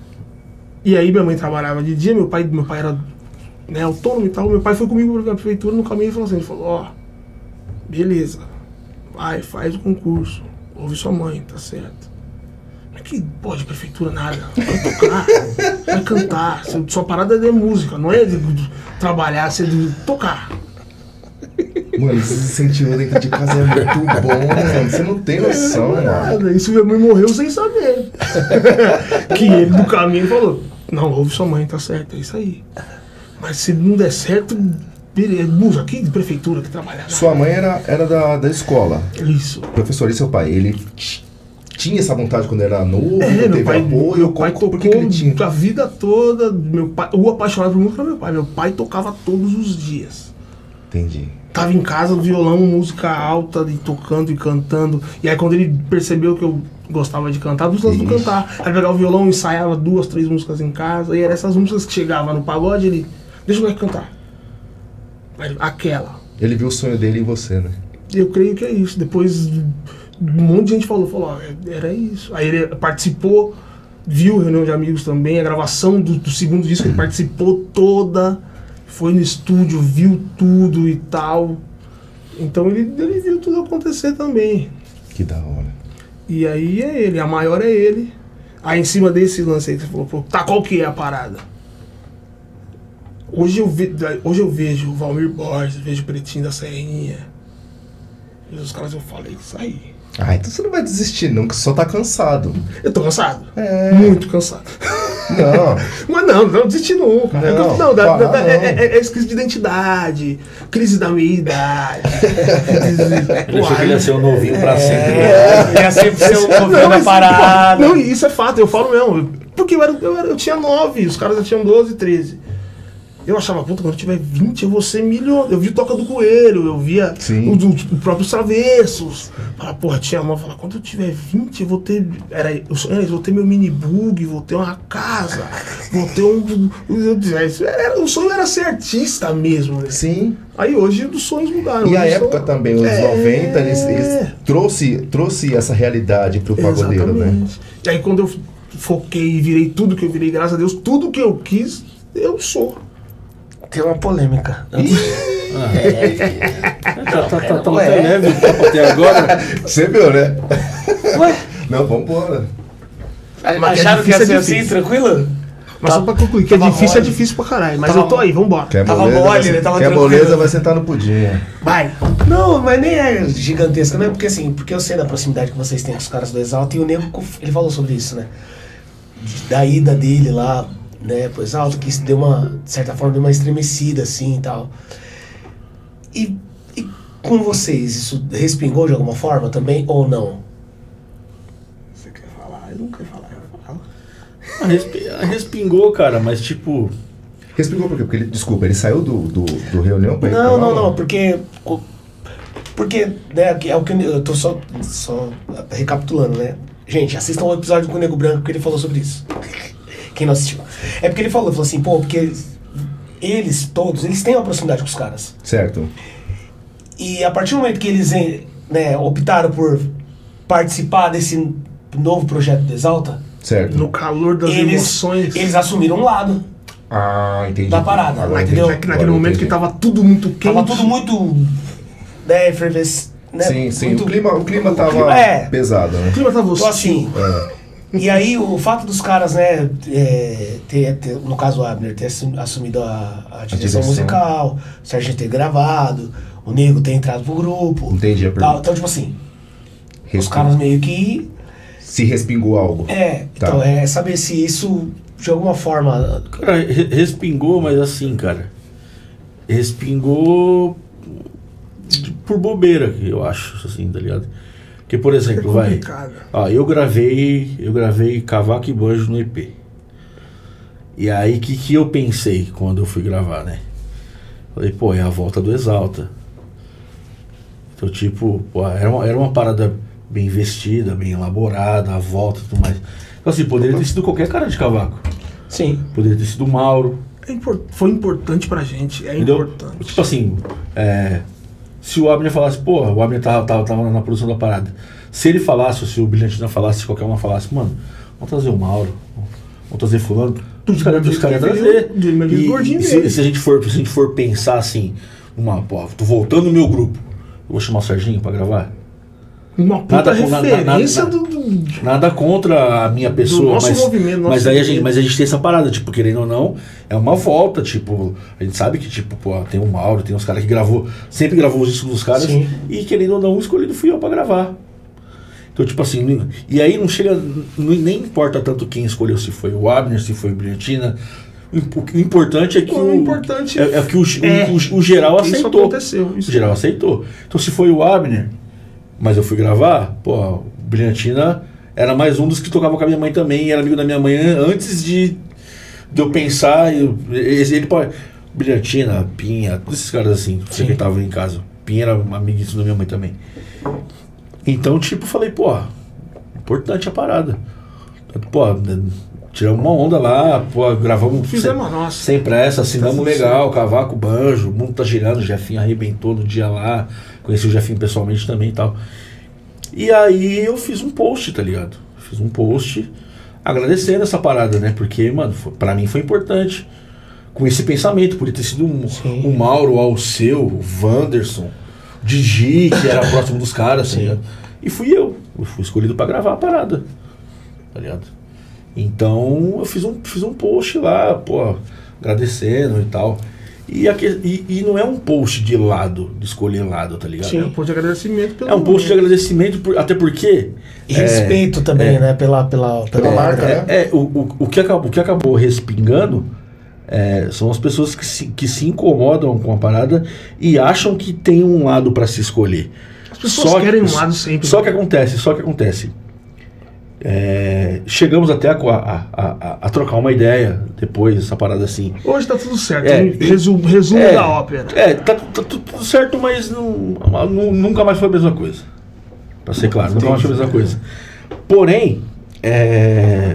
E aí minha mãe trabalhava de dia, meu pai, meu pai era, né, autônomo e tal, meu pai foi comigo pra prefeitura no caminho e falou assim, ele falou, ó, beleza, vai, faz o concurso, ouve sua mãe, tá certo. Mas que pô, de prefeitura nada, vai tocar, vai cantar, sua parada é de música, não é de, de trabalhar, é de tocar. Mano, esse incentivo dentro de casa é muito bom, mano. Você não tem noção, mano. Isso minha mãe morreu sem saber. Que ele do caminho falou, não, ouve sua mãe, tá certo, é isso aí. Mas se não der certo, beleza, aqui de prefeitura que trabalha. Sua mãe era, era da, da escola. Isso. Professor, e seu pai? Ele tinha essa vontade quando era novo? É, teve meu pai, apoio? meu pai Por tocou que que ele tinha? a vida toda. Meu pai, o apaixonado por música era meu pai. Meu pai tocava todos os dias. Entendi. Tava em casa, violão, música alta, e tocando e cantando. E aí quando ele percebeu que eu gostava de cantar, dos lances do Ixi. cantar. Aí pegava o violão, ensaiava duas, três músicas em casa. E eram essas músicas que chegavam no pagode, ele, deixa eu ver cantar. Aí, aquela. Ele viu o sonho dele em você, né? Eu creio que é isso. Depois um monte de gente falou, falou, ó, era isso. Aí ele participou, viu a reunião de amigos também, a gravação do, do segundo disco, ele participou toda, foi no estúdio, viu tudo e tal. Então ele, ele viu tudo acontecer também. Que da hora. E aí é ele, a maior é ele. Aí em cima desse lance aí que você falou, pô, tá, qual que é a parada? Hoje eu, ve, hoje eu vejo o Valmir Borges, vejo o Pretinho da Serrinha. E os caras, eu falei, isso aí. Ah, então você não vai desistir não, que só tá cansado. Eu tô cansado. É. Muito cansado. Não. Mas não, não desisti nunca. Não, É, não, não, da, para, da, não. É, é, é crise de identidade, crise da meia idade. Ele achou que ele ia ser o novinho pra sempre. É, ia sempre ser o governo da mas, parada. Não, isso é fato, eu falo mesmo. Porque eu, era, eu, era, eu tinha nove, os caras já tinham doze, treze. Eu achava, puta, quando eu tiver vinte eu vou ser milionário. Eu vi Toca do Coelho, eu via Sim. os, os próprios Travessos. Falava, porra, tinha uma, falava, quando eu tiver vinte eu vou ter. Era, eu, eu vou ter meu mini bug, vou ter uma casa, vou ter um. Era, o sonho era ser artista mesmo, né? Sim. Aí hoje os sonhos mudaram. E a Hoje época são- também, os É. noventa, eles, eles trouxe, trouxe essa realidade pro pagodeiro, né? Exatamente. E aí quando eu foquei e virei tudo que eu virei, graças a Deus, tudo que eu quis, eu sou. Tem uma polêmica. Tá, tá, tá, tá Ué. até leve o papo até agora. Você viu, né? Ué, Não, vambora. Mas acharam é que ia difícil, ser é assim, difícil. tranquilo? Mas Tá- só pra concluir, que é tava difícil, é mole. difícil pra caralho. Mas Tava eu tô aí, vambora. Quer Tava moleza, mole, vai, né? Tava quer tranquilo. moleza, vai sentar no pudim. Vai. Não, mas nem é gigantesca, não é porque assim, porque eu sei da proximidade que vocês têm com os caras do Exalta e o Nego, ele falou sobre isso, né? Da ida dele lá, né, pro Exalta, que isso deu uma, de certa forma, deu uma estremecida, assim, e tal. E, e com vocês, isso respingou de alguma forma também, ou não? Você quer falar? Eu não quero falar. Eu falo. Ah, respi- ah, Respingou, cara, mas tipo. Respingou por quê? Porque ele, desculpa, ele saiu do, do, do reunião pra ir Não, pra não, lá? não, porque. Porque, né, é o que eu tô só, só recapitulando, né? Gente, assistam o episódio com o Nego Branco que ele falou sobre isso. Quem não assistiu. É porque ele falou, ele falou assim, pô, porque eles todos, eles têm uma proximidade com os caras. Certo. E a partir do momento que eles, né, optaram por participar desse novo projeto do Exalta, Certo. No calor das eles, emoções. eles assumiram um lado. Ah, entendi. Da parada, Agora entendeu? entendi, Naquele agora momento entendi. que tava tudo muito quente. Tava tudo muito né, efervescente, né? Sim, sim. Muito- O clima, o clima tava clima- é. pesado, né? O clima tava Então, hostil. assim, É. e aí o fato dos caras, né, é, ter, ter- no caso o Abner, ter assum- assumido a, a direção direção. musical, o Serginho ter gravado, o Nego ter entrado pro grupo. Entendi a tal. pergunta. Então, tipo assim, os Resping- caras meio que. Se respingou algo. É, Tá. então é saber se isso de alguma forma. Cara, re- respingou, mas assim, cara. Respingou de- por bobeira, eu acho, assim, tá ligado? Porque, por É exemplo, vai. complicado. Ó, eu gravei. Eu gravei Cavaco e Banjo no E P. E aí, o que, que eu pensei quando eu fui gravar, né? Falei, pô, é a volta do Exalta. Então, tipo, pô, era uma, era uma parada bem vestida, bem elaborada, a volta e tudo mais. Então, assim, poderia ter sido qualquer cara de cavaco. Sim. Poderia ter sido o Mauro. É impor- Foi importante pra gente, é Entendeu? importante. Tipo assim, é, se o Abner falasse, pô, o Abner tava, tava, tava na produção da parada. Se ele falasse, ou se o Brilhantina falasse, se qualquer um falasse, mano, vamos trazer o Mauro, vamos trazer fulano, os caras os caras iam trazer. Do mesmo E, gordinho e se, dele. se a gente for, se a gente for pensar assim, uma, pô, tô voltando no meu grupo, eu vou chamar o Serginho pra gravar. Uma puta Nada com- nada- referência nada- do, do- Nada contra a minha pessoa, nosso mas, movimento, nosso mas, aí a gente, movimento. mas a gente tem essa parada, tipo, querendo ou não, é uma volta, tipo, a gente sabe que, tipo, pô, tem o Mauro, tem os caras que gravou, sempre gravou os discos dos caras, Sim. e querendo ou não, o escolhido fui eu pra gravar. Então, tipo assim, não- e aí não chega, não, nem importa tanto quem escolheu, se foi o Abner, se foi o Brilhantina, o imp- o importante é que O o, importante é, é que o, o- é o, o geral Isso aceitou. aconteceu. Isso O geral aceitou. Então, se foi o Abner, mas eu fui gravar, pô, o Brilhantina era mais um dos que tocava com a minha mãe também, era amigo da minha mãe an- antes de, de eu pensar. Eu, esse- ele pode. Brilhantina, Pinha, todos esses caras assim, Sim. que estavam em casa. Pinha era um amiguíssimo da minha mãe também. Então, tipo, falei, pô, importante a parada. Pô, tiramos uma onda lá, pô, gravamos. Fizemos a sem, nossa. sem pressa, assinamos tudo legal, cavaco, banjo, o mundo tá girando, o Jefinho arrebentou no dia lá, conheci o Jefinho pessoalmente também e tal. E aí eu fiz um post, tá ligado? Fiz um post agradecendo essa parada, né? Porque, mano, foi, pra mim foi importante. Com esse pensamento, podia ter sido um, Sim. um Mauro, o Alceu, o Wanderson, o Digi, que era próximo dos caras, tá Sim. ligado? E fui eu, eu fui escolhido pra gravar a parada, tá ligado? Então eu fiz um, fiz um post lá, pô, agradecendo e tal. E, aque- e, e não é um post de lado, de escolher lado, tá ligado? É um ponto de agradecimento pelo É um post de agradecimento, por- até porque. E respeito também, né? Pela, pela, Pela marca, né? É, o, o, o, que acabou, o que acabou respingando é, são as pessoas que se, que se incomodam com a parada e acham que tem um lado pra se escolher. As pessoas querem um lado sempre. Só que acontece, só que acontece. É, chegamos até a, a, a, a trocar uma ideia depois, essa parada assim. Hoje tá tudo certo. É, hein? Resumo, resumo é, da ópera. É, tá, tá tudo certo, mas não, nu- nunca mais foi a mesma coisa. Pra ser claro, nunca mais foi a mesma coisa. Porém, é,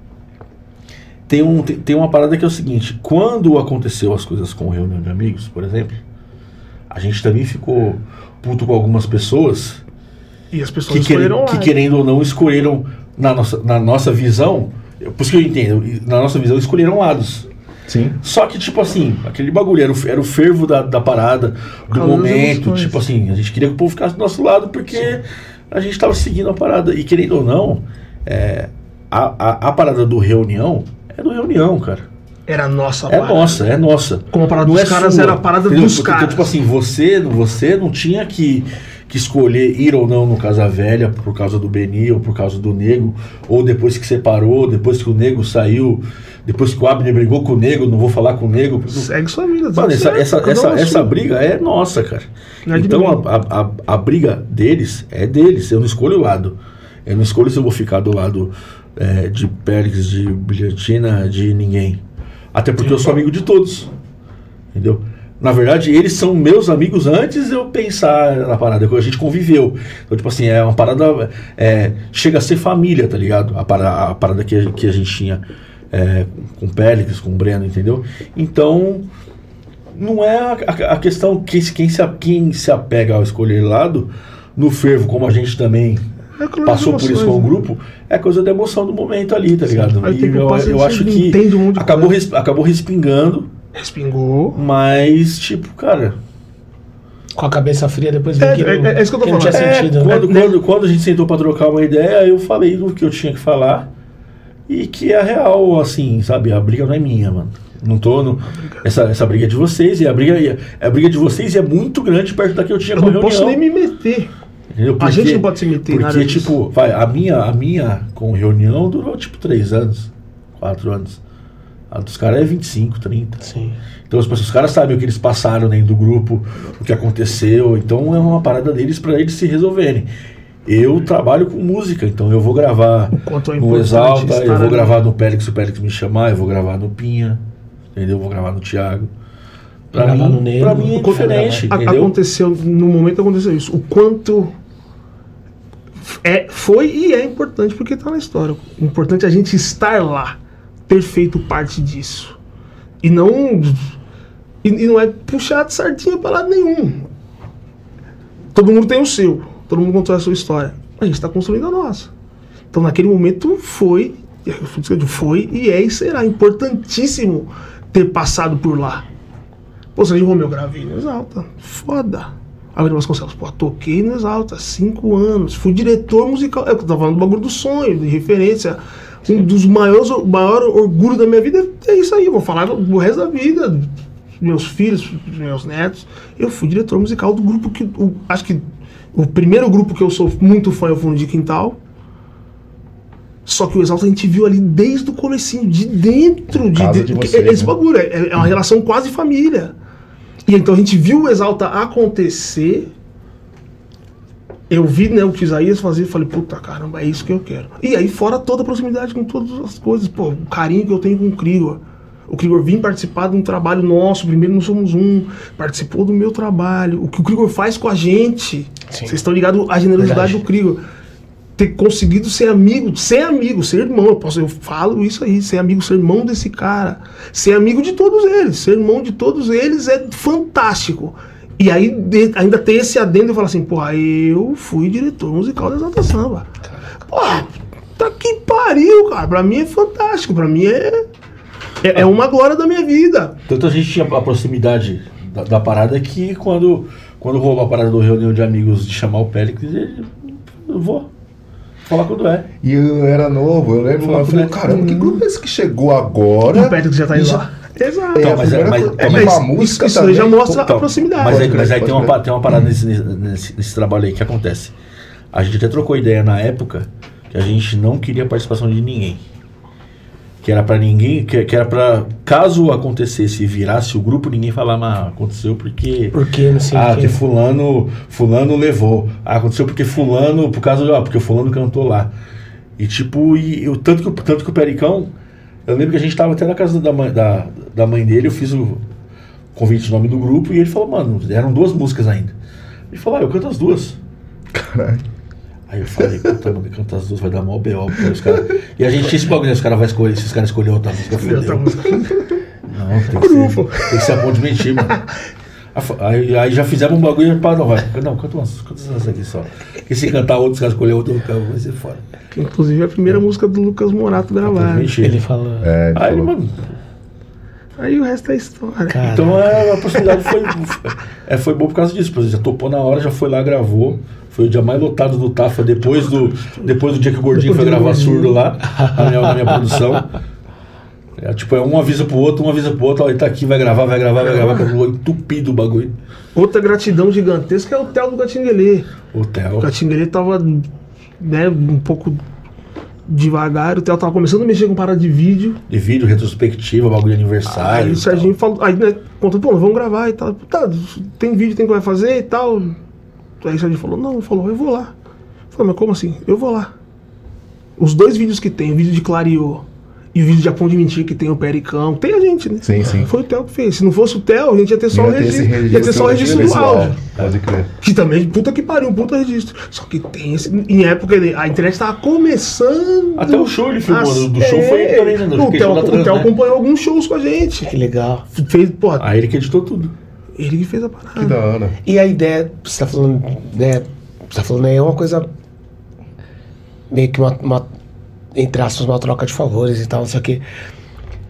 tem, um, tem, tem uma parada que é o seguinte: quando aconteceu as coisas com reunião de amigos, por exemplo, a gente também ficou puto com algumas pessoas E as pessoas que, querem, escolheram que lá. querendo ou não escolheram, na nossa, na nossa visão, eu- por isso que eu entendo, na nossa visão escolheram lados. Sim. Só que, tipo assim, aquele bagulho era o, era o fervo da, da parada, do Calor das momento. emoções. Tipo assim, a gente queria que o povo ficasse do nosso lado porque a gente tava seguindo a parada. E querendo ou não, é, a, a, a parada do reunião é do reunião, cara. Era nossa É parada. nossa, é nossa. Como a parada Não dos é caras sua, era a parada entendeu? dos Porque, caras. Então, tipo assim, você, você não tinha que, que escolher ir ou não no Casa Velha por causa do Beni ou por causa do Nego, ou depois que separou, depois que o Nego saiu, depois que o Abner brigou com o Nego, não vou falar com o Nego. Segue sua vida. tá Mano, essa, certo, essa, cada essa, um a essa sua. briga é nossa, cara. Não é de Então ninguém. a, a, a, a briga deles é deles. Eu não escolho o lado. Eu não escolho se eu vou ficar do lado é, de Pérez, de Brilhantina, de ninguém. Até porque eu sou amigo de todos. Entendeu? Na verdade, eles são meus amigos antes de eu pensar na parada, que a gente conviveu. Então, tipo assim, é uma parada. É, chega a ser família, tá ligado? A parada, a parada que, a- que a gente tinha é, com o Pérez, com o Breno, entendeu? Então. Não é a, a- a questão quem, se- quem, se, a- quem se apega ao escolher lado no fervo, como a gente também É aquela passou por isso com o emoções, né? grupo, é coisa da emoção do momento ali, tá ligado? Aí E tem que eu, passar eu isso, acho ele que entende um monte de acabou, coisa. res- acabou respingando, Respingou. mas, tipo, cara, Com a cabeça fria, depois vi É, que não, é- é isso que eu tô que não falando. tinha É, sentido. né? quando, quando, quando a gente sentou pra trocar uma ideia, eu falei do que eu tinha que falar. E que é real, assim, sabe? A briga não é minha, mano. Não tô no... Essa, essa briga é de vocês, e a briga, e a, a briga de vocês é muito grande perto da que eu tinha Eu com a não reunião. posso nem me meter. Entendeu? A gente não pode se meter na Porque, área disso. tipo, vai, a minha, a minha com reunião durou, tipo, três anos, quatro anos. A dos caras é vinte e cinco, trinta. Sim. Então, os, os caras sabem o que eles passaram dentro do grupo, o que aconteceu. Então, é uma parada deles pra eles se resolverem. Eu trabalho com música, então eu vou gravar quanto é no importante Exalta, estar eu vou ali. gravar no Pélix se o Pélix me chamar, eu vou gravar no Pinha, entendeu? Eu vou gravar no Thiago. Pra Gravar mim, no Negro. pra mim é diferente, A- entendeu? Aconteceu, no momento aconteceu isso. O quanto é, foi e é importante porque tá na história. O importante é a gente estar lá, ter feito parte disso. E não. E, e não é puxar de sardinha pra lado nenhum. Todo mundo tem o seu, todo mundo contou a sua história. A gente está construindo a nossa. Então naquele momento foi, foi e é e será importantíssimo ter passado por lá. Pô, Sérgio Romeu, gravei no Exalta. Foda. Avenida Vasconcelos, pô, toquei no Exalta, cinco anos. Fui diretor musical. Eu tava falando do bagulho do sonho, de referência. Um dos maiores, o maior orgulho da minha vida é isso aí. Eu vou falar o resto da vida. Meus filhos, meus netos. Eu fui diretor musical do grupo que. O, acho que o primeiro grupo que eu sou muito fã é o Fundo de Quintal. Só que o Exalta a gente viu ali desde o comecinho, de dentro de, Casa de, de porque vocês, esse né? bagulho é, é uma relação quase família. E então a gente viu o Exalta acontecer. Eu vi, né, o que Isaías fazia e falei, puta caramba, é isso que eu quero. E aí fora toda a proximidade com todas as coisas, pô, o carinho que eu tenho com o Krigor. O Krigor vim participar de um trabalho nosso, primeiro nós somos um, participou do meu trabalho. O que o Krigor faz com a gente. Sim. Vocês estão ligados à generosidade Verdade. do Krigor. Ter conseguido ser amigo, ser amigo, ser irmão, eu, posso, eu falo isso aí, ser amigo, ser irmão desse cara, ser amigo de todos eles, ser irmão de todos eles é fantástico. E aí de, ainda tem esse adendo e fala assim, porra, eu fui diretor musical da Exalta Samba. Porra, tá que pariu, cara, pra mim é fantástico, pra mim é, é, é uma glória da minha vida. Tanto a gente tinha a proximidade da, da parada que quando, quando rolou a parada do reunião de amigos de chamar o Pélix, ele, eu vou falar quando é. E eu era novo, eu lembro, eu falei, caramba, que grupo é esse que chegou agora? O Pélix já tá indo E lá. Exato. É, Então, a mas- primeira mas- coisa- mas- é uma mas música isso aí também. já mostra Então, a proximidade. Mas aí, Pode mas crer, aí tem, pode uma, crer. tem uma parada nesse, nesse, nesse trabalho aí que acontece. A gente até trocou ideia na época que a gente não queria a participação de ninguém. Que era pra ninguém, que, que era pra, caso acontecesse e virasse o grupo, ninguém falar, mas aconteceu porque. Porque não sei Ah, o quê. porque fulano, fulano levou. Ah, aconteceu porque fulano, por causa de, ah, porque fulano cantou lá. E tipo, e, o tanto que, o- tanto que o Pericão, eu lembro que a gente tava até na casa da mãe, da, da mãe dele, eu fiz o convite de nome do grupo e ele falou, mano, eram duas músicas ainda. Ele falou, ah, eu canto as duas. Caralho. Aí eu falei, puta, mano, canta as duas, vai dar mó B O. Os cara... E a gente tinha esse bagulho, né? Os caras vão escolher, se os caras escolherem outra música, Outra fodeu. música. Não, tem que, ser, tem que ser a ponto de mentir, mano. Aí, aí já fizemos um bagulho para não, vai. Não, canta umas, canta essas aqui só. Porque se cantar outro, os caras escolher outro, vai ser fora. Que, inclusive é a primeira música do Lucas Morato Ponto de gravada. mentir. Ele falou. É, ele Aí, falou. mano, Aí o resto é história. Cara, então é, a possibilidade foi, é, foi boa por causa disso. Por exemplo, já topou na hora, já foi lá, gravou. Foi o dia mais lotado do Tafa depois do, depois do dia que o Gordinho foi gravar surdo lá, na minha, na minha produção. É, tipo, é um avisa pro outro, um avisa pro outro, ó, ele tá aqui, vai gravar, vai gravar, vai gravar, que eu vou entupido o bagulho. Outra gratidão gigantesca é o Theo do Gatinguelê. O Theo. O Gatinguelê tava, né, um pouco devagar. O Theo tava começando a mexer com parada de vídeo. De vídeo, retrospectiva, bagulho de aniversário. Aí o e Serginho tal. falou, aí, né, contou, pô, vamos gravar e tal. Tá, tem vídeo, tem que vai fazer e tal. Aí o Serginho falou, não, ele falou, eu vou lá. Eu falei, mas como assim? Eu vou lá. Os dois vídeos que tem, o vídeo de Clareou e o vídeo de A Pão de Mentir, que tem o Pericão, tem a gente, né? Sim, sim. Foi o Theo que fez. Se não fosse o Theo, a gente ia ter só Ia o ter esse registro. Ia ter só o registro do pessoal, áudio. Pode crer. Que também, puta que pariu, um puta registro. Só que tem esse. Em época, ele- a internet tava começando. Até o show ele filmou, a- do show foi também, né, do O Queixo Theo, da o Trans, Theo né? acompanhou alguns shows com a gente. que legal. Fez, porra, Aí ele que editou tudo. ele que fez a parada. Que da hora. E a ideia, você tá falando, né? Você tá falando aí, é uma coisa. Meio que uma, uma. Entre aspas, uma troca de favores e tal, não sei o quê.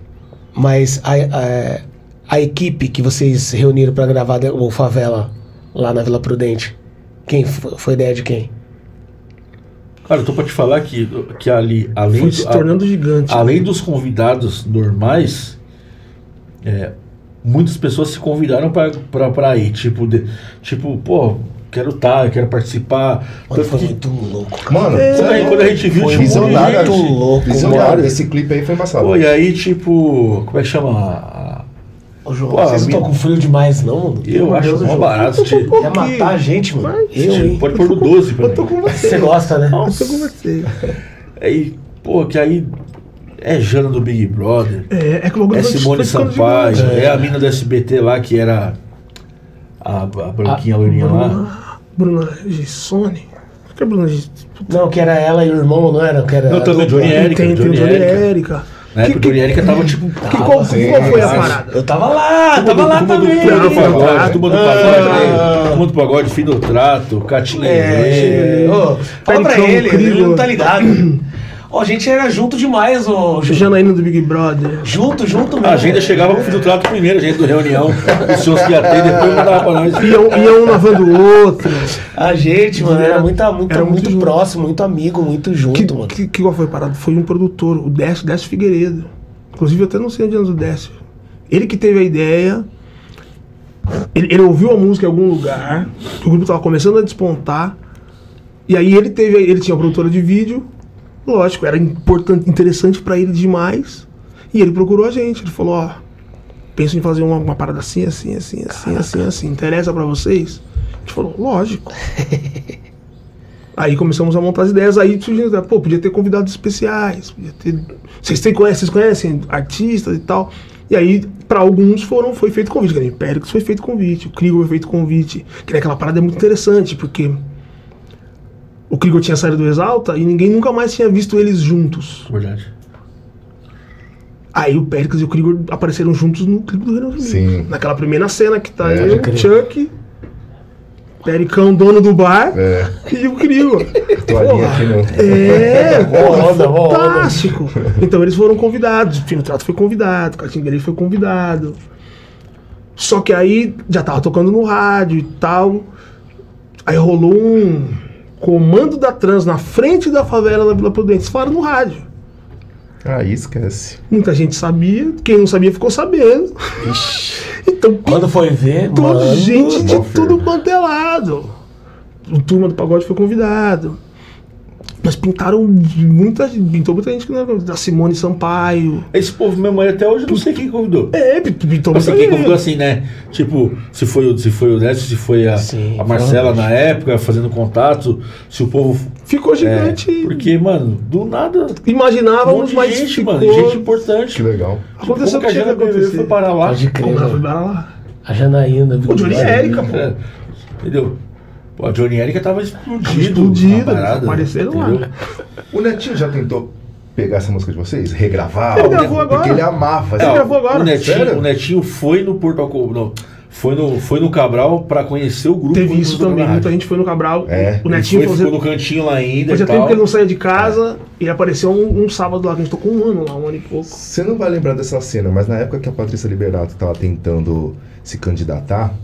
Mas a, a, a equipe que vocês reuniram pra gravar o Favela lá na Vila Prudente? Quem foi, foi ideia de quem? Cara, eu tô pra te falar que, que ali, além, Foi se do- tornando gigante. além dos convidados normais, é, muitas pessoas se convidaram pra, pra, pra ir. Tipo, de, tipo, pô, quero estar, quero participar. Mano, Tanto foi que- muito louco, cara. Mano, É, quando, a, quando a gente viu, Foi tipo, visionário, gente, muito louco, visionário. mano. Esse clipe aí foi embaçado. pô, e aí, tipo, como é que chama? A- Ô, João, Pô, vocês não minha- estão com frio demais, não, mano? Eu Pelo acho Deus, mó João. barato. Te, Quer matar a gente, mano? Eu, te- hein? pode pôr no doze pra Eu tô mim. com você. Você gosta, né? Nossa, eu conversei. Aí, pô, que aí é Jana do Big Brother, É, é que o bagulho é foi- Simone foi ficando Sampaio, gigante. é. a mina do S B T lá que era a, a branquinha loirinha lá. Bruna, Bruna Gissone. Acho que é Bruna Gissone. Não, que era ela e o irmão, não era? Que era Não, a também, dupla. Johnny Érica, Tem, tem Johnny Johnny Érica. Érica. Na época, o Johnny Érica tava tipo. Que, qual, sim, qual foi a sim. parada? Eu tava lá, Turma tava do- lá turma do- também. turma do Ah, pagode, turma do Ah. pagode, turma do pagode, fim do trato, Catinha. É, ô, fala pra Pericão, ele, ele Crigo. não tá ligado. Ó, a gente era junto demais, ô. Ju- Janaína do Big Brother. Junto, junto mesmo. A agenda chegava pro fim do trato primeiro, a gente do reunião, os senhores que ia ter, depois mandava pra nós. Ia, um- ia um lavando o outro. A gente, mano, era muito, muito, Era muito muito junto. próximo, muito amigo, muito junto, Que, mano. que, que qual foi a parada? Foi um produtor, o Décio, Décio Figueiredo. Inclusive, eu até não sei onde anda o Décio. Ele que teve a ideia. Ele, ele ouviu a música em algum lugar. O grupo tava começando a despontar. E aí ele teve. Ele tinha uma produtora de vídeo. Lógico, era importante, interessante pra ele demais. E ele procurou a gente. Ele falou: ó, penso em fazer uma, uma parada assim, assim, assim, assim, assim, assim. Interessa pra vocês? A gente falou: lógico. Aí começamos a montar as ideias, aí surgiu, pô, podia ter convidados especiais, podia ter. Vocês, têm, vocês conhecem artistas e tal. E aí, pra alguns foram, foi feito convite. O Péricles foi feito convite, o Krigor foi feito convite. Que aquela parada é muito interessante, porque o Krigor tinha saído do Exalta e ninguém nunca mais tinha visto eles juntos. Verdade. Aí o Péricles e o Krigor apareceram juntos no clipe do Renan Família. Sim. Naquela primeira cena que tá É, eu, pode crer. Chuck, Pericão, dono do bar, É, e o Krigor. toalhinha aqui não. É, Boa onda, boa onda. fantástico. Então eles foram convidados, o Fino Trato foi convidado, o Catinguele foi convidado. Só que aí já tava tocando no rádio e tal. Aí rolou um comando da trans na frente da favela da Vila Prudente. Eles falaram no rádio. Aí esquece. Muita gente sabia, quem não sabia ficou sabendo. Então, Quando foi ver, toda mano, gente de mó tudo quanto é lado. O Turma do Pagode foi convidado. Mas pintaram muita, pintou muita gente que não era da Simone Sampaio. Esse povo mesmo aí até hoje eu não sei quem convidou. É, pintou Tipo muita assim, quem gente. convidou assim, né? Tipo, se foi, o- se foi o Décio, se foi a, Sim, a Marcela provavelmente. na época, fazendo contato, se o povo. Ficou É, gigante. porque, mano, do nada. Um Imaginávamos, monte de mas gente, ficou... mano. Gente importante. Que legal. Aconteceu Como que a o que tinha Jana que B B acontecer. foi parar lá? Pode crer, Como ela foi mano. parar lá? A Janaína. O Johnny Érica, pô. É, entendeu? Pô, a Johnny Érica tava explodido. Explodida, na parada, apareceram lá. entendeu? O Netinho já tentou pegar essa música de vocês? Regravar? Ele Porque gravou agora. ele amava. Ele assim. gravou agora. O Netinho, Sério? o Netinho foi no Porto Alco- não, foi no, foi no Cabral pra conhecer o grupo. Teve quando isso tocou na também, rádio. muita gente foi no Cabral. É. O Ele Netinho foi, fazia, ficou no cantinho lá ainda fazia e tempo tal. que ele não saía de casa e apareceu um, um sábado lá, que a gente tocou um ano lá, um ano e pouco. Você não vai lembrar dessa cena, mas na época que a Patrícia Liberato tava tentando se candidatar,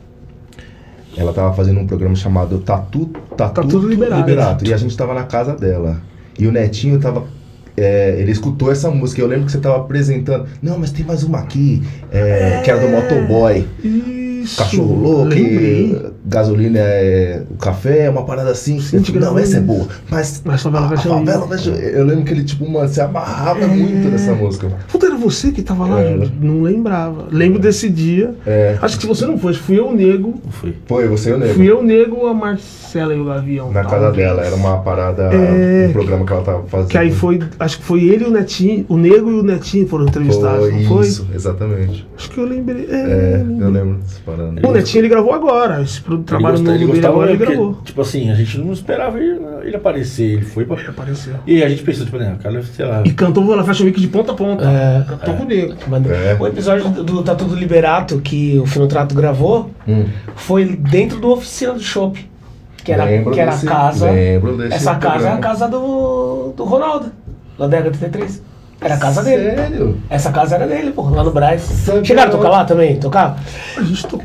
ela tava fazendo um programa chamado Tatu, Tatu, Tá tudo liberado. E a gente tava na casa dela. E o Netinho tava. é, ele escutou essa música. Eu lembro que você tava apresentando. Não, mas tem mais uma aqui. é, que era do Motoboy. Isso. Cachorro louco, Lembrei. e gasolina é o café, é uma parada assim. Sim, Eu falei, não, gravou essa é isso. boa. Mas, Mas favela a, vai a chamar favela isso. vai chamar- Eu lembro que ele, tipo, mano, se amarrava muito nessa música. Puta, era você que tava lá? Era. Não lembrava. Lembro desse dia. É. Acho que se você não foi, fui eu, o Nego. Não foi. Foi, você e o Nego. Fui eu, o Nego, a Marcela e o Gavião. Na casa talvez. dela, era uma parada, É, um programa que ela tava fazendo. Que aí foi, acho que foi ele e o Netinho, o Nego e o Netinho foram entrevistados, Foi não foi? isso, exatamente. Acho que eu lembrei. É, É, eu lembro dessa parada. O Netinho ele gravou agora. Esse pro- trabalho ele novo gostava, ele dele gostava agora ele porque, gravou. tipo assim, a gente não esperava ele, ele aparecer. Ele foi pra. Ele apareceu. E aí a gente pensou, tipo, né, o cara, sei lá. E cantou na Fashion Week de ponta a ponta. É. Cantou com o Nego. Mano, É. o episódio do, do Tatu do Liberato que o Finotrato gravou Hum. foi dentro do Oficina do Chopp. Que era, Lembro que era desse- a casa. lembro desse Essa casa é a programa. casa do, do Ronaldo, lá da trinta e três. Era a casa dele. Sério? Essa casa era dele, pô, lá no Brás. Sabe Chegaram a que tocar eu- lá também? Tocava? A gente tocou.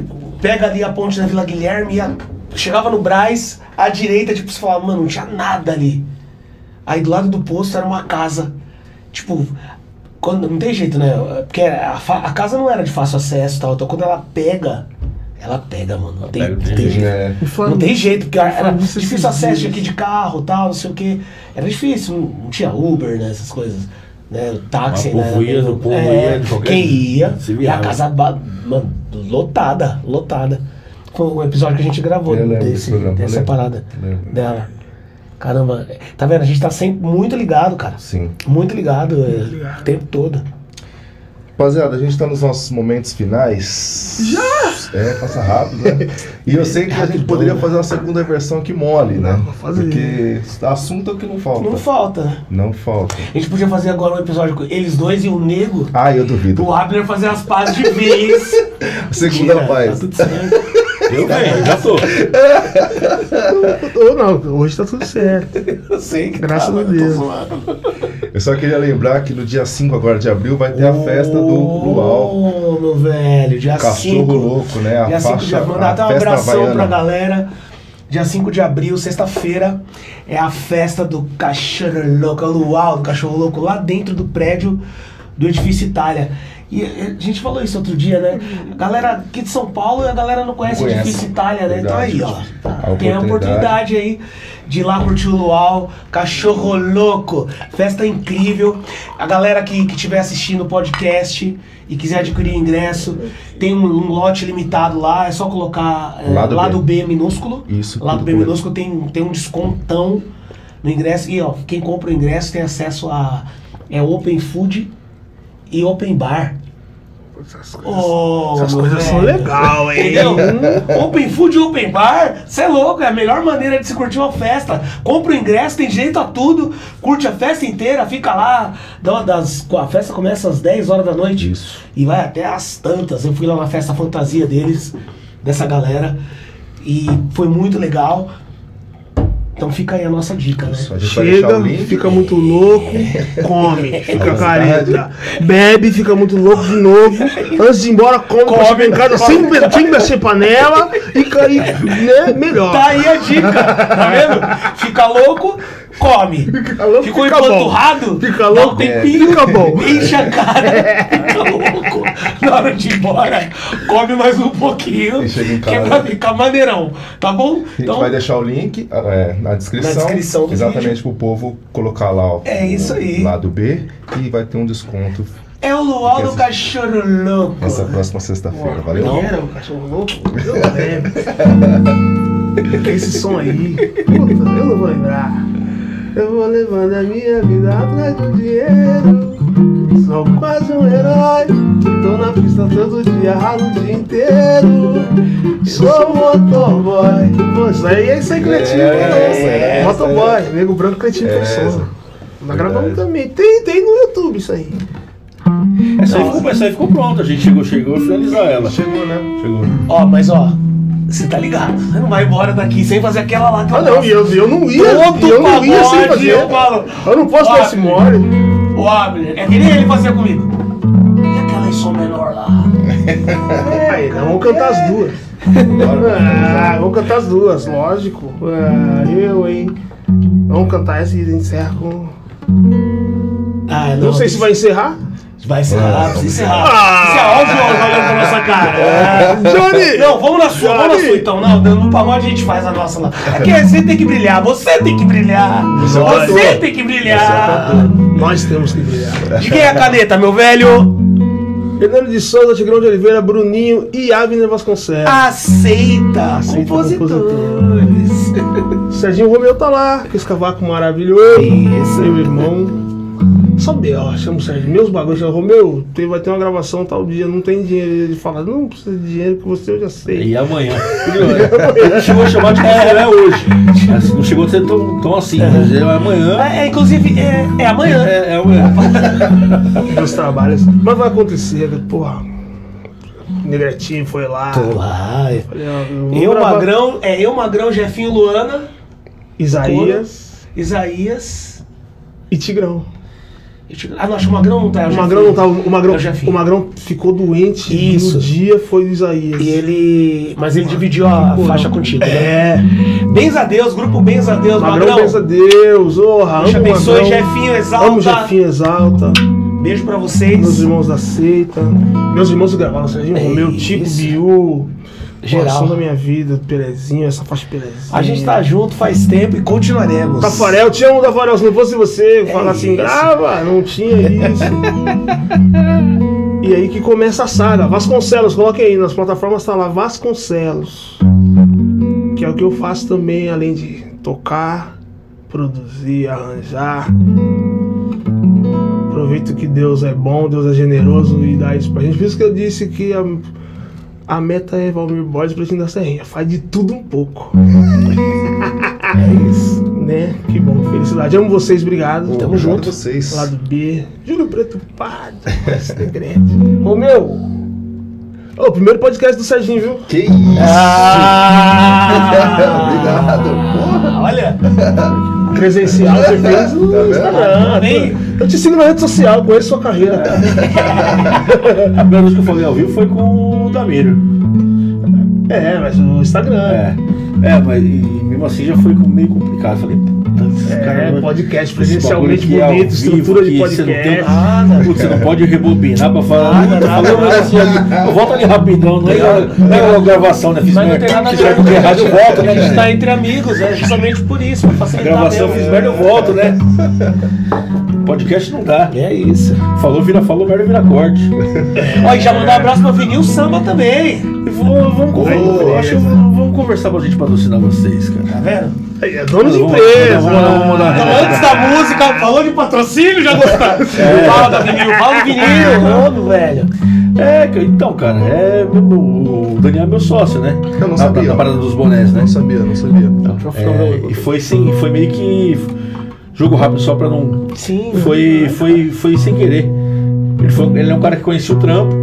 pega ali a ponte da Vila Guilherme, ia, chegava no Brás, à direita, tipo, você falava, mano, não tinha nada ali. Aí do lado do posto era uma casa, tipo, quando, não tem jeito, né? Porque a, a casa não era de fácil acesso e tal, então quando ela pega, ela pega, mano. Não tem, Pega, não tem tem jeito. jeito. É. Não tem jeito, porque era isso difícil esses acesso dias. aqui de carro tal, não sei o que. Era difícil, não, não tinha Uber, né, essas coisas. Né, o táxi, Mas o né? povo ia, o povo ia de qualquer quem jeito. ia, Se e a virava. casa ba- mano, lotada, lotada. Foi um episódio que a gente gravou Eu lembro desse, desse programa, dessa eu lembro. parada Lembro. dela. Caramba, tá vendo? A gente tá sempre muito ligado, cara. Sim. Muito ligado, é, ligado. o tempo todo. Rapaziada, a gente tá nos nossos momentos finais. Já? É, passa rápido, né? E eu sei que a gente Rapidão, poderia né? fazer uma segunda versão que mole, né? Não, vou fazer. Porque assunto é o que não falta. Não falta, né? Não falta. A gente podia fazer agora um episódio com eles dois e o Nego. Ah, eu duvido. O Abner fazer as pazes de vez. Segunda Mentira, paz. Tá tudo certo. Eu venho, já tô. Ou não, hoje tá tudo certo. Eu sei que Graças tá, a mas eu tô Deus. zoando. Eu só queria lembrar que no dia cinco agora de abril vai ter a festa do Luau. Ô, meu velho, dia Cachorro cinco. louco, né? A Dia cinco de faixa, abril. Mandar a até um festa abração havaiana. pra galera. Dia cinco de abril, sexta-feira, é a festa do Cachorro Louco, é o Luau do Cachorro Louco, lá dentro do prédio do Edifício Itália. E a gente falou isso outro dia, né? A galera aqui de São Paulo, a galera não conhece o Conhece. Edifício Itália, né? Então aí, ó, A tem a oportunidade aí de ir lá curtir o Luau, Cachorro Louco, festa incrível. A galera que que estiver assistindo o podcast e quiser adquirir ingresso, tem um, um lote limitado lá, é só colocar é, Lado lado B. B minúsculo. Isso, Lado tudo B por- minúsculo tem, tem um descontão no ingresso. E ó, quem compra o ingresso tem acesso a é Open Food e Open Bar. Essas Oh, Essas meu coisas são velho. legais, hein? Entendeu? Open Food e Open Bar, você é louco, é a melhor maneira de se curtir uma festa. Compra o ingresso, tem direito a tudo, curte a festa inteira, fica lá. dá uma Das, a festa começa às dez horas da noite Isso. e vai até às tantas. Eu fui lá na festa fantasia deles, dessa galera, e foi muito legal. Então fica aí a nossa dica, né? Isso, a gente vai deixar Chega, o link. fica muito louco, come, fica À careta, bebe, fica muito louco de novo. Antes de ir embora, come, come chegar em casa sem, sem mexer panela e cair, né, melhor. Tá aí a dica, tá vendo? Fica louco, come. Fica louco, Ficou fica bom. empanturrado? Fica dá um louco, tempinho, fica bom. enche a cara, fica louco. Na hora de ir embora, come mais um pouquinho, E chega em que é casa. pra ficar maneirão, tá bom? A gente vai deixar o link é, na descrição. Na descrição do exatamente vídeo. pro povo colocar lá ó, É isso aí. o lado B e vai ter um desconto é o Luau do Esse- Cachorro Louco. essa próxima sexta-feira. Valeu? Não. Era o cachorro louco? Eu lembro. Esse som aí, puta, eu não vou lembrar. Eu vou levando a minha vida atrás do dinheiro. Sou quase um herói. Tô na pista todo dia, ralo o dia inteiro. Sou motoboy. Pô, isso aí é isso aí, Cleitinho. É, é, é, Motoboy, nego branco, Cleitinho É, Pessoa. essa. Nós gravamos Verdade. também. Tem, tem no YouTube isso aí. Essa aí, ficou, essa aí ficou pronta, a gente chegou, chegou a finalizar ela. Chegou, né? Chegou. Ó, mas ó, você tá ligado, você não vai embora daqui sem fazer aquela lá que Ah, não, e eu, eu não ia. Todo eu não ia sem pagode, fazer. eu falo. Eu não posso Ó, dar esse mole. O Abner, é que nem ele fazia comigo. E aquela em som menor lá? Aí, nós vamos cantar as duas. Ah, vamos cantar as duas, lógico. Ah, eu, hein? Vamos cantar essa e encerra com. Ah, Não sei se vai encerrar. Vai encerrar, precisa encerrar. Ah! Encerrar o João olhando pra nossa cara. É. Johnny! Não, vamos na sua, vamos na Johnny! sua então. Não, no pagode a gente faz a nossa lá. É que você tem que brilhar, você tem que brilhar. Você é o Você cantor. tem que brilhar. Nós temos que brilhar. De quem é a caneta, meu velho? Fernando de Souza, Tigrão de Oliveira, Bruninho e Abner Vasconcelos. Aceita, Aceita compositores. Serginho Romeu tá lá, com esse cavaco maravilhoso. Isso. Meu irmão. Só B O, chama o Serginho. Meus bagulhos, chama Romeu, tem, vai ter uma gravação tal dia, não tem dinheiro. Ele fala, não precisa de dinheiro que você eu já sei. E amanhã. Ele chegou a chamar de é, é hoje. Assim, não chegou a ser tão, tão assim, mas é amanhã. É, é, inclusive, é, é amanhã. É, é amanhã. Meus trabalhos. Mas vai acontecer, porra. Negretinho foi lá. Tô lá. Falei, ó, vamos Eu, gravar. Magrão, é eu, Magrão, Jefinho, Luana, Isaías Isaías. e Tigrão. Ah, não, acho que o Magrão não tá. O Magrão não tá. O Magrão, Eu já vi. o Magrão ficou doente. Isso. E no dia foi o Isaías. E ele. Mas ele dividiu a Ficou, faixa não. contigo. Né? É. Benza a Deus, grupo Benza a Deus, Magrão, Magrão. benza a Deus. Orra, Deus te amo o abençoe, Magrão. Jefinho, exalta. Amo o Jefinho, exalta. Beijo pra vocês. Meus irmãos da seita. Meus irmãos que gravaram, Serginho É Romeu, Tico, isso. Biu. Geral. Coração da minha vida, Pelezinho, essa faixa Pelezinho. A gente tá junto faz tempo e continuaremos. Tafarel, te amo, Tafarel. Se não fosse você, falar assim, isso. grava, não tinha isso. E aí que começa a saga. Vasconcelos, coloque aí, nas plataformas tá lá, Vasconcelos. Que é o que eu faço também, além de tocar, produzir, arranjar. Aproveito que Deus é bom, Deus é generoso e dá isso pra gente. Por isso que eu disse que a, a meta é Valmir Borges, Pretinho da Serrinha. Faz de tudo um pouco. É isso, né? Que bom, felicidade. Amo vocês, obrigado. Pô, Tamo obrigado junto. vocês. Lado B. Júlio Preto Padre. Esse grande. Romeu. Ô, primeiro podcast do Serginho, viu? Que isso? Ah! Obrigado. Porra. Olha, Presencial, você fez no Tá vendo? Instagram. Bem. Eu te sigo na rede social, conheço sua carreira. A primeira vez que eu falei ao vivo foi com o Damiro. É, mas no Instagram. É, é, mas e mesmo assim já foi meio complicado. Falei, puta, esse É, cara. podcast esse presencialmente bagulho aqui é ao bonito, vivo, estrutura de que você não tem- podcast. Nada. Putz, você não pode rebobinar pra falar. Nada, Tá nada, falando um nada. negocinho ali. Eu volto ali rapidão, não é, não é uma gravação, né? Fiz Mas não merda, tem nada a fiz ver merda com errado, eu volto, né? A gente cara? tá entre amigos, é justamente por isso, pra A facilitar gravação mesmo. fiz merda, eu volto, né? Podcast não dá. É isso. Falou, vira, falou, merda, vira corte. Ó, e já mandar um abraço pro Vinil Samba também. E vou- vamos, Ai, vamos, beleza. acho que vamos, vamos conversar pra gente patrocinar vocês, cara. Tá vendo? Aí, é dono de Vamos- empresa. vamos mandar- vamos mandar- Então, antes da música, falou de patrocínio, já gostaram. Fala da Vinil, fala do Vinil, óbvio, velho. É, que- então, cara, é, o Daniel é meu sócio, né? Eu não Na- sabia. Na parada dos bonés, né? Não sabia, não sabia. É, e foi, sem, foi meio que jogo rápido só pra não. Sim. Foi, foi, foi sem querer. Ele, foi, ele é um cara que conhecia o trampo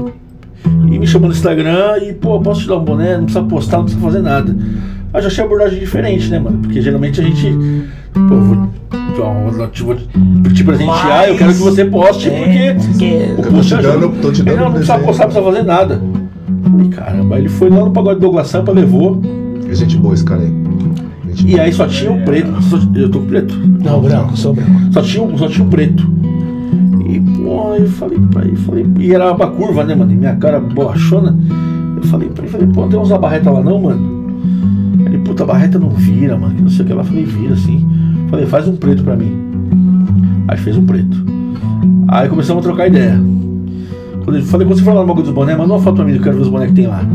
e me chamou no Instagram e, pô, posso te dar um boné? Não precisa postar, não precisa fazer nada. Aí já achei a abordagem diferente, né, mano? Porque geralmente a gente. Pô, vou, vou, te, vou te presentear, Mas- eu quero que você poste, É, porque. porque- O Eu tô post te ajuda. dando- tô te dando Ele não, um não precisa presente. postar, não precisa fazer nada. Falei, caramba, aí ele foi lá no pagode do Douglas Sampa, levou. É gente boa esse cara aí. Gente E boa. aí só tinha o preto. Só- eu tô com preto? Não, branco, sou branco. Só tinha, o- só tinha o preto. E, pô, eu falei pra ele, falei, e era uma curva, né, mano? E minha cara borrachona. Eu falei pra ele, falei, pô, tem uns barreta lá não, mano? Ele, puta, a barreta não vira, mano. Que não sei o que lá. Eu falei, vira sim. Falei, faz um preto pra mim. Aí fez um preto. Aí começamos a trocar ideia. Quando eu falei, quando você for lá no bagulho dos bonés, manda uma foto pra mim, eu quero ver os bonés que tem lá.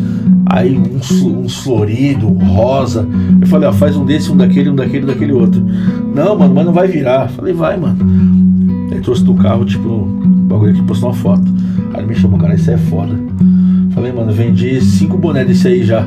Aí uns, uns florido, rosa. Eu falei, ó, faz um desse, um daquele, um daquele, um daquele outro. Não, mano, mas não vai virar. Falei, vai, mano. Aí trouxe do carro, tipo, o bagulho aqui, postou uma foto. Aí ele me chamou, cara, isso é foda. Falei, mano, vendi cinco bonés desse aí já.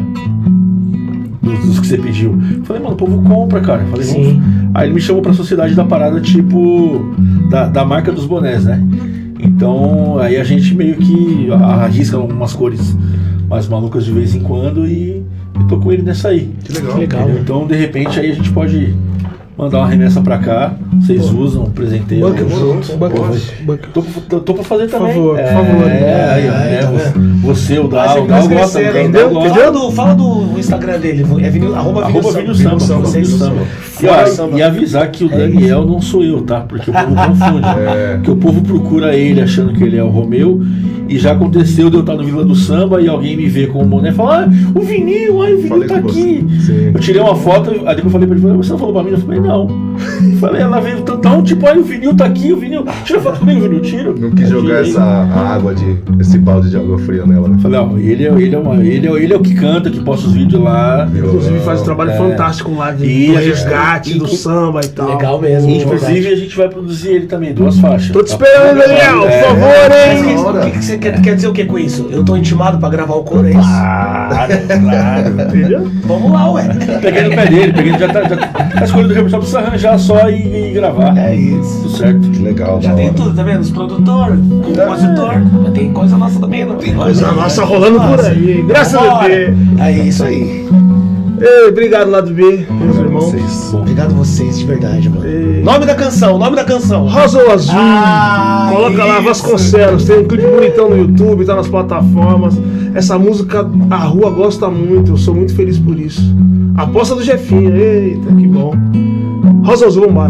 Dos, dos que você pediu. Falei, mano, o povo compra, cara. Falei, Sim. vamos. Aí ele me chamou pra sociedade da parada, tipo, da, da marca dos bonés, né? Então, aí a gente meio que arrisca umas cores mais malucas de vez em quando e eu tô com ele nessa aí. Que legal. Que legal. Entendeu? Então, de repente, aí a gente pode mandar uma remessa pra cá, vocês usam, presenteiam. Banca, junto. banca, Pô, banca. Tô, tô, tô pra fazer Por também. favor, por é, favor. É, aí, ó, É, é, tá você, você, o Mas Dal, ele o tá Dal gosta, crescendo, o Dal entendeu? gosta. Fala do, fala do Instagram dele, é vinil, arroba Arroba vinil Vinil samba. Samba, Samba, Vinil Vinil Samba. Samba. E, ó, Fora samba. e avisar que o É Daniel não sou eu, tá? Porque o povo confunde. É. Que o povo procura ele achando que ele é o Romeu. E já aconteceu de eu estar no Vila do Samba e alguém me ver com o boné e falar, ah, o vinil, ai, o vinil Falei tá com aqui. você. Sim. Eu tirei uma foto, aí depois eu falei pra ele, você não falou pra mim? Eu falei, não. Falei, ela veio tão, tipo, aí o vinil tá aqui, o vinil. Tira foto comigo, o vinil, tiro. Não quis Eu jogar tirei. essa a água de. esse balde de água fria nela, né? Falei, ó, ele é, ele, é uma, ele, é, ele é o que canta, que posta os vídeos lá. Inclusive faz um trabalho É. fantástico lá de, E do a gente- resgate, e- do samba e tal. Legal mesmo. Inclusive, verdade. a gente vai produzir ele também, duas faixas. Tô te esperando, Daniel, por É. favor, Mas hein? que- o que, que você quer, quer dizer o que com isso? Eu tô intimado pra gravar o coro, é isso? Claro, claro. Entendeu? Vamos lá, ué. Peguei no pé dele, peguei, já tá, já tá escolhendo o repertório, só precisa arranjar só e, e gravar. É isso. Tudo certo. Que legal, Já da tem hora. tudo, tá vendo? Os produtores, compositor, mas tem coisa nossa também, não tem Coisa nossa rolando por aí, graças a Vambora. Deus. É isso aí. Ei, obrigado, lado B, meus irmãos. Vocês. Bom. Obrigado a vocês, de verdade, mano. Ei. Nome da canção, nome da canção. Rosa ou Azul, Ah, coloca lá isso. Vasconcelos, tem um clipe bonitão no YouTube, tá nas plataformas. Essa música a rua gosta muito, eu sou muito feliz por isso. Aposta do Jefinho, eita, que bom. Rosa ou Azul, vambora.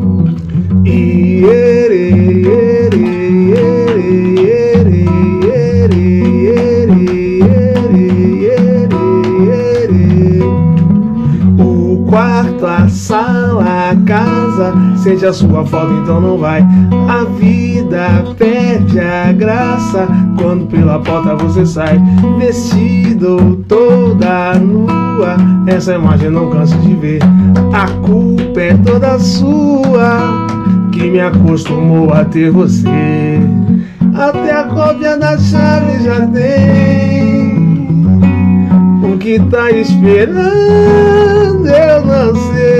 Iere, iere, iere, iere, iere, iere, iere, iere. O quarto, a sala, a casa, sente a sua falta, então não vai. A vida perde a graça quando pela porta você sai, vestido toda nua. Essa imagem não canso de ver. A culpa é toda sua, que me acostumou a ter você. Até a cópia da chave já tem. O que tá esperando eu não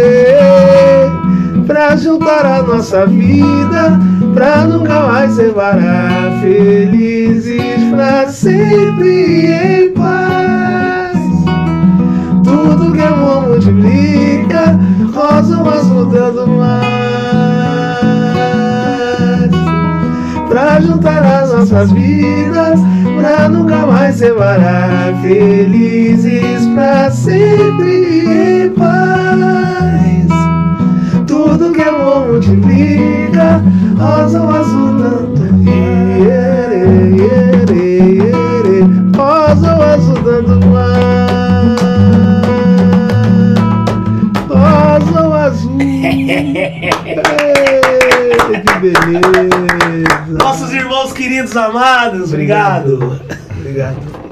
sei, pra juntar a nossa vida, pra nunca mais separar, felizes pra sempre em paz. Tudo que amor multiplica, rosa mas mudando mais, pra juntar as nossas vidas, pra nunca mais separar, felizes pra sempre em paz. Tudo que amor multiplica, rosa ou azul tanto iere, iere, iere, rosa ou azul tanto mais, rosa ou azul. Ei, que beleza. Nossos irmãos queridos amados, obrigado. Obrigado.